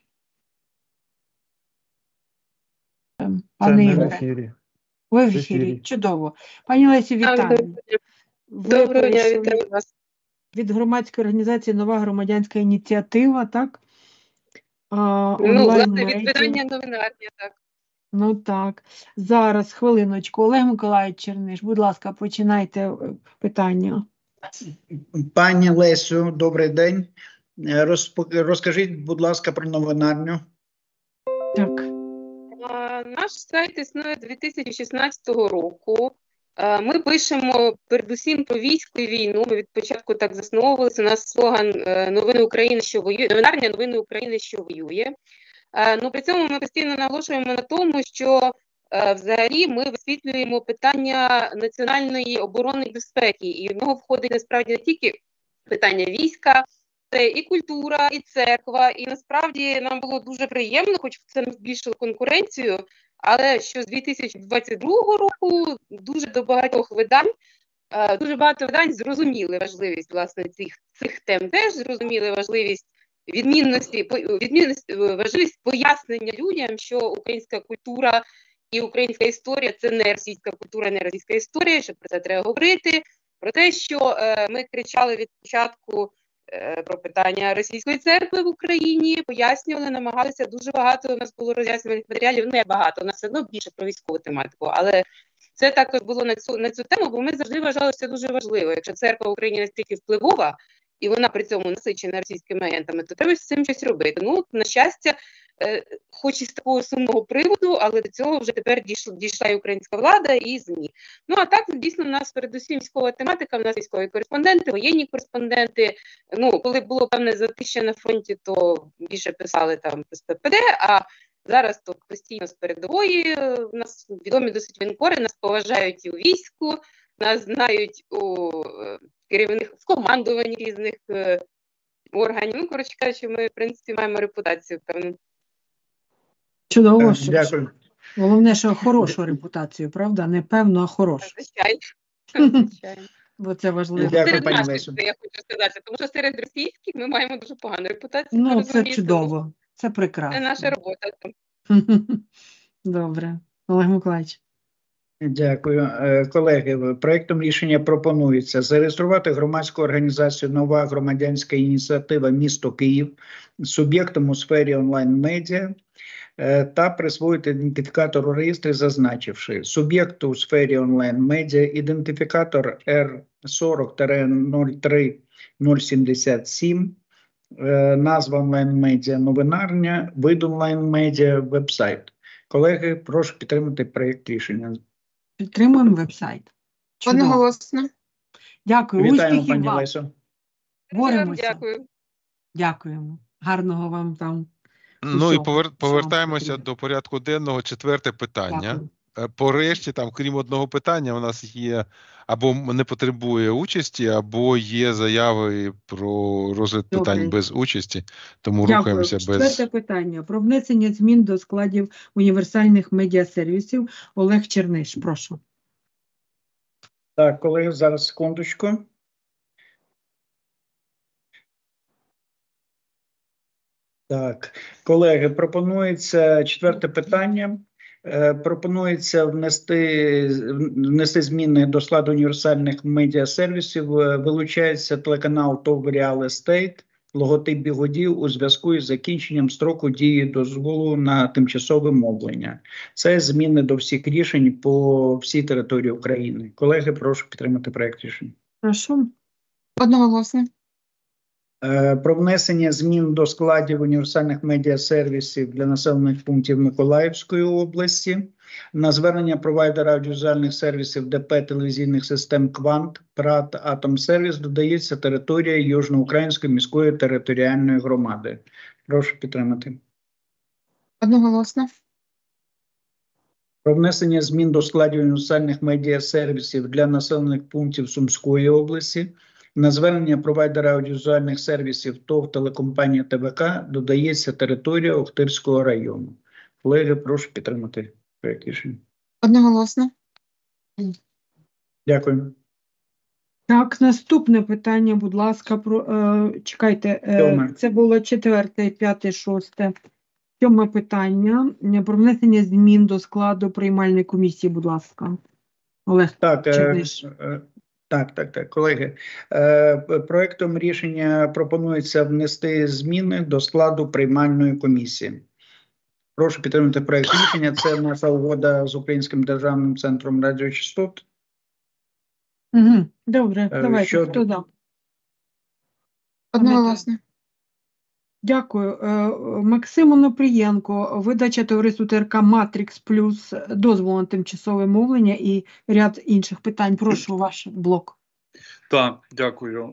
Пане Ігоре, ви в ефірі. Чудово. Пані Лесі, вітаю. Доброго дня, вітаю вас. Від громадської організації «Нова громадянська ініціатива», так? Власне, від видання «Новинарня», так. Ну так. Зараз, хвилиночку. Олег Миколаївич Черниш, будь ласка, починайте питання. Пані Лесю, добрий день. Розкажіть, будь ласка, про новинарню. Так. Наш сайт існує 2016 року. Ми пишемо передусім про військо і війну. Ми від початку так засновувалися. У нас слоган «Новини України, що воює», новинарня «Новини України, що воює». Ну, при цьому ми постійно наголошуємо на тому, що взагалі ми висвітлюємо питання національної оборони і безпеки. І в нього входить насправді не тільки питання війська, це і культура, і церква. І насправді нам було дуже приємно, хоч це не збільшило конкуренцію, але що з 2022 року дуже багато видань зрозуміли важливість власне цих тем, теж зрозуміли важливість важливість пояснення людям, що українська культура і українська історія – це не російська культура, не російська історія, що про це треба говорити, про те, що ми кричали від початку про питання російської церкви в Україні, пояснювали, намагалися, дуже багато у нас було роз'яснювальних матеріалів, не багато, у нас все одно більше про військову тематику, але це також було на цю тему, бо ми завжди вважали, що це дуже важливо. Якщо церква в Україні настільки впливова, і вона при цьому насичена російськими агентами, то треба з цим щось робити. Ну, на щастя, хоч і з такого сумного приводу, але до цього вже тепер дійшла і українська влада, і ЗМІ. Ну, а так, дійсно, у нас передусім військова тематика, у нас військові кореспонденти, воєнні кореспонденти. Ну, коли було певне затища на фронті, то більше писали там з ППД, а зараз то постійно з передової. У нас відомі досить воєнкори, нас поважають і у війську, нас знають у керівних в командуванні різних органів. Ну, коротше кажучи, ми, в принципі, маємо репутацію певну. Чудово, дякую. Головне, що хорошу репутацію, правда? Не певно, а хорошу. Звичайно. Бо це важливо. Серед наших, я хочу сказати, тому що серед російських ми маємо дуже погану репутацію. Ну, це чудово, це прекрасно. Це наша робота. Добре. Олег Миколаївич. Дякую. Колеги, проєктом рішення пропонується зареєструвати громадську організацію «Нова громадянська ініціатива місто Київ» суб'єктом у сфері онлайн-медіа та присвоїти ідентифікатор у реєстрі, зазначивши суб'єкту у сфері онлайн-медіа ідентифікатор R40-03-077, назва онлайн-медіа «Новинарня», вид онлайн-медіа, веб-сайт. Колеги, прошу підтримати проєкт рішення. Підтримуємо веб-сайт. Одноголосно. Дякую. Вітаємо, пані Лесо. Боремося. Дякую. Дякуємо. Гарного вам там. Ну і повертаємося до порядку денного. Четверте питання. Дякую. Порешті, там, крім одного питання, у нас є або не потребує участі, або є заяви про розгляд питань без участі, тому рухаємося без... Четверте питання. Про внесення змін до складів універсальних медіасервісів. Олег Черниш, прошу. Так, колеги, зараз секундочку. Так, колеги, пропонується четверте питання. Пропонується внести зміни до складу універсальних медіасервісів. Вилучається телеканал ТОВ Real Estate, логотип бігодів у зв'язку із закінченням строку дії дозволу на тимчасове мовлення. Це зміни до всіх рішень по всій території України. Колеги, прошу підтримати проект рішення. Прошу. Одноголосно. Про внесення змін до складів універсальних медіасервісів для населених пунктів Миколаївської області. На звернення провайдера аудіовізуальних сервісів ДП телевізійних систем «Квант» ПРАТ «Атомсервіс» додається територія Южноукраїнської міської територіальної громади. Прошу підтримати. Одноголосно. Про внесення змін до складів універсальних медіасервісів для населених пунктів Сумської області. На звернення провайдера аудіовізуальних сервісів ТОВ телекомпанія ТВК додається територія Охтирського району. Колеги, прошу підтримати проект рішення. Одноголосно. Дякую. Так, наступне питання, будь ласка, чекайте, це було 4, 5, 6. 7 питання про внесення змін до складу приймальної комісії, будь ласка. Олег. Так, колеги. Проектом рішення пропонується внести зміни до складу приймальної комісії. Прошу підтримати проект рішення. Це наша угода з Українським державним центром радіочастот. Добре, давайте. Хто за? Одноголосно. Дякую. Максим Онопрієнко, видача товариству ТРК «Матрикс Плюс», дозволу на тимчасове мовлення і ряд інших питань. Прошу, ваш блок. Так, дякую.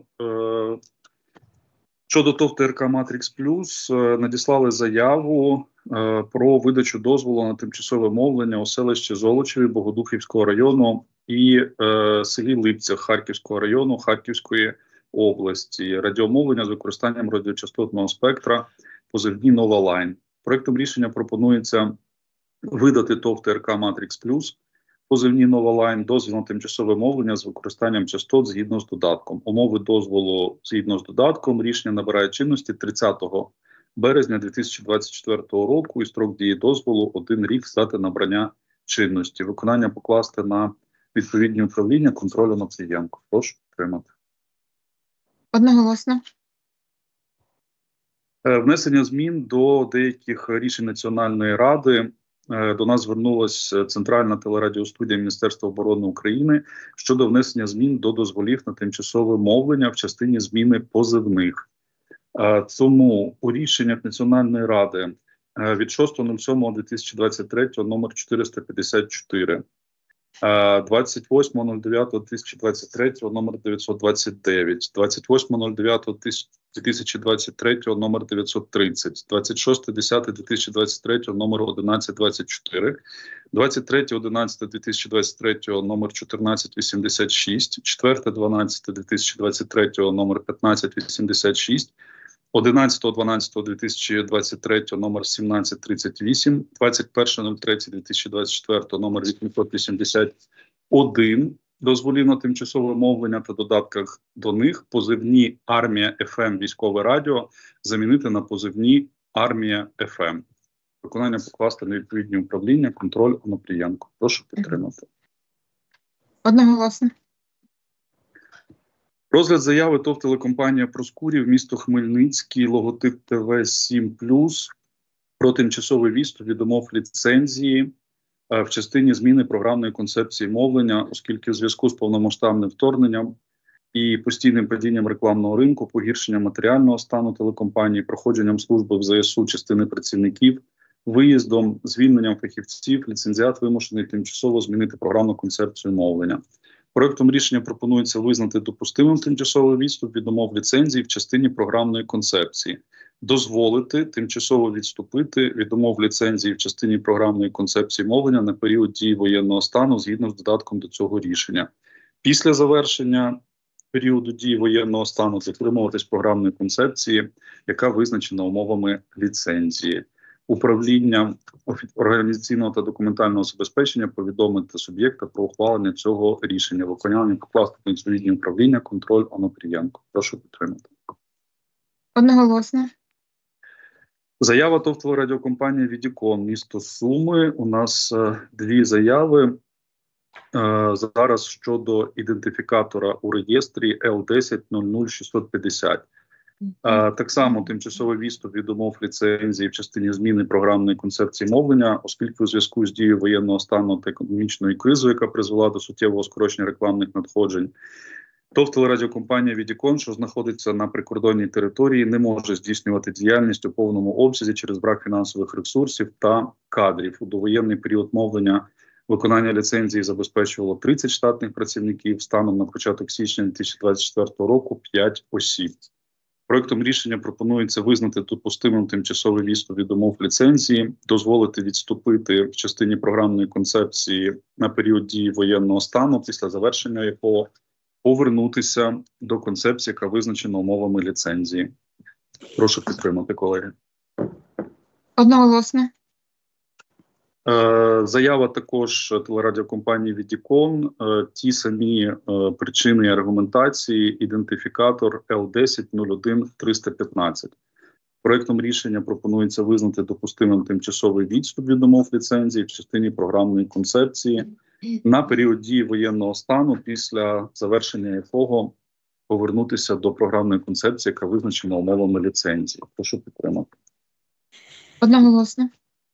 Щодо ТОВ ТРК «Матрикс Плюс», надіслали заяву про видачу дозволу на тимчасове мовлення у селищі Золочеві Богодухівського району і селі Липцях Харківського району Харківської області. Радіомовлення з використанням радіочастотного спектра позивні «Нова Лайн». Проектом рішення пропонується видати ТОВ ТРК «Матрикс Плюс» позивні «Нова Лайн» дозвіл на тимчасове мовлення з використанням частот згідно з додатком. Умови дозволу згідно з додатком рішення набирає чинності 30 березня 2024 року і строк дії дозволу 1 рік з дати набрання чинності. Виконання покласти на відповідні управління контролю над клієнтом. Прошу підтримати. Одноголосно. Внесення змін до деяких рішень Національної ради. До нас звернулася Центральна телерадіостудія Міністерства оборони України щодо внесення змін до дозволів на тимчасове мовлення в частині зміни позивних. Тому у рішеннях Національної ради від 6.07.2023 номер 454, 28.09.2023 номер 929, 28.09.2023 номер 930, 26.10.2023 номер 1124, 23.11.2023 номер 1486, 4.12.2023 номер 1586, 11.12.2023 номер 1738, 21.03.2024 номер 881 дозволів на тимчасове мовлення та додатках до них позивні «Армія ФМ» військове радіо замінити на позивні «Армія ФМ». Виконання покласти на відповідні управління, контроль Онопрієнко. Прошу підтримати. Одноголосно. Розгляд заяви ТОВ телекомпанія «Проскурів», місто Хмельницький, логотип ТВ7+, про тимчасовий відступ від умов ліцензії в частині зміни програмної концепції мовлення, оскільки в зв'язку з повномасштабним вторгненням і постійним падінням рекламного ринку, погіршенням матеріального стану телекомпанії, проходженням служби в ЗСУ частини працівників, виїздом, звільненням фахівців, ліцензіат вимушений тимчасово змінити програмну концепцію мовлення. Проектом рішення пропонується визнати допустимим тимчасовий відступ від умов ліцензії в частині програмної концепції, дозволити тимчасово відступити від умов ліцензії в частині програмної концепції мовлення на період дії воєнного стану згідно з додатком до цього рішення. Після завершення періоду дії воєнного стану дотримуватись програмної концепції, яка визначена умовами ліцензії. Управління організаційного та документального забезпечення повідомити суб'єкта про ухвалення цього рішення. Виконання покласти на відповідні управління, контроль Онопрієнко. Прошу підтримати. Одноголосно. Заява ТОВ телерадіокомпанії «Відікон», місто Суми. У нас дві заяви. Зараз щодо ідентифікатора у реєстрі L10-00-650. Так само тимчасовий відступ від умов ліцензії в частині зміни програмної концепції мовлення, оскільки у зв'язку з дією воєнного стану та економічної кризи, яка призвела до суттєвого скорочення рекламних надходжень, ТОВ телерадіокомпанія «Відікон», що знаходиться на прикордонній території, не може здійснювати діяльність у повному обсязі через брак фінансових ресурсів та кадрів. У довоєнний період мовлення виконання ліцензії забезпечувало 30 штатних працівників, станом на початок січня 2024 року 5 осіб. Проектом рішення пропонується визнати допустимим тимчасовий відступ від умов ліцензії, дозволити відступити в частині програмної концепції на період дії воєнного стану, після завершення якого повернутися до концепції, яка визначена умовами ліцензії. Прошу підтримати, колеги. Одноголосно. Заява також телерадіокомпанії «Відікон». Ті самі причини і аргументації, ідентифікатор L10-01-315. Проектом рішення пропонується визнати допустимим тимчасовий відступ від умов ліцензії в частині програмної концепції на період дії воєнного стану, після завершення якого повернутися до програмної концепції, яка визначена умовами ліцензії. Прошу підтримати. Одноголосно.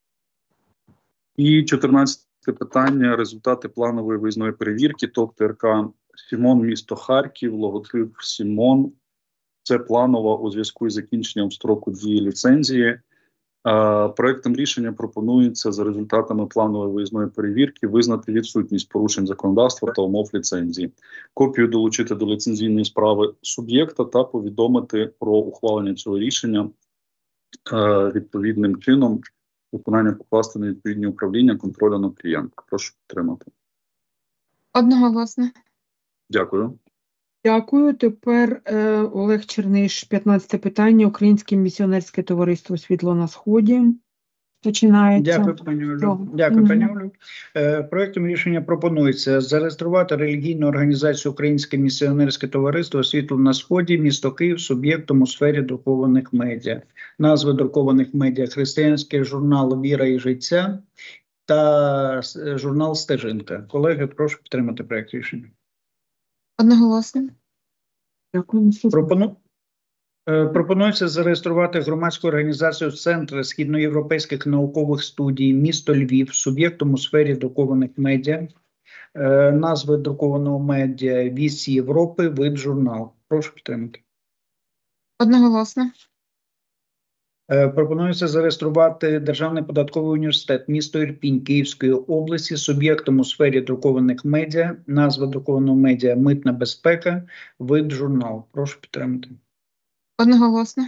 І 14-те питання. Результати планової виїзної перевірки ТОВ ТРК «Сімон», місто Харків, логотип «Сімон». Це планова у зв'язку із закінченням строку дії ліцензії. Проектом рішення пропонується за результатами планової виїзної перевірки визнати відсутність порушень законодавства та умов ліцензії. Копію долучити до ліцензійної справи суб'єкта та повідомити про ухвалення цього рішення відповідним чином. Виконання покласти на відповідні управління контролю над клієнтом. Прошу підтримати. Одноголосно. Дякую. Дякую. Тепер Олег Черниш, 15 питання. Українське місіонерське товариство «Світло на Сході». Починається. Дякую, пані Олю. Дякую, пані Олю. Проектом рішення пропонується зареєструвати релігійну організацію Українське місіонерське товариство «Світло на Сході», місто Київ, суб'єктом у сфері друкованих медіа. Назви друкованих медіа: християнський журнал «Віра і життя» та журнал «Стежинка». Колеги, прошу підтримати проект рішення. Одноголосно. Дякую. Пропонується зареєструвати громадську організацію «Центр східноєвропейських наукових студій», місто Львів, суб'єктом у сфері друкованих медіа. Назви друкованого медіа: «Вість Європи», вид журнал. Прошу підтримати. Одноголосно. Пропонується зареєструвати Державний податковий університет, місто Ірпінь, Київської області, суб'єктом у сфері друкованих медіа. Назва друкованого медіа: «Митна безпека», вид журнал. Прошу підтримати. Одноголосно.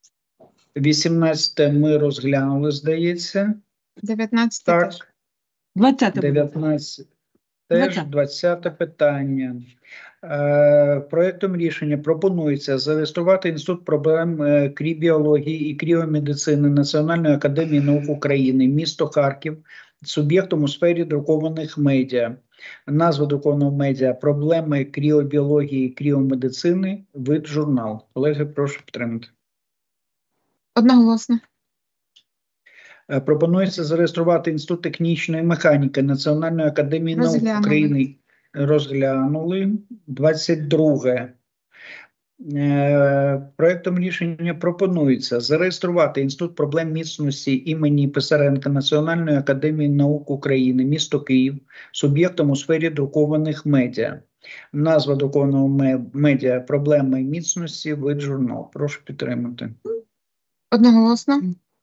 18 ми розглянули, здається. 19 так. теж. 20 19 теж. 20 питання. Проектом рішення пропонується зареєструвати Інститут проблем кріобіології і кріомедицини Національної академії наук України, місто Харків, суб'єктом у сфері друкованих медіа. Назва друкованого медіа: «Проблеми кріобіології і кріомедицини», вид журнал. Колеги, прошу підтримати. Одноголосно. Пропонується зареєструвати Інститут технічної механіки Національної академії наук України. Розглянули. 22. Проектом рішення пропонується зареєструвати Інститут проблем міцності імені Писаренка Національної академії наук України, місто Київ, суб'єктом у сфері друкованих медіа. Назва друкованого медіа: «Проблеми міцності», вид журнал. Прошу підтримати. Одноголосно.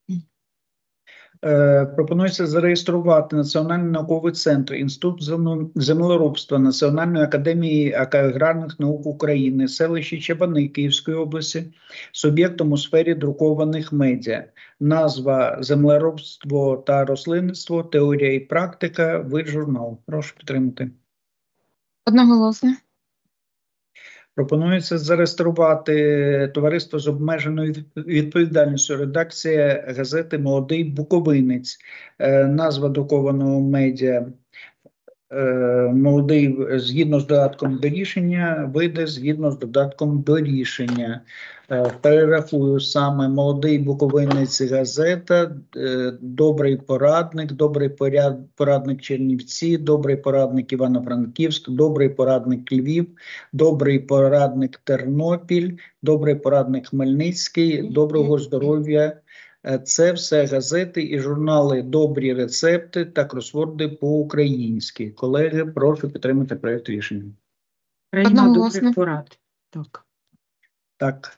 Пропонується зареєструвати Національний науковий центр, Інститут землеробства Національної академії аграрних наук України, селище Чабани Київської області, суб'єктом у сфері друкованих медіа. Назва: «Землеробство та рослинництво. Теорія і практика», вид журнал. Прошу підтримати. Одноголосно. Пропонується зареєструвати товариство з обмеженою відповідальністю, редакція газети «Молодий Буковинець». Назва друкованого медіа: молодий згідно з додатком до рішення, вийде згідно з додатком до рішення. Перерахую саме: молодий буковинець газета, добрий порадник Чернівці, добрий порадник Івано-Франківськ, добрий порадник Львів, добрий порадник Тернопіль, добрий порадник Хмельницький, доброго здоров'я. Це все газети і журнали «Добрі рецепти» та кросворди по-українськи. Колеги, прошу підтримати проєкт рішення. Одноголосно. Порад. Так.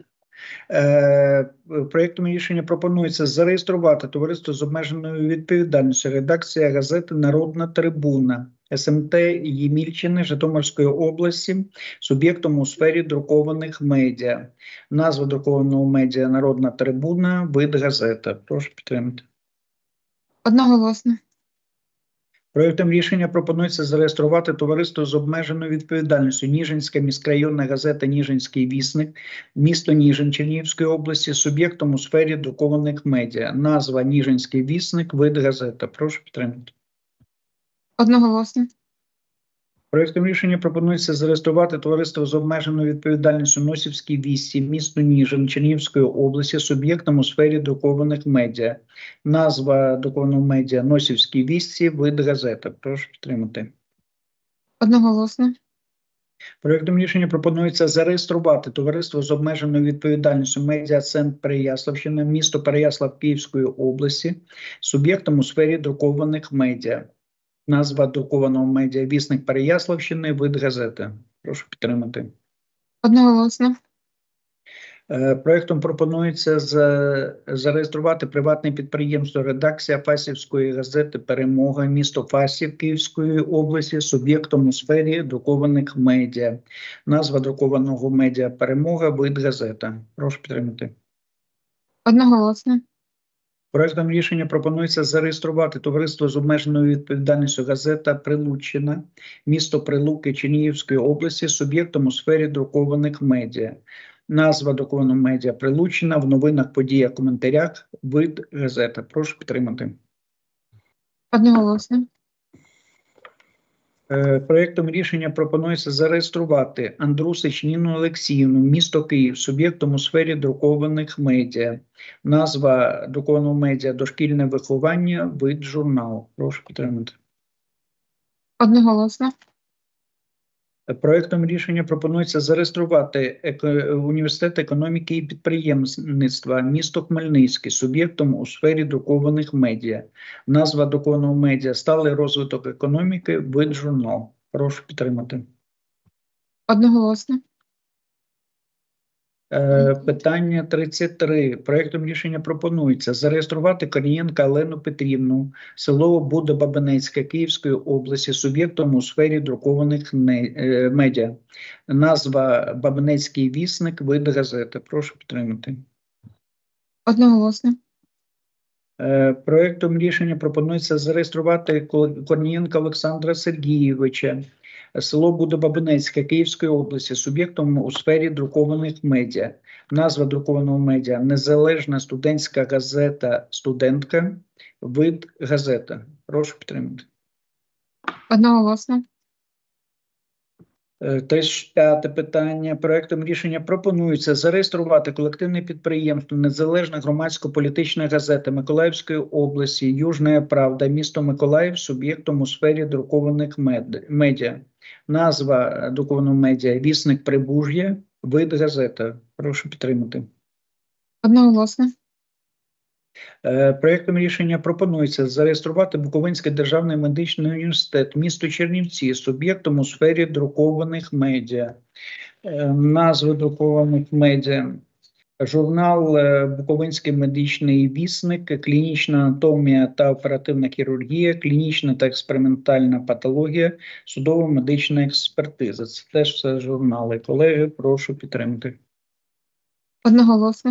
Проєктом рішення пропонується зареєструвати товариство з обмеженою відповідальністю. Редакція газети «Народна трибуна» СМТ Ємільчини Житомирської області суб'єктом у сфері друкованих медіа. Назва друкованого медіа «Народна трибуна», вид газета. Прошу підтримати. Одноголосно. Проєктом рішення пропонується зареєструвати товариство з обмеженою відповідальністю Ніжинська міськрайонна газета «Ніжинський вісник», місто Ніжин Чернігівської області, суб'єктом у сфері друкованих медіа. Назва «Ніжинський вісник», вид газета. Прошу підтримати. Одноголосно. Проєктом рішення пропонується зареєструвати товариство з обмеженою відповідальністю «Носівські вісті», місто Ніжин Чернігівської області, суб'єктом у сфері друкованих медіа. Назва друкованого медіа «Носівські вісті», вид газета. Прошу підтримати. Одноголосно. Проєктом рішення пропонується зареєструвати товариство з обмеженою відповідальністю «Медіа-центр Переяславщина», місто Переяслав Київської області, суб'єктом у сфері друкованих медіа. Назва друкованого медіа «Вісник Переяславщини», вид газети. Прошу підтримати. Одноголосно. Проєктом пропонується зареєструвати приватне підприємство «Редакція Фастівської газети «Перемога», місто Фастів Київської області, суб'єктом у сфері друкованих медіа. Назва друкованого медіа «Перемога», вид газета. Прошу підтримати. Одноголосно. Проектом рішення пропонується зареєструвати товариство з обмеженою відповідальністю газета «Прилуччина», місто Прилуки Чернігівської області, суб'єктом у сфері друкованих медіа. Назва друкованого медіа «Прилуччина», в новинах, подіях, коментарях, вид газета. Прошу підтримати. Одноголосно. Проєктом рішення пропонується зареєструвати Андрусич Ніну Олексіївну, місто Київ, суб'єктом у сфері друкованих медіа. Назва друкованого медіа «Дошкільне виховання», вид журнал. Прошу підтримати. Одноголосно. Проєктом рішення пропонується зареєструвати Університет економіки і підприємництва, місто Хмельницький, суб'єктом у сфері друкованих медіа. Назва друкованого медіа «Сталий розвиток економіки», вид журнал. Прошу підтримати. Одноголосно. Питання 33. Проєктом рішення пропонується зареєструвати Корнієнка Олену Петрівну, село Буда-Бабинецьке Київської області, суб'єктом у сфері друкованих медіа. Назва «Бабинецький вісник», вид газети. Прошу підтримати. Одноголосно. Проєктом рішення пропонується зареєструвати Корнієнка Олександра Сергійовича, село Буда-Бабинецьке Київської області, суб'єктом у сфері друкованих медіа. Назва друкованого медіа «Незалежна студентська газета «Студентка», вид газета. Прошу підтримати. Одноголосно. 35 питання. Проектом рішення пропонується зареєструвати колективне підприємство «Незалежна громадсько-політична газета Миколаївської області, Южна Правда», місто Миколаїв, суб'єктом у сфері друкованих медіа. Назва друкованого медіа «Вісник Прибужжя», вид газета. Прошу підтримати. Одноголосно. Проєктом рішення пропонується зареєструвати Буковинський державний медичний університет, місто Чернівці, суб'єктом у сфері друкованих медіа. Назви друкованих медіа: журнал «Буковинський медичний вісник», клінічна анатомія та оперативна хірургія, клінічна та експериментальна патологія, судово-медична експертиза. Це теж все журнали. Колеги, прошу підтримати. Одноголосно.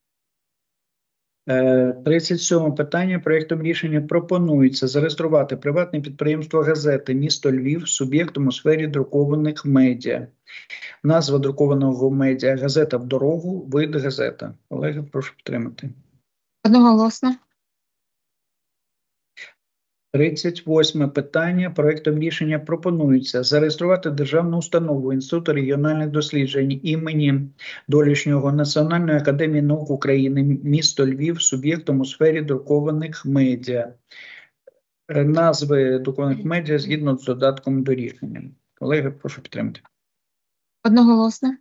37 питання. Проєктом рішення пропонується зареєструвати приватне підприємство газети «Місто Львів» суб'єктом у сфері друкованих медіа. Назва друкованого медіа «Газета в дорогу», вид газета. Колеги, прошу підтримати. Одноголосно. 38 питання. Проектом рішення пропонується зареєструвати державну установу Інститут регіональних досліджень імені Долішнього Національної академії наук України, місто Львів, суб'єктом у сфері друкованих медіа. Назви друкованих медіа згідно з додатком до рішення. Колеги, прошу підтримати. Одноголосно.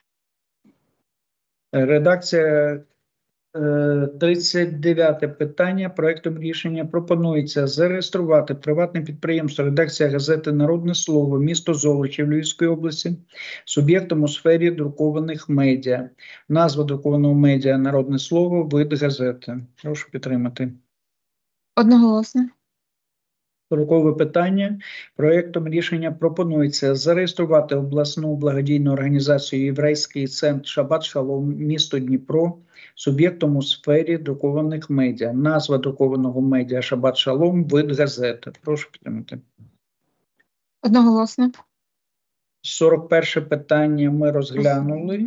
Редакція 39 питання. Проектом рішення пропонується зареєструвати приватне підприємство редакція газети «Народне слово», місто Золочів Львівської області, суб'єктом у сфері друкованих медіа. Назва друкованого медіа «Народне слово», вид газети. Прошу підтримати. Одноголосно. 40 питання. Проектом рішення пропонується зареєструвати обласну благодійну організацію «Єврейський центр Шабат Шалом», місто Дніпро, суб'єктом у сфері друкованих медіа. Назва друкованого медіа «Шабат Шалом», вид газети. Прошу підтримати. Одноголосно. 41 питання ми розглянули.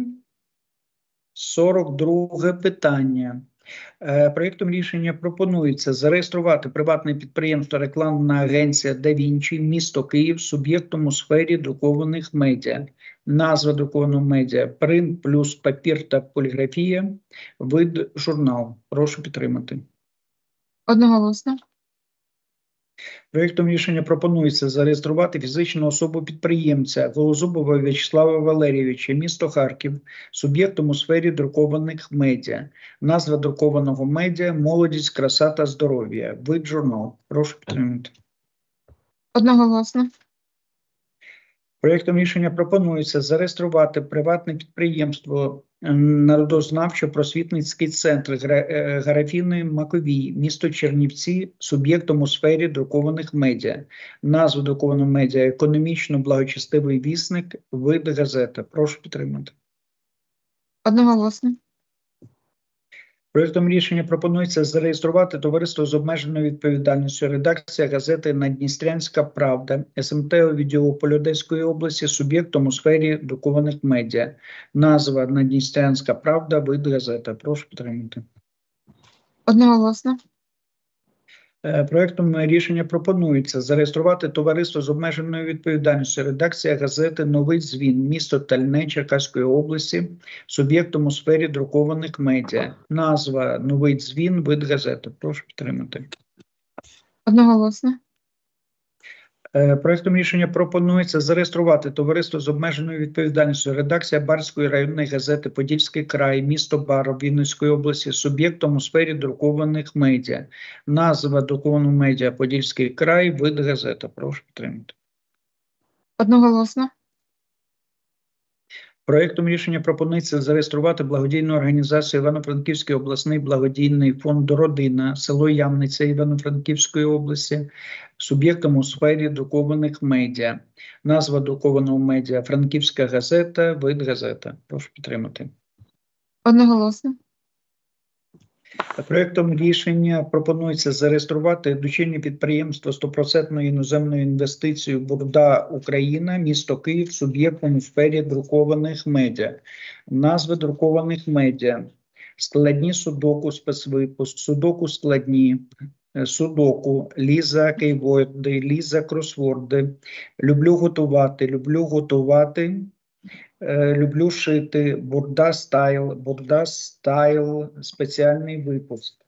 42 питання. Проєктом рішення пропонується зареєструвати приватне підприємство «Рекламна агенція Да Вінчі», місто Київ, суб'єктом у сфері друкованих медіа. Назва друкованого медіа «Принт плюс папір та поліграфія», вид журнал. Прошу підтримати. Одноголосно. Проєктом рішення пропонується зареєструвати фізичну особу-підприємця Голозубова В'ячеслава Валерійовича, місто Харків, суб'єктом у сфері друкованих медіа. Назва друкованого медіа «Молодість, краса та здоров'я», вид журнал. Прошу підтримати. Одноголосно. Проєктом рішення пропонується зареєструвати приватне підприємство Народознавчо-просвітницький центр Гарафіни Маковій, місто Чернівці, суб'єктом у сфері друкованих медіа. Назву друкованого медіа «Економічно-благочестивий вісник», вид газета. Прошу підтримати. Одноголосно. Проєктом рішення пропонується зареєструвати товариство з обмеженою відповідальністю редакція газети «Надністрянська правда» СМТ відділу Одеської області, суб'єктом у сфері друкованих медіа. Назва «Надністрянська правда», вид газета. Прошу підтримати. Одноголосно. Проєктом рішення пропонується зареєструвати товариство з обмеженою відповідальністю редакція газети «Новий дзвін», місто Тальне Черкаської області, суб'єктом у сфері друкованих медіа. Назва «Новий дзвін», вид газети. Прошу підтримати. Одноголосно. Проєктом рішення пропонується зареєструвати товариство з обмеженою відповідальністю редакція Барської районної газети «Подільський край», місто Бар Вінницької області, суб'єктом у сфері друкованих медіа. Назва друкованого медіа «Подільський край», вид газета. Прошу підтримати. Одноголосно. Проєктом рішення пропонується зареєструвати благодійну організацію Івано-Франківський обласний благодійний фонд «Родина», село Ямниця Івано-Франківської області, суб'єктом у сфері друкованих медіа. Назва друкованого медіа «Франківська газета», вид газета. Прошу підтримати. Одноголосно. Проєктом рішення пропонується зареєструвати дочірнє підприємство 100% іноземною інвестицією «Бурда Україна», місто Київ, суб'єктом у сфері друкованих медіа. Назви друкованих медіа: складні судоку спецвипуск, судоку складні, судоку, Ліза кейворди, Ліза кросворди, люблю готувати, люблю шити, Бурда стайл, спеціальний випуск.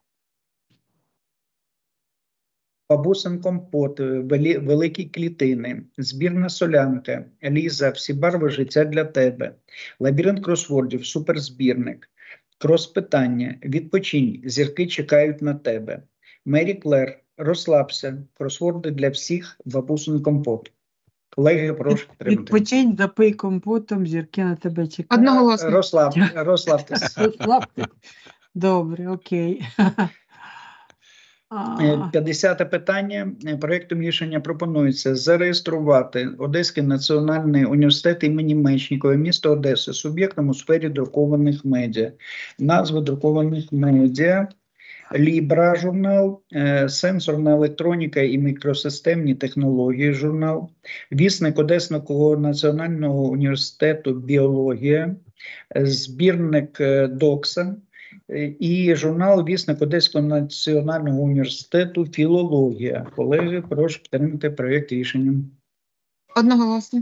Бабусин компот, великі клітини, збірна солянка, Ліза, всі барви життя для тебе, лабіринт кросвордів, суперзбірник, крос-питання, відпочинь, зірки чекають на тебе, Мері Клер, розслабся, кросворди для всіх, бабусин компот. Колеги, прошу підтримати. Відпочинь, запий компотом, зірки на тебе чекають. Одноголосно. Розслабтесь. Добре, окей. 50-те питання. Проєктом рішення пропонується зареєструвати Одеський національний університет імені Мечникова, місто Одеси, суб'єктом у сфері друкованих медіа. Назва друкованих медіа: Лібра журнал, сенсорна електроніка і мікросистемні технології журнал, вісник Одеського національного університету біологія, збірник Докса, і журнал «Вісник Одеського національного університету «Філологія». Колеги, прошу підтримати проєкт рішення. Одноголосно.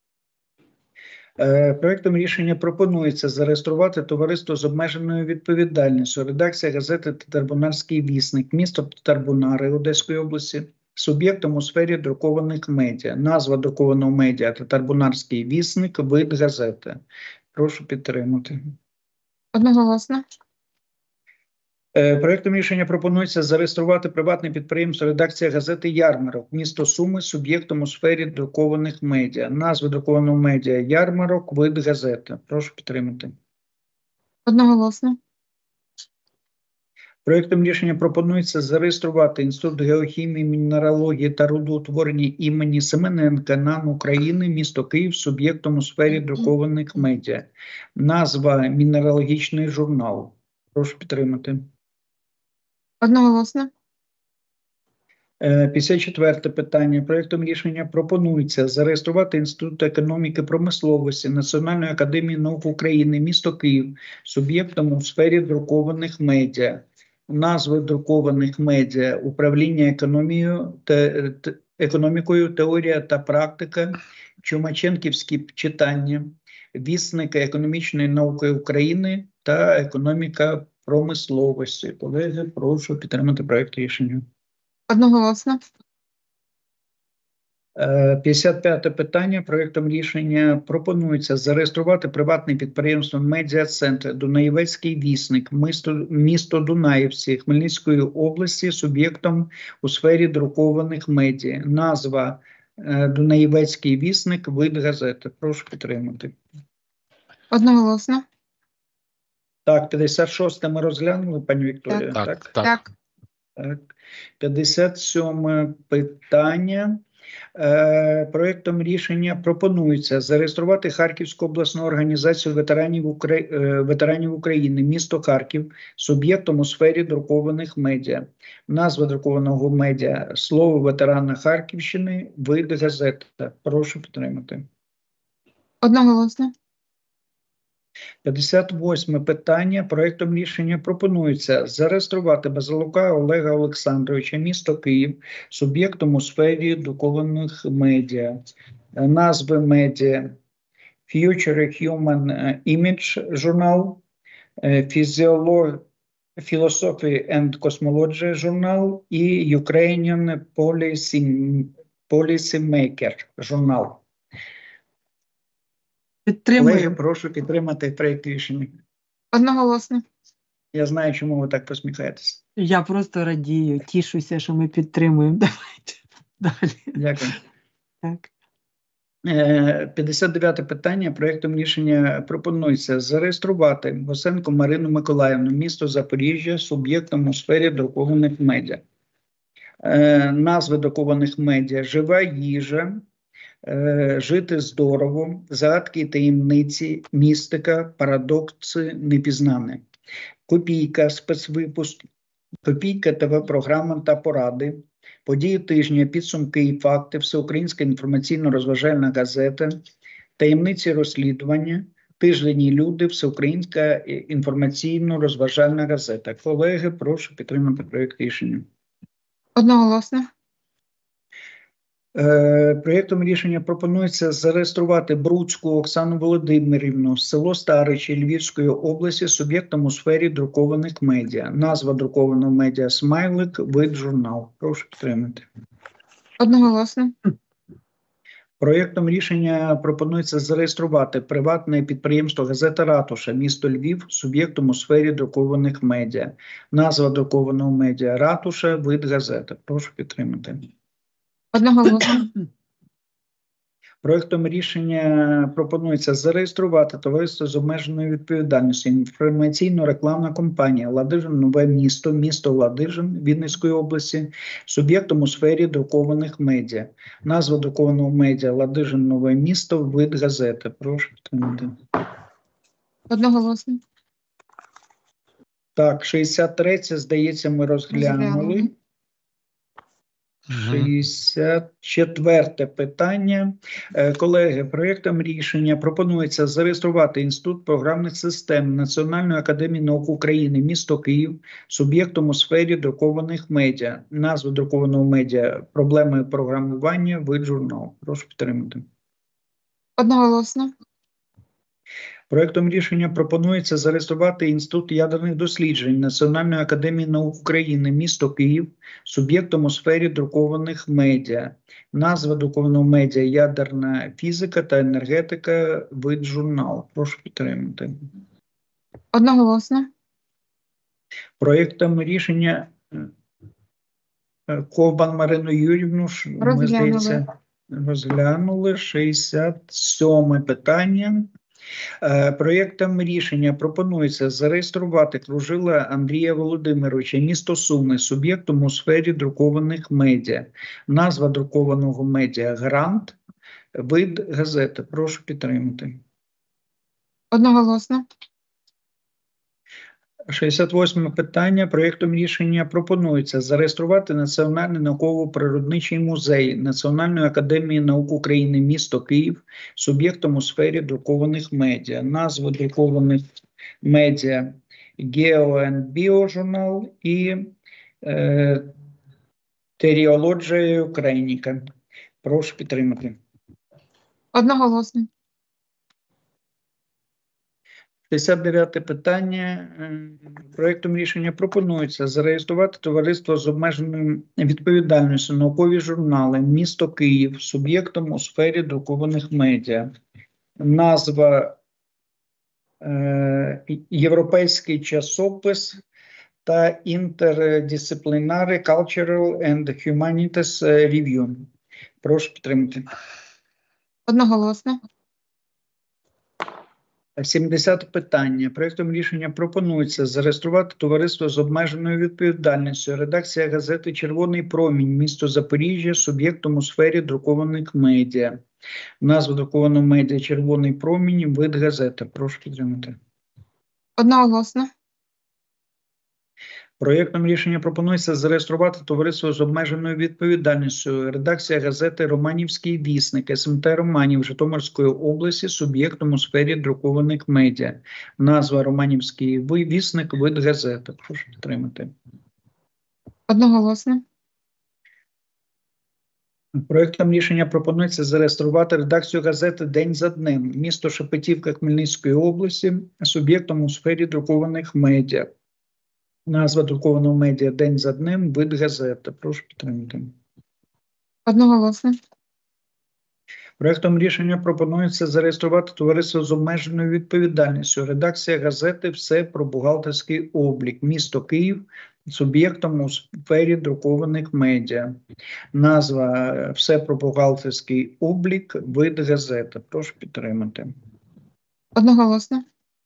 Проектом рішення пропонується зареєструвати товариство з обмеженою відповідальністю. Редакція газети «Татарбунарський вісник», місто Татарбунари Одеської області, суб'єктом у сфері друкованих медіа. Назва друкованого медіа «Татарбунарський вісник», вид газети. Прошу підтримати. Одноголосно. Проектом рішення пропонується зареєструвати приватне підприємство «Редакція газети Ярмарок», місто Суми, суб'єктом у сфері друкованих медіа. Назва друкованого медіа «Ярмарок», вид газети. Прошу підтримати. Одноголосно. Проектом рішення пропонується зареєструвати Інститут геохімії, мінералогії та рудоутворення імені Семененка НАН України, місто Київ, суб'єктом у сфері друкованих медіа. Назва «Мінералогічний журнал». Прошу підтримати. Одноголосно. 54 питання. Проектом рішення пропонується зареєструвати Інститут економіки промисловості Національної академії наук України, місто Київ, суб'єктом у сфері друкованих медіа. Назви друкованих медіа: управління економікою, теорія та практика, Чумаченківські читання, вісник економічної науки України та економіка промисловості. Колеги, прошу підтримати проект рішення. Одноголосно. 55 питання. Проектом рішення пропонується зареєструвати приватне підприємство «Медіа-центр Дунаєвецький вісник», місто Дунаївці, Хмельницької області, суб'єктом у сфері друкованих медіа. Назва Дунаєвецький вісник, вид газети. Прошу підтримати. Одноголосно. Так, 56 ми розглянули, пані Вікторія? Так. 57 питання. Проектом рішення пропонується зареєструвати Харківську обласну організацію ветеранів України, місто Харків, суб'єктом у сфері друкованих медіа. Назва друкованого медіа: слово ветерана Харківщини, вид газета. Прошу підтримати. Одноголосно. 58 питання. Проектом рішення пропонується зареєструвати Базилюка Олега Олександровича, місто Київ, суб'єктом у сфері друкованих медіа. Назви медіа: Future Human Image журнал, Philosophy and Cosmology журнал і Ukrainian Policymaker журнал. Підтримую. Колеги, прошу підтримати проєкт рішення. Одноголосно. Я знаю, чому ви так посміхаєтесь. Я просто радію, тішуся, що ми підтримуємо. Давайте далі. Дякую. Так. 59 питання. Проєктом рішення пропонується зареєструвати Босенко Марину Миколаївну, місто Запоріжжя, суб'єктом у сфері друкованих медіа. Назви друкованих медіа: «Жива їжа», «Жити здорово», «Загадки і таємниці», «Містика», «Парадокси непізнане». «Копійка», спецвипуск, «Копійка», ТВ-програма та поради, «Події тижня», «Підсумки і факти», «Всеукраїнська інформаційно-розважальна газета», «Таємниці розслідування», «Тиждень і люди», «Всеукраїнська інформаційно-розважальна газета». Колеги, прошу підтримати проєкт рішення. Одноголосно. Проєктом рішення пропонується зареєструвати Бруцьку Оксану Володимирівну, село Старичі Львівської області, суб'єктом у сфері друкованих медіа. Назва друкованого медіа: «Смайлик», вид журнал. Прошу підтримати. Одноголосно. Проєктом рішення пропонується зареєструвати приватне підприємство «Газета Ратуша», місто Львів, суб'єктом у сфері друкованих медіа. Назва друкованого медіа: «Ратуша», вид газети. Прошу підтримати. Одноголосно. Проектом рішення пропонується зареєструвати товариство з обмеженою відповідальністю інформаційно-рекламна компанія «Ладижин Нове місто», місто Ладижин Вінницької області, суб'єктом у сфері друкованих медіа. Назва друкованого медіа: «Ладижин Нове місто», вид газети. Прошу підтримати. Одноголосно. Так, 63, здається, ми розглянули. 64 питання. Колеги, проєктом рішення пропонується зареєструвати Інститут програмних систем Національної академії наук України, місто Київ, суб'єктом у сфері друкованих медіа. Назва друкованого медіа «Проблеми програмування», вид журнал. Прошу підтримати. Одноголосно. Проектом рішення пропонується зареєструвати Інститут ядерних досліджень Національної академії наук України, місто Київ, суб'єктом у сфері друкованих медіа. Назва друкованого медіа «Ядерна фізика та енергетика», вид журнал. Прошу підтримати. Одноголосно. Проектом рішення Ковбан Марину Юрівну, ми, здається, розглянули. 67 питання. Проєктом рішення пропонується зареєструвати Кружила Андрія Володимировича, місто Суми, суб'єктом у сфері друкованих медіа. Назва друкованого медіа «Грант», вид газети. Прошу підтримати. Одноголосно. 68 питання. Проєктом рішення пропонується зареєструвати Національний науково-природничий музей Національної академії наук України, місто Київ, суб'єктом у сфері друкованих медіа. Назва друкованих медіа «Geo and Bio» журнал і «Teriologia Ukrainica». Прошу підтримати. Одноголосно. 59 питання. Проєктом рішення пропонується зареєструвати товариство з обмеженою відповідальністю «Наукові журнали», місто Київ, суб'єктом у сфері друкованих медіа. Назва «Європейський часопис» та «Interdisciplinary Cultural and Humanities Review». Прошу підтримати. Одноголосно. 70 питання. Проєктом рішення пропонується зареєструвати товариство з обмеженою відповідальністю. Редакція газети «Червоний промінь», місто Запоріжжя, суб'єктом у сфері друкованих медіа. Назва друкованого медіа «Червоний промінь», вид газети. Прошу підтримати. Одноголосно. Проєктом рішення пропонується зареєструвати товариство з обмеженою відповідальністю. Редакція газети «Романівський вісник», СМТ Романів, Житомирської області, суб'єктом у сфері друкованих медіа. Назва «Романівський вісник», вид газети. Прошу підтримати. Одноголосно. Проєктом рішення пропонується зареєструвати редакцію газети «День за днем», місто Шепетівка Хмельницької області, суб'єктом у сфері друкованих медіа. Назва друкованого медіа «День за днем», вид газети. Прошу підтримати. Одноголосно. Проектом рішення пропонується зареєструвати товариство з обмеженою відповідальністю. Редакція газети «Все про бухгалтерський облік», місто Київ, суб'єктом у сфері друкованих медіа. Назва «Все про бухгалтерський облік», вид газети. Прошу підтримати. Одноголосно.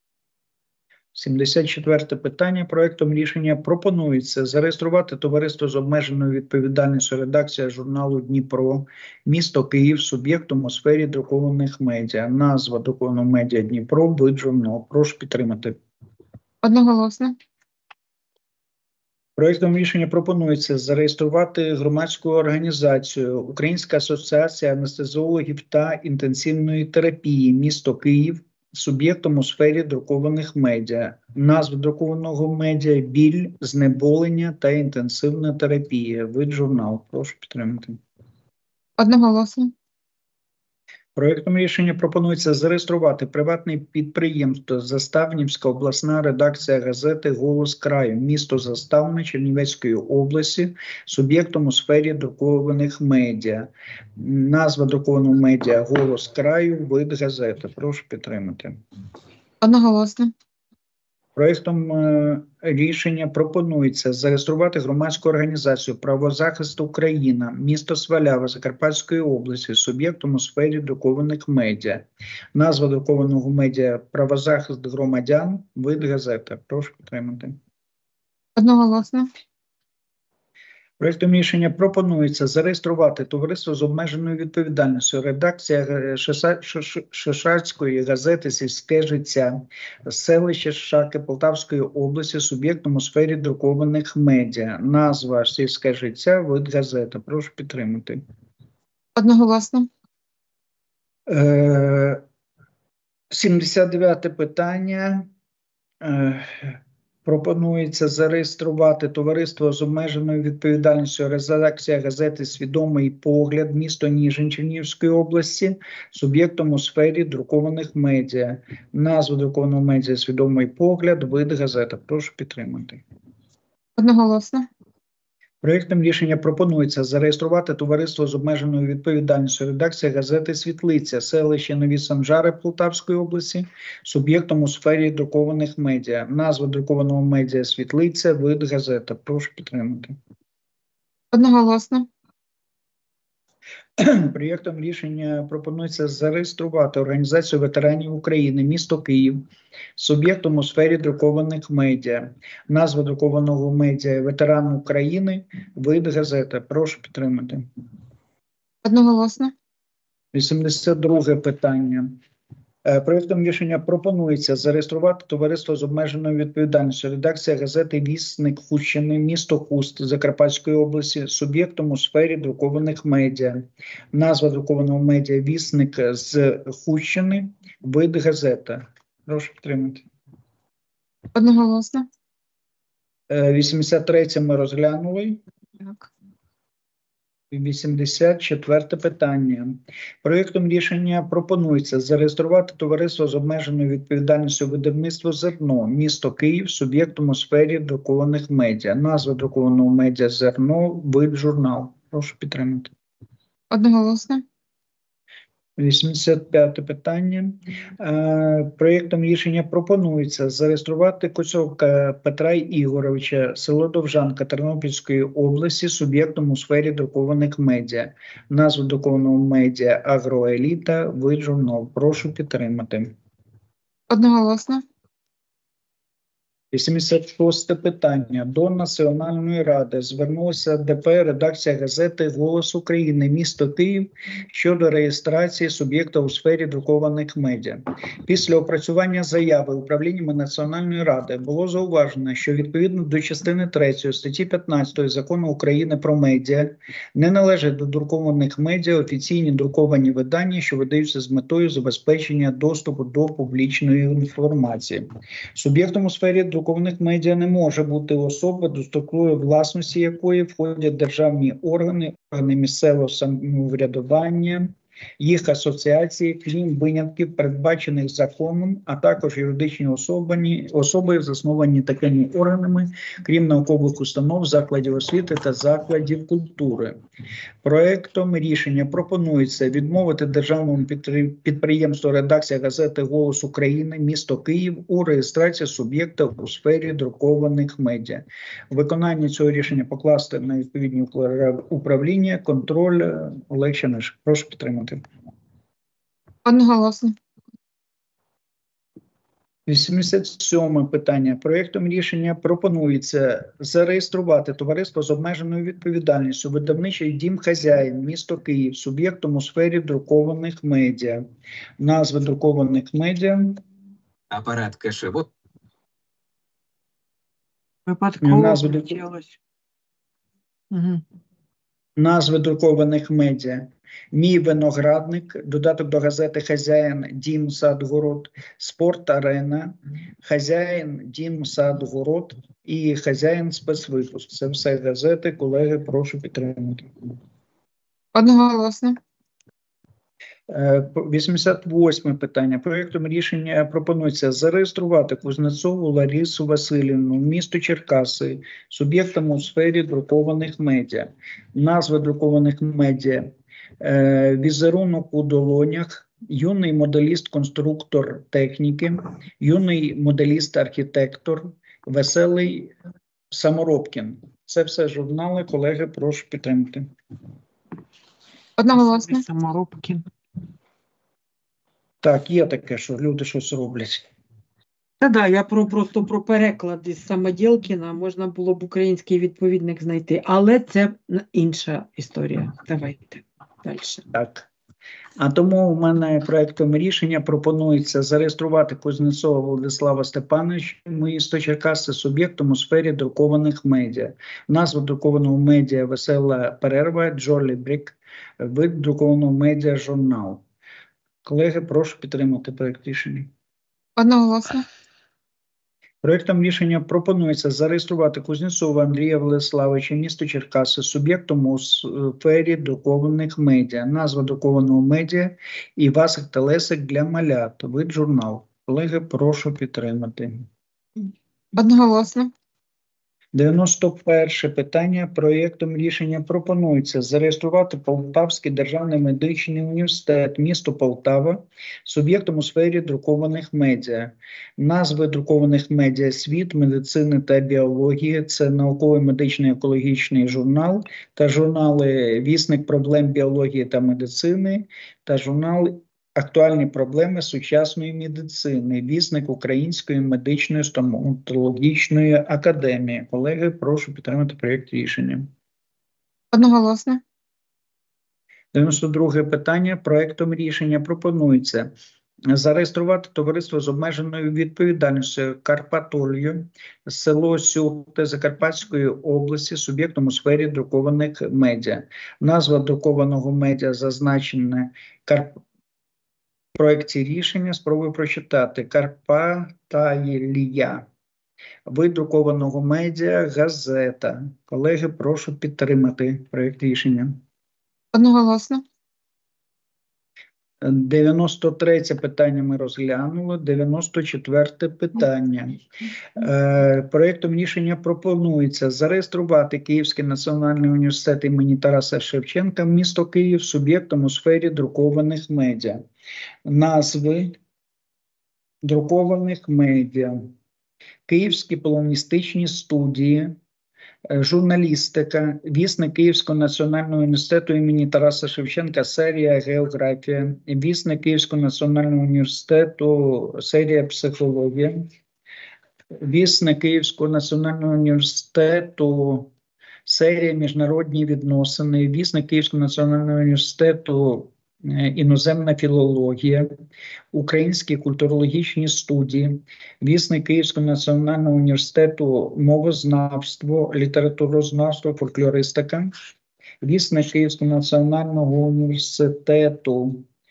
74 питання. Проектом рішення пропонується зареєструвати товариство з обмеженою відповідальністю редакція журналу «Дніпро», місто Київ, суб'єктом у сфері друкованих медіа. Назва друкованого медіа «Дніпро», вид журнал. Прошу підтримати. Одноголосно. Проектом рішення пропонується зареєструвати громадську організацію «Українська асоціація анестезіологів та інтенсивної терапії», місто Київ, суб'єктом у сфері друкованих медіа. Назва друкованого медіа «Біль, знеболення та інтенсивна терапія», вид журнал. Прошу підтримати. Одноголосно. Проєктом рішення пропонується зареєструвати приватне підприємство «Заставнівська обласна редакція газети «Голос краю», місто Заставне Чернівецької області, суб'єктом у сфері друкованих медіа. Назва друкованого медіа «Голос краю», вид газети. Прошу підтримати. Одноголосно. Проєктом рішення пропонується зареєструвати громадську організацію «Правозахист Україна», місто Свалява Закарпатської області, суб'єктом у сфері друкованих медіа. Назва друкованого медіа «Правозахист громадян», вид газети. Прошу підтримати. Одноголосно. Проектом рішення пропонується зареєструвати товариство з обмеженою відповідальністю. Редакція Шишацької газети «Сільське життя», селище Шишаки Полтавської області, суб'єктом у сфері друкованих медіа. Назва «Сільське життя», вид газета. Прошу підтримати. Одноголосно. 79 питання. Пропонується зареєструвати товариство з обмеженою відповідальністю редакція газети «Свідомий погляд», місто Ніжин Чернігівської області, суб'єктом у сфері друкованих медіа. Назва друкованого медіа «Свідомий погляд», вид газета. Прошу підтримати. Одноголосно. Проєктом рішення пропонується зареєструвати товариство з обмеженою відповідальністю редакція газети «Світлиця», селище Нові Санжари Полтавської області, суб'єктом у сфері друкованих медіа. Назва друкованого медіа «Світлиця», вид газета. Прошу підтримати. Одноголосно. Проєктом рішення пропонується зареєструвати організацію ветеранів України, місто Київ, суб'єктом у сфері друкованих медіа. Назва друкованого медіа «Ветеран України», вид газета. Прошу підтримати. Одноголосно. 82 питання. Проєктом рішення пропонується зареєструвати товариство з обмеженою відповідальністю. Редакція газети «Вісник Хустщини», місто Хуст Закарпатської області, суб'єктом у сфері друкованих медіа. Назва друкованого медіа «Вісник з Хустщини», вид газета. Прошу підтримати. Одноголосно. 83 ми розглянули. Так. 84 питання. Проєктом рішення пропонується зареєструвати товариство з обмеженою відповідальністю видавництво «Зерно», місто Київ, суб'єктом у сфері друкованих медіа. Назва друкованого медіа «Зерно», вид журнал. Прошу підтримати. Одноголосно. 85 питання. Проєктом рішення пропонується зареєструвати Коцьовка Петра Ігоровича, село Довжанка Тернопільської області, суб'єктом у сфері друкованих медіа. Назву друкованого медіа «Агроеліта», вид журнал. Прошу підтримати. Одноголосно. 86 питання. До Національної ради звернулася ДП редакція газети «Голос України», місто Київ щодо реєстрації суб'єкта у сфері друкованих медіа. Після опрацювання заяви управліннями Національної ради було зауважено, що відповідно до частини 3 статті 15 Закону України про медіа не належать до друкованих медіа офіційні друковані видання, що видаються з метою забезпечення доступу до публічної інформації. Суб'єктом у сфері друкованих медіа не може бути особа, до структури власності якої входять державні органи, органи місцевого самоврядування, їх асоціації, крім винятків, передбачених законом, а також юридичні особи, засновані такими органами, крім наукових установ, закладів освіти та закладів культури. Проектом рішення пропонується відмовити державному підприємству редакція газети «Голос України», місто Київ у реєстрації суб'єкта у сфері друкованих медіа. Виконання цього рішення покласти на відповідні управління, контроль. Олег Черниш. Прошу підтримати. Одноголосно. 87 питання. Проєктом рішення пропонується зареєструвати товариство з обмеженою відповідальністю видавничий дім «Хазяїн», місто Київ, суб'єктом у сфері друкованих медіа. Назви друкованих медіа. Апарат кешевод. Випадково включилось. Назви друкованих медіа. «Мій виноградник», додаток до газети «Хазяїн», «Дім, сад, город», «Спорт Арена», «Хазяїн», «Дім, сад, город» і «Хазяїн спецвипуск». Це все газети. Колеги, прошу підтримати. Одноголосно. 88 питання. Проєктом рішення пропонується зареєструвати Кузнецову Ларису Василівну, місто Черкаси, суб'єктом у сфері друкованих медіа. Назва друкованих медіа: «Візерунок у долонях», «Юний моделіст-конструктор техніки», «Юний моделіст-архітектор», «Веселий Саморобкін». Це все журнали. Колеги, прошу підтримати. Одноголосно. Саморобкін. Так, є таке, що люди щось роблять. Та-да, я просто про переклад із Самодєлкіна, можна було б український відповідник знайти, але це інша історія. Давайте далі. Так. А тому у мене проектом рішення пропонується зареєструвати Кузнєцова Владислава Степановича, місто Черкаси, суб'єктом у сфері друкованих медіа. Назва друкованого медіа «Весела перерва», Джолі Брік, вид друкованого медіа «Журнал». Колеги, прошу підтримати проект рішення. Одноголосно. Проектом рішення пропонується зареєструвати Кузнєцова Андрія Владиславовича, місто Черкаси, суб'єктом у сфері друкованих медіа. Назва друкованого медіа «Івасик та Лесик для малят», вид «Журнал». Колеги, прошу підтримати. Одноголосно. 91 питання. Проєктом рішення пропонується зареєструвати Полтавський державний медичний університет, місто Полтава, суб'єктом у сфері друкованих медіа. Назви друкованих медіа «Світ», «Медицини» та «Біології» – це науковий медичний екологічний журнал, та журнали «Вісник проблем біології та медицини» та журнал «Актуальні проблеми сучасної медицини», вісник Української медичної стоматологічної академії. Колеги, прошу підтримати проєкт рішення. Одноголосно. 92 питання. Проектом рішення пропонується зареєструвати товариство з обмеженою відповідальністю «Карпатолію», село Сюхте Закарпатської області, суб'єктом у сфері друкованих медіа. Назва друкованого медіа зазначена в проєкті рішення, спробую прочитати. Карпаталія. Вид друкованого медіа «Газета». Колеги, прошу підтримати проєкт рішення. Одноголосно. 93 питання ми розглянули. 94 питання. Проєктом рішення пропонується зареєструвати Київський національний університет імені Тараса Шевченка, місто Київ, суб'єктом у сфері друкованих медіа. Назви друкованих медіа: Київські полоністичні студії, журналістика, вісник Київського національного університету імені Тараса Шевченка, серія «Географія», вісник Київського національного університету, серія «Психологія», вісник Київського національного університету, серія «Міжнародні відносини», вісник Київського національного університету, іноземна філологія, українські культурологічні студії, вісник Київського національного університету, мовознавство, літературознавство, фольклористика, вісник Київського національного університету,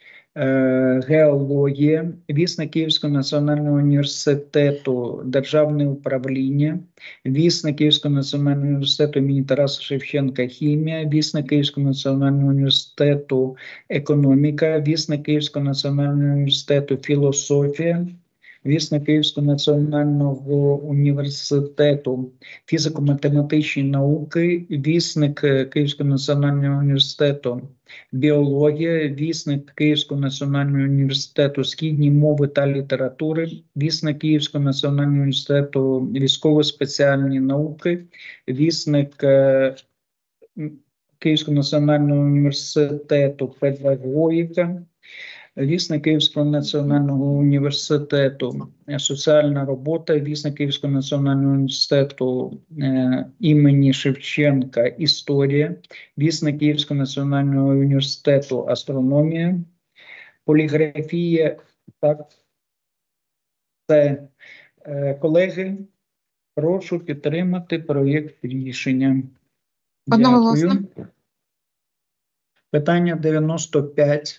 геологія, вісник Київського національного університету, державне управління, вісник Київського національного університету імені Тараса Шевченка, хімія, вісник Київського національного університету, економіка, вісник Київського національного університету, філософія, вісник Київського національного університету, фізико-математичні науки, вісник Київського національного університету, біологія, вісник Київського національного університету, східні мови та літератури, вісник Київського національного університету, військово-спеціальні науки, вісник Київського національного університету, педагогіка, вісник Київського національного університету, соціальна робота, вісник Київського національного університету імені Шевченка, історія, вісник Київського національного університету, астрономія, поліграфія. Так, це, колеги, прошу підтримати проєкт рішення. Одноголосно. Дякую. Питання 95.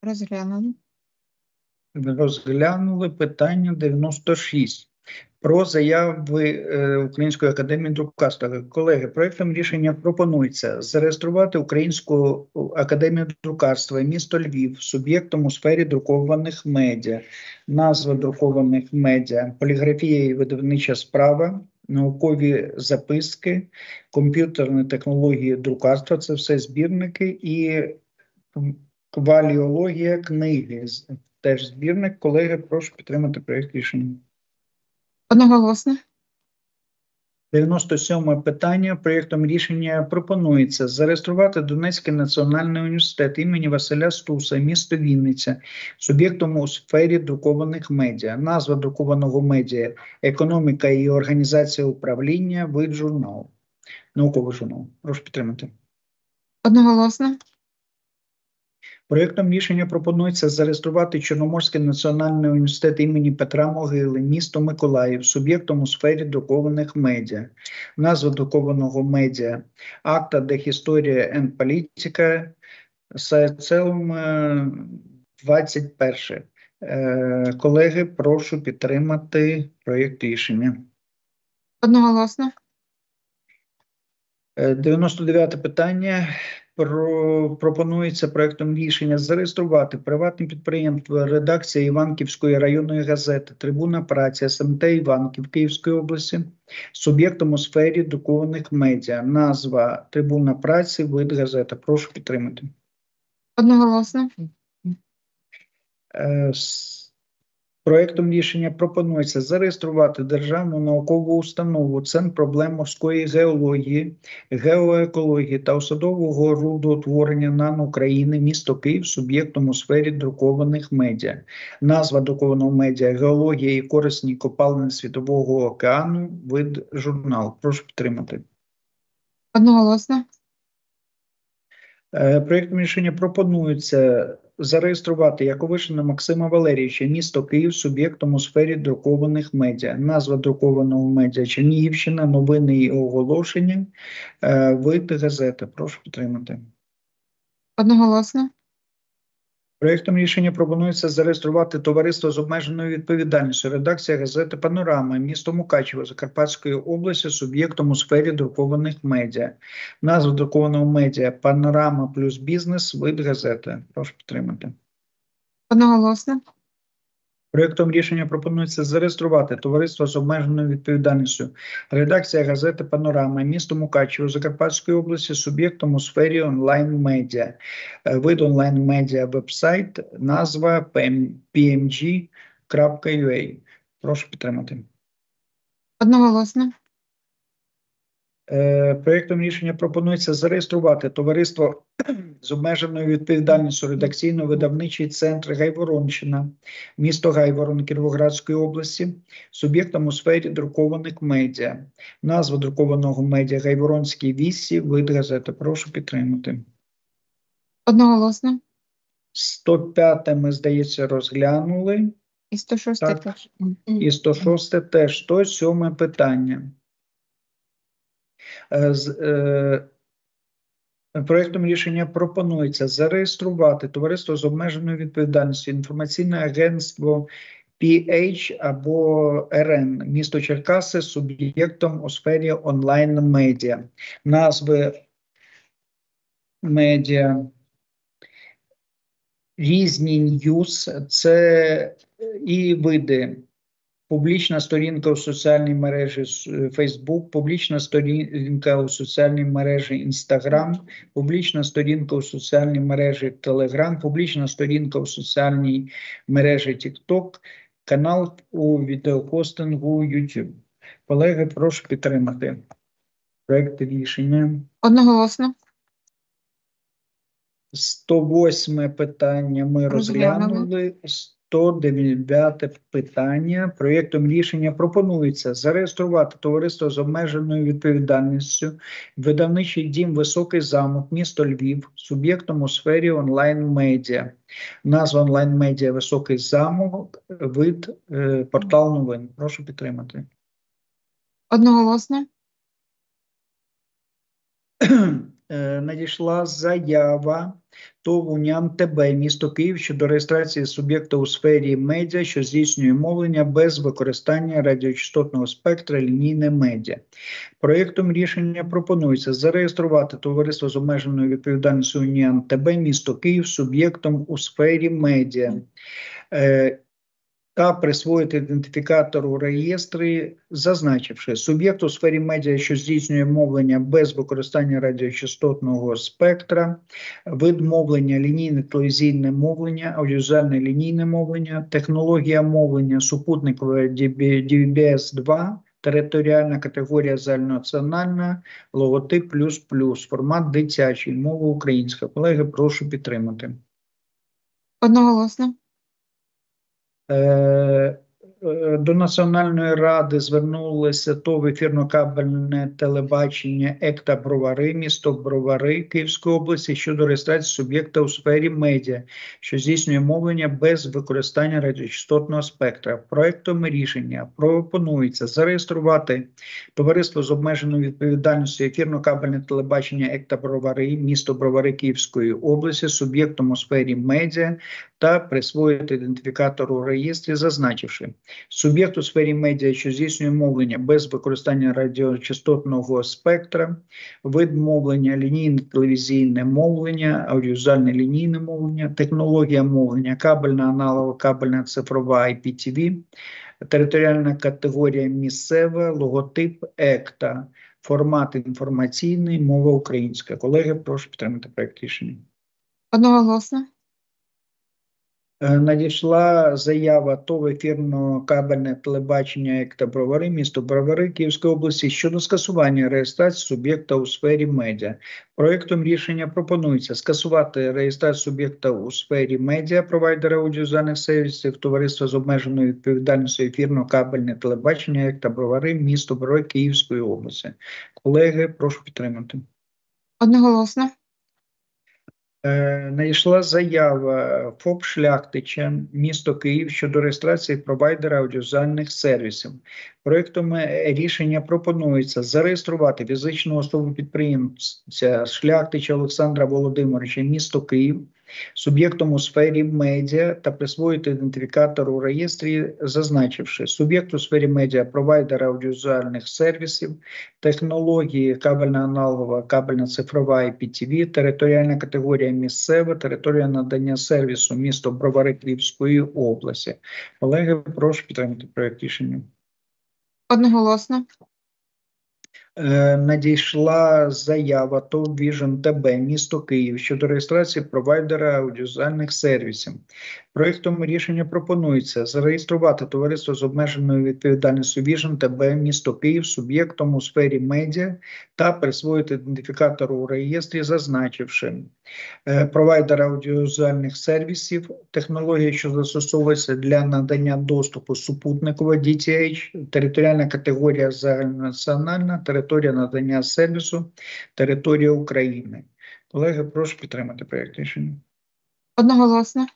Розглянули питання 96. Про заяви Української академії друкарства. Колеги, проєктом рішення пропонується зареєструвати Українську академію друкарства, місто Львів, суб'єктом у сфері друкованих медіа. Назва друкованих медіа: поліграфія і видавнича справа, наукові записки, комп'ютерні технології друкарства, це все збірники, і кваліологія книги, теж збірник. Колеги, прошу підтримати проєкт рішення. Одноголосно. 97 питання. Проєктом рішення пропонується зареєструвати Донецький національний університет імені Василя Стуса, місто Вінниця, суб'єктом у сфері друкованих медіа. Назва друкованого медіа «Економіка і організація управління», вид журналу. Науковий журнал. Прошу підтримати. Одноголосно. Проєктом рішення пропонується зареєструвати Чорноморський національний університет імені Петра Могили, місто Миколаїв, суб'єктом у сфері друкованих медіа. Назва друкованого медіа «Акта де Історія ен Політика», САЦЕУМ 21. Колеги, прошу підтримати проєкт рішення. Одноголосно. 99 питання. Пропонується проектом рішення зареєструвати приватне підприємство редакція Іванківської районної газети «Трибуна праці» СМТ Іванків Київської області, суб'єктом у сфері друкованих медіа. Назва «Трибуна праці», вид газета. Прошу підтримати. Одноголосно. Проєктом рішення пропонується зареєструвати Державну наукову установу «Центр проблем морської геології, геоекології та осадового рудоутворення НАН України», місто Київ, суб'єктом у сфері друкованих медіа. Назва друкованого медіа «Геологія і корисні копалини Світового океану», вид журнал. Прошу підтримати. Одноголосно. Проєктом рішення пропонується зареєструвати Яковишина Максима Валерійовича, місто Київ, суб'єктом у сфері друкованих медіа. Назва друкованого медіа «Чернігівщина. Новини і оголошення», вид газета. Прошу підтримати. Одноголосно. Проєктом рішення пропонується зареєструвати товариство з обмеженою відповідальністю, редакція газети «Панорама», місто Мукачево, Закарпатської області, суб'єктом у сфері друкованих медіа. Назва друкованого медіа «Панорама плюс бізнес», вид газети. Прошу підтримати. Одноголосно. Проєктом рішення пропонується зареєструвати товариство з обмеженою відповідальністю, редакція газети «Панорама», місто Мукачево, Закарпатської області, суб'єктом у сфері онлайн-медіа. Вид онлайн-медіа веб-сайт, назва pmg.ua. Прошу підтримати. Одноголосно. Проєктом рішення пропонується зареєструвати товариство з обмеженою відповідальністю редакційно-видавничий центр «Гайворонщина», місто Гайворон Кіровоградської області, суб'єктом у сфері друкованих медіа. Назва друкованого медіа «Гайворонській вісті», вид газети. Прошу підтримати. Одноголосно. 105 ми, здається, розглянули. І 106 теж. І 106 теж. 107 питання. Проєктом рішення пропонується зареєструвати товариство з обмеженою відповідальністю інформаційне агентство PH або РН, місто Черкаси, суб'єктом у сфері онлайн-медіа. Назви медіа різні ньюз, це і види. Публічна сторінка у соціальній мережі Facebook, публічна сторінка у соціальній мережі Instagram, публічна сторінка у соціальній мережі Telegram, публічна сторінка у соціальній мережі TikTok, канал у відеохостингу YouTube. Колеги, прошу підтримати проєкт рішення. Одноголосно. 108 питання ми розглянули. 109 питання. Проєктом рішення пропонується зареєструвати товариство з обмеженою відповідальністю видавничий дім «Високий замок», місто Львів, суб'єктом у сфері онлайн-медіа. Назва онлайн-медіа «Високий замок», вид портал новин. Прошу підтримати. Одноголосно. Надійшла заява ТОВ «Уніан ТБ», місто Київ, щодо реєстрації суб'єкта у сфері медіа, що здійснює мовлення без використання радіочастотного спектра лінійне медіа. Проєктом рішення пропонується зареєструвати товариство з обмеженою відповідальністю «Уніан ТБ», місто Київ, суб'єктом у сфері медіа. Та присвоїти ідентифікатор у реєстрі, зазначивши суб'єкт у сфері медіа, що здійснює мовлення без використання радіочастотного спектра, вид мовлення, лінійне телевізійне мовлення, аудіовізуальне лінійне мовлення, технологія мовлення, супутникове DBS-2 територіальна категорія загальнонаціональна, логотип ++, формат дитячий, мова українська. Колеги, прошу підтримати. Одноголосно. До Національної ради звернулося ТОВ ефірно-кабельне телебачення ЕКТА Бровари, місто Бровари Київської області щодо реєстрації суб'єкта у сфері медіа, що здійснює мовлення без використання радіочастотного спектра. Проектом рішення пропонується зареєструвати товариство з обмеженою відповідальністю ефірно-кабельне телебачення ЕКТА Бровари, місто Бровари Київської області, суб'єктом у сфері медіа та присвоїти ідентифікатор у реєстрі, зазначивши: суб'єкт у сфері медіа, що здійснює мовлення без використання радіочастотного спектра, вид мовлення, лінійне телевізійне мовлення, аудіовізуальне лінійне мовлення, технологія мовлення, кабельна, аналогова, кабельна, цифрова, IPTV, територіальна категорія місцева, логотип ЕКТА, формат інформаційний, мова українська. Колеги, прошу підтримати проект рішення. Одноголосно. Надійшла заява ТОВ ефірно-кабельне телебачення ЕКТА Бровари, місто Бровари Київської області щодо скасування реєстрації суб'єкта у сфері медіа. Проектом рішення пропонується скасувати реєстрацію суб'єкта у сфері медіа, провайдера аудіовізуальних сервісів, товариства з обмеженою відповідальністю ефірно-кабельне телебачення ЕКТА Бровари, місто Бровари Київської області. Колеги, прошу підтримати. Одноголосно. Надійшла заява ФОП «Шляхтича», місто Київ, щодо реєстрації провайдера аудіовізуальних сервісів. Проектом рішення пропонується зареєструвати фізичну особу-підприємця Шляхтича Олександра Володимировича, місто Київ, суб'єктом у сфері медіа та присвоїти ідентифікатор у реєстрі, зазначивши: суб'єкт у сфері медіа, провайдер аудіовізуальних сервісів, технології кабельна аналогова, кабельна цифрова IPTV, територіальна категорія місцева, територія надання сервісу місто Бровари Київської області. Колеги, прошу підтримати проект рішення. Одноголосно. Надійшла заява ТОВ Vision ТБ, місто Київ, щодо реєстрації провайдера аудіовізуальних сервісів. Проектом рішення пропонується зареєструвати товариство з обмеженою відповідальністю Vision ТБ, місто Київ, суб'єктом у сфері медіа та присвоїти ідентифікатор у реєстрі, зазначивши: провайдер аудіовізуальних сервісів, технологія, що застосовується для надання доступу супутникова DTH, територіальна категорія загальнонаціональна, територія надання сервісу, територія України. Колеги, прошу підтримати проект рішення. Одноголосно.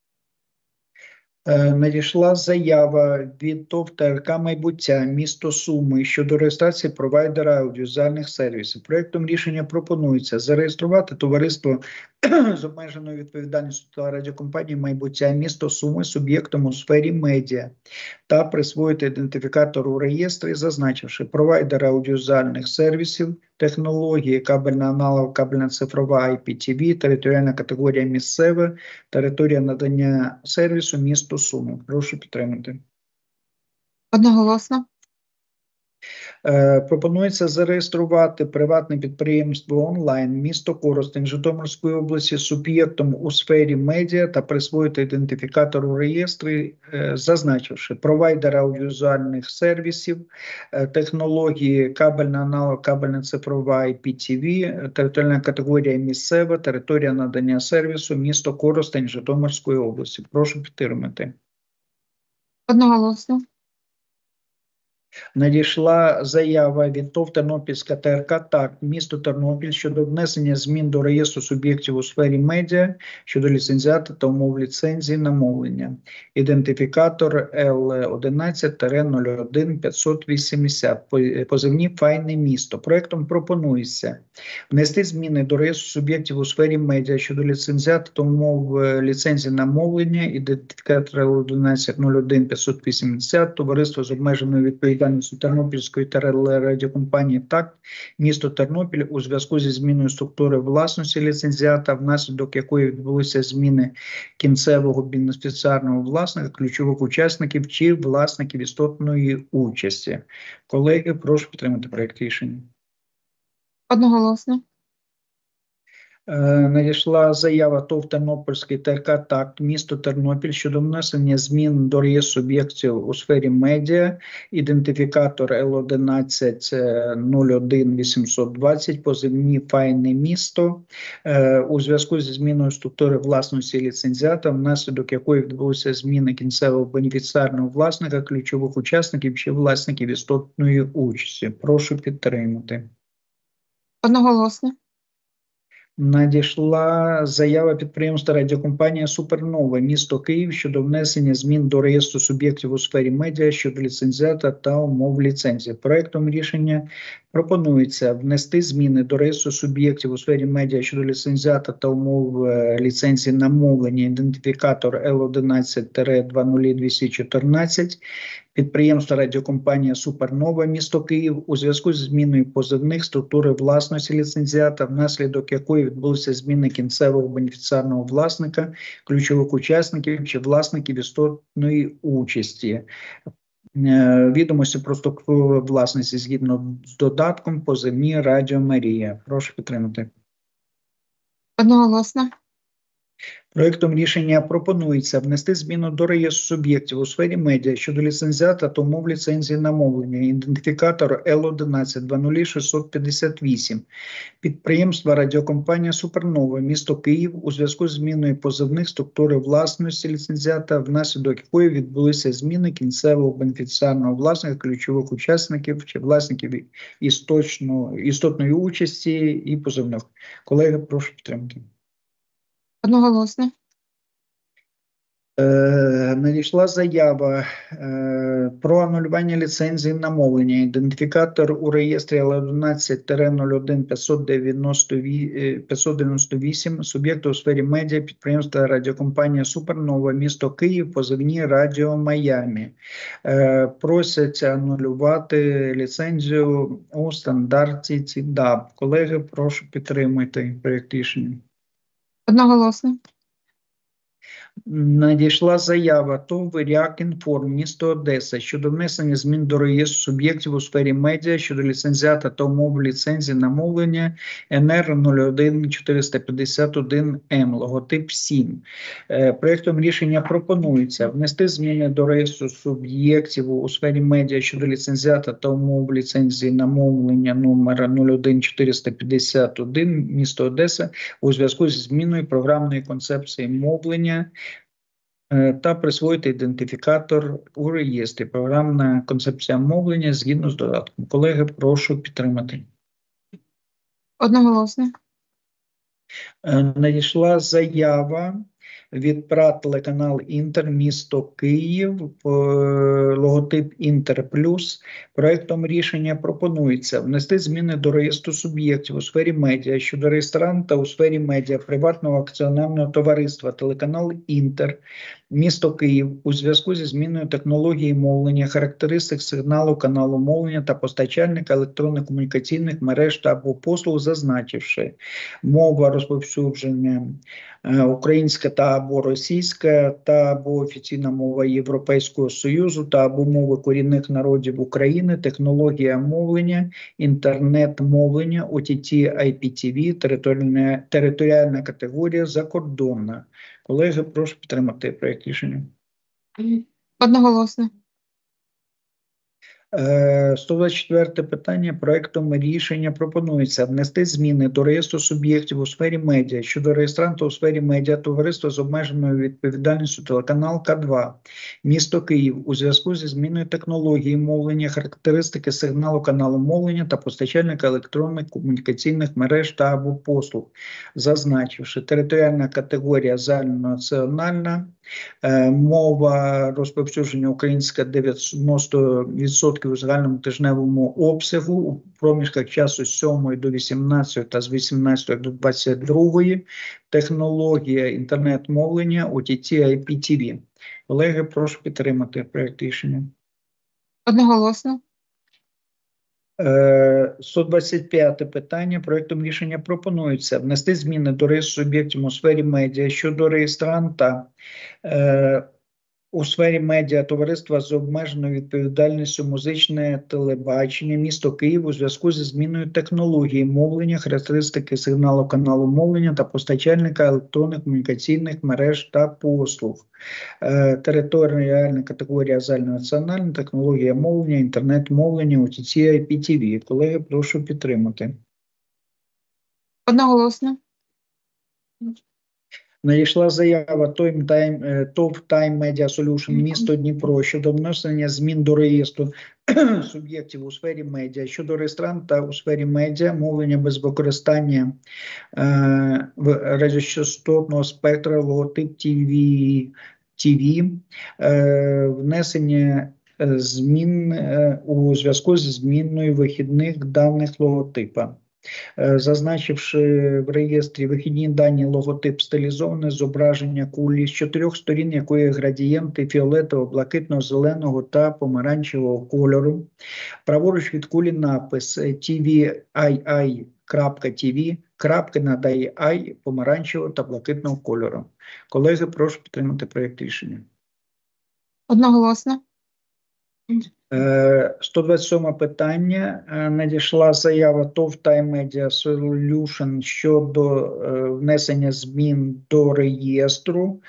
Надійшла заява від ТОВ ТРК «Майбуття», місто Суми, щодо реєстрації провайдера аудіовізуальних сервісів. Проектом рішення пропонується зареєструвати товариство з обмеженою відповідальністю та радіокомпанії «Майбуття», місто Суми, суб'єктом у сфері медіа та присвоїти ідентифікатор у реєстрі, зазначивши: провайдер аудіовізуальних сервісів, технології кабельна аналог, кабельна цифрова IPTV, територіальна категорія місцева, територія надання сервісу місто Суми. Прошу підтримати. Одноголосно. Пропонується зареєструвати приватне підприємство онлайн місто Коростень Житомирської області суб'єктом у сфері медіа та присвоїти ідентифікатор у реєстрі, зазначивши: провайдер аудіовізуальних сервісів, технології кабельна аналог, кабельна цифрова IPTV, територіальна категорія місцева, територія надання сервісу місто Коростень Житомирської області. Прошу підтримати. Одноголосно. Надійшла заява від ТОВ Тернопільська ТРК ТАК, місто Тернопіль, щодо внесення змін до реєстру суб'єктів у сфері медіа щодо ліцензіату та умов ліцензії на мовлення. Ідентифікатор L11-01-580, позивні «Файне місто». Проектом пропонується внести зміни до реєстру суб'єктів у сфері медіа щодо ліцензіату та умов ліцензії на мовлення. Ідентифікатор L11-01-580, товариство з обмеженою відповідальністю Тернопільської телерадіокомпанії ТАК, місто Тернопіль, у зв'язку зі зміною структури власності ліцензіата, внаслідок якої відбулися зміни кінцевого бенефіціарного власника, ключових учасників чи власників істотної участі. Колеги, прошу підтримати проект рішення. Одноголосно. Надійшла заява ТОВ «Тернопільський ТРК ТАКТ», місто Тернопіль, щодо внесення змін до реєстру суб'єктів у сфері медіа, ідентифікатор L1101820, позивні «Файне місто», у зв'язку зі зміною структури власності ліцензіата, внаслідок якої відбулися зміни кінцевого бенефіціарного власника, ключових учасників чи власників істотної участі. Прошу підтримати. Одноголосно. Надійшла заява підприємства радіокомпанія «Супернова», місто Київ, щодо внесення змін до реєстру суб'єктів у сфері медіа щодо ліцензіата та умов ліцензії. Проектом рішення пропонується внести зміни до реєстру суб'єктів у сфері медіа щодо ліцензіата та умов ліцензії на мовлення, ідентифікатор L11-20214, підприємство радіокомпанія «Супернова», місто Київ, у зв'язку з зміною позивних структури власності ліцензіата, внаслідок якої відбулися зміни кінцевого бенефіціарного власника, ключових учасників чи власників істотної участі. Відомості про структуру власності згідно з додатком позивні Радіо Марія. Прошу підтримати. Одноголосно. Проектом рішення пропонується внести зміну до реєстру суб'єктів у сфері медіа щодо ліцензіата та умов ліцензії на мовлення, ідентифікатор L11-20658, підприємства радіокомпанія «Супернова», місто Київ, у зв'язку з зміною позивних структури власності ліцензіата, внаслідок якої відбулися зміни кінцевого бенефіціарного власника, ключових учасників чи власників істотної участі і позивних. Колеги, прошу підтримати. Одноголосно. Надійшла заява про анулювання ліцензії на мовлення. Ідентифікатор у реєстрі L11-01-598 суб'єкту у сфері медіа, підприємства радіокомпанія «Супернова», місто Київ, позивні Радіо Майамі. Просять анулювати ліцензію у стандарті ЦІДАП. Колеги, прошу підтримати проєкт рішення. Одноголосно. Надійшла заява ТОВ «Виряк Інформ», місто Одеса, щодо внесення змін до реєстру суб'єктів у сфері медіа щодо ліцензіата та умов ліцензії на мовлення НР 01451М, логотип 7. Проєктом рішення пропонується внести зміни до реєстру суб'єктів у сфері медіа щодо ліцензіата та умов ліцензії на мовлення номер 01451, місто Одеса, у зв'язку зі зміною програмної концепції мовлення та присвоїти ідентифікатор у реєстрі. Програмна концепція мовлення згідно з додатком. Колеги, прошу підтримати. Одноголосно. Надійшла заява від ПРА «Телеканал Інтер», місто Київ, логотип «Інтер Плюс». Проектом рішення пропонується внести зміни до реєстру суб'єктів у сфері медіа щодо реєстранта у сфері медіа приватного акціонерного товариства «Телеканал Інтер», місто Київ, у зв'язку зі зміною технології мовлення, характеристик сигналу каналу мовлення та постачальника електронних комунікаційних мереж та або послуг, зазначивши мова розповсюдження українська та або російська та або офіційна мова Європейського Союзу та або мови корінних народів України, технологія мовлення, інтернет-мовлення, OTT, IPTV, територіальна категорія, закордонна. Колеги, прошу підтримати проєкт рішення. Одноголосно. 124 питання. Проектом рішення пропонується внести зміни до реєстру суб'єктів у сфері медіа щодо реєстранта у сфері медіа товариства з обмеженою відповідальністю «Телеканал К2», місто Київ, у зв'язку зі зміною технології мовлення, характеристики сигналу каналу мовлення та постачальника електронних комунікаційних мереж та або послуг, зазначивши територіальна категорія загальнонаціональна, мова розповсюдження українська 90% у загальному тижневому обсягу у проміжках часу з 7 до 18 та з 18 до 22, технологія інтернет-мовлення, OTT, IPTV. Колеги, прошу підтримати проєкт рішення. Одноголосно. 125 питання. Проектом рішення пропонується внести зміни до реєстру суб'єктів у сфері медіа щодо реєстранта у сфері медіа товариства з обмеженою відповідальністю музичне телебачення місто Київ у зв'язку зі зміною технології мовлення, характеристики сигналу каналу мовлення та постачальника електронних комунікаційних мереж та послуг. Територіальна категорія загальнонаціональна, технологія мовлення, інтернет-мовлення, OTT, IPTV. Колеги, прошу підтримати. Одноголосно. Надійшла заява Top Time Media Solution місто Дніпро щодо внесення змін до реєстру суб'єктів у сфері медіа, щодо реєстранта у сфері медіа, мовлення без використання радіочастотного спектра, логотип TV, внесення змін у зв'язку зі зміною вихідних даних логотипа. Зазначивши в реєстрі вихідні дані логотип стилізоване зображення кулі з 4 сторін, якої градієнти фіолетового, блакитного, зеленого та помаранчевого кольору. Праворуч від кулі напис tvii.tv, крапки над AI помаранчевого та блакитного кольору. Колеги, прошу підтримати проєкт рішення. Одноголосно. 127 питання. Надійшла заява TOV Time Media Solution щодо внесення змін до реєстру.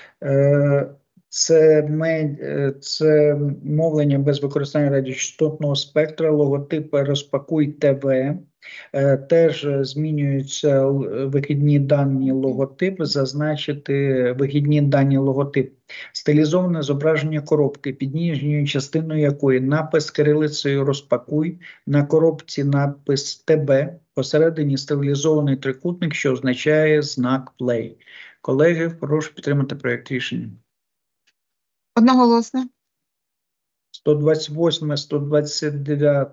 Це мовлення без використання радіочастотного спектра, логотип «Розпакуй ТВ». Теж змінюються вихідні дані логотип, зазначити вихідні дані логотип. Стилізоване зображення коробки, під нижньою частиною якої напис кирилицею «Розпакуй», на коробці напис ТБ, посередині стилізований трикутник, що означає знак «Play». Колеги, прошу підтримати проєкт рішення. Одноголосно. 128, 129,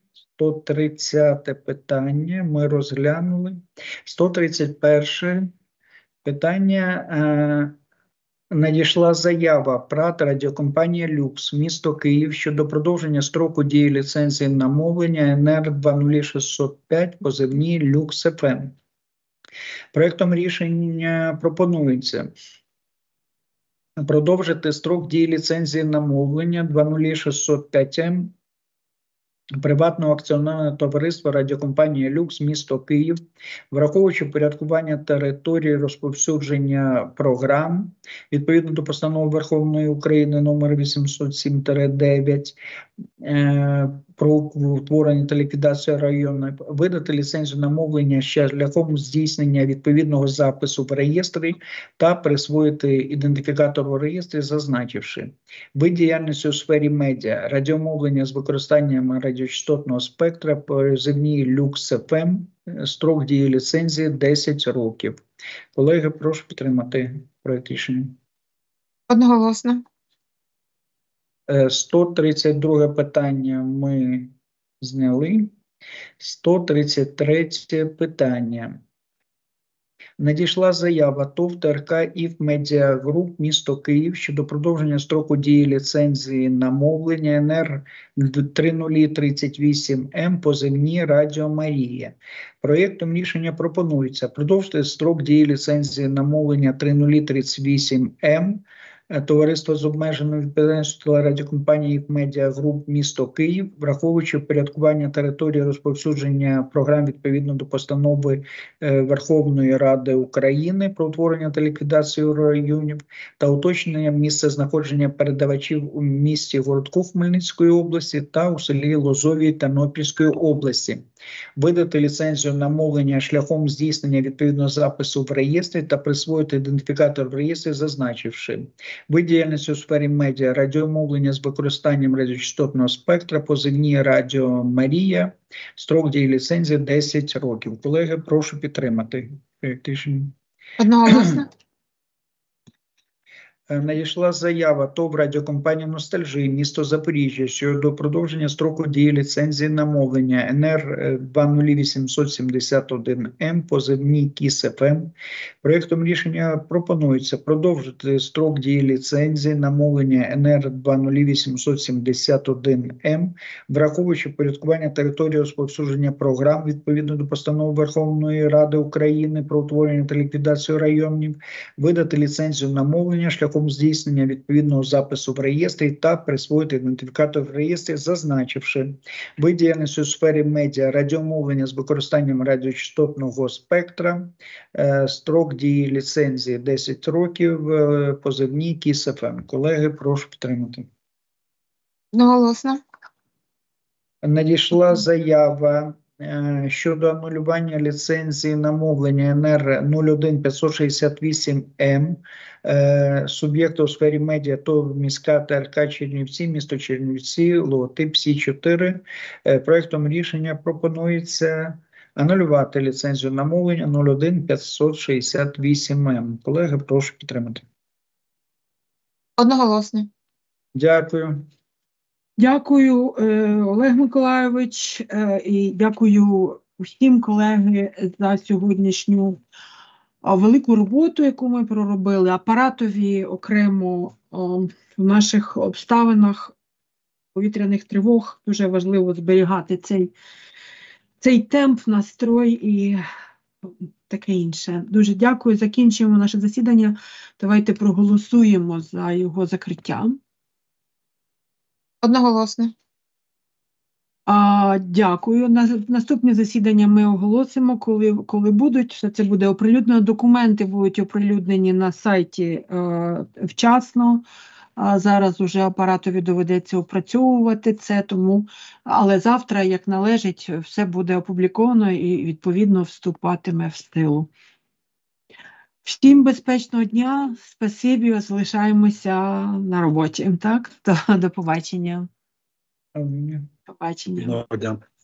130 питання ми розглянули. 131 питання. Надійшла заява ПРАТ радіокомпанія «Люкс» місто Київ щодо продовження строку дії ліцензії на мовлення НР-20605 позивній «Люкс ФМ». Проектом рішення пропонується продовжити строк дії ліцензії на мовлення 20605М приватного акціонерного товариства радіокомпанія «Люкс» місто Київ, враховуючи порядкування території розповсюдження програм, відповідно до постанови Верховної України номер 807-9 про утворення та ліквідацію району, видати ліцензію на мовлення шляхом здійснення відповідного запису в реєстрі та присвоїти ідентифікатор у реєстрі, зазначивши вид діяльності у сфері медіа, радіомовлення з використанням радіочастотного спектра, позивній «Люкс ФМ», строк дії ліцензії 10 років. Колеги, прошу підтримати проект рішення. Одноголосно. 132 питання ми зняли. 133 питання. Надійшла заява ТОВ ТРК «ІФ Медіа Груп» місто Київ щодо продовження строку дії ліцензії на мовлення НР-3038М позивні «Радіо Марія». Проєктом рішення пропонується продовжити строк дії ліцензії на мовлення 3038М товариство з обмеженою відповідальністю телерадіокомпанії «ІФ Медіа Груп» місто Київ, враховуючи впорядкування території розповсюдження програм відповідно до постанови Верховної Ради України про утворення та ліквідацію районів та уточнення місця знаходження передавачів у місті Городку Хмельницької області та у селі Лозовій Тернопільської області. Видати ліцензію на мовлення шляхом здійснення відповідного запису в реєстрі та присвоїти ідентифікатор в реєстрі, зазначивши вид діяльності у сфері медіа, радіомовлення з використанням радіочастотного спектра, позивні «Радіо Марія», строк дії ліцензії 10 років. Колеги, прошу підтримати проєкт рішення. Одноголосно. Надійшла заява ТОВ радіокомпанії «Ностальжі» місто Запоріжжя щодо продовження строку дії ліцензії на мовлення НР-20871М позивній КІС ФМ. Проєктом рішення пропонується продовжити строк дії ліцензії на мовлення НР-20871М, враховуючи порядкування території розповсюдження програм відповідно до постанови Верховної Ради України про утворення та ліквідацію районів, видати ліцензію на мовлення шляхом шляхом здійснення відповідного запису в реєстрі та присвоїти ідентифікатор в реєстрі, зазначивши вид діяльності у сфері медіа, радіомовлення з використанням радіочастотного спектра, строк дії ліцензії 10 років, позивні КІС ФМ. Колеги, прошу підтримати. Одноголосно. Надійшла заява щодо анулювання ліцензії на мовлення НР 01568М суб'єкту у сфері медіа ТОВ міська ТРК Чернівці, місто Чернівці, логотип Сі-4. Проектом рішення пропонується анулювати ліцензію на мовлення 01568М. Колеги, прошу підтримати. Одноголосно. Дякую. Дякую, Олег Миколайович, і дякую усім, колеги, за сьогоднішню велику роботу, яку ми проробили. Апаратові окремо в наших обставинах повітряних тривог дуже важливо зберігати цей темп, настрой і таке інше. Дуже дякую. Закінчуємо наше засідання. Давайте проголосуємо за його закриття. Одноголосно. Дякую. Наступне засідання ми оголосимо, коли будуть. Все це буде оприлюднено. Документи будуть оприлюднені на сайті вчасно. Зараз уже апаратові доведеться опрацьовувати це, тому, але завтра, як належить, все буде опубліковано і відповідно вступатиме в силу. Всім безпечного дня, спасибі, залишаємося на роботі. Так? До побачення. Побачення.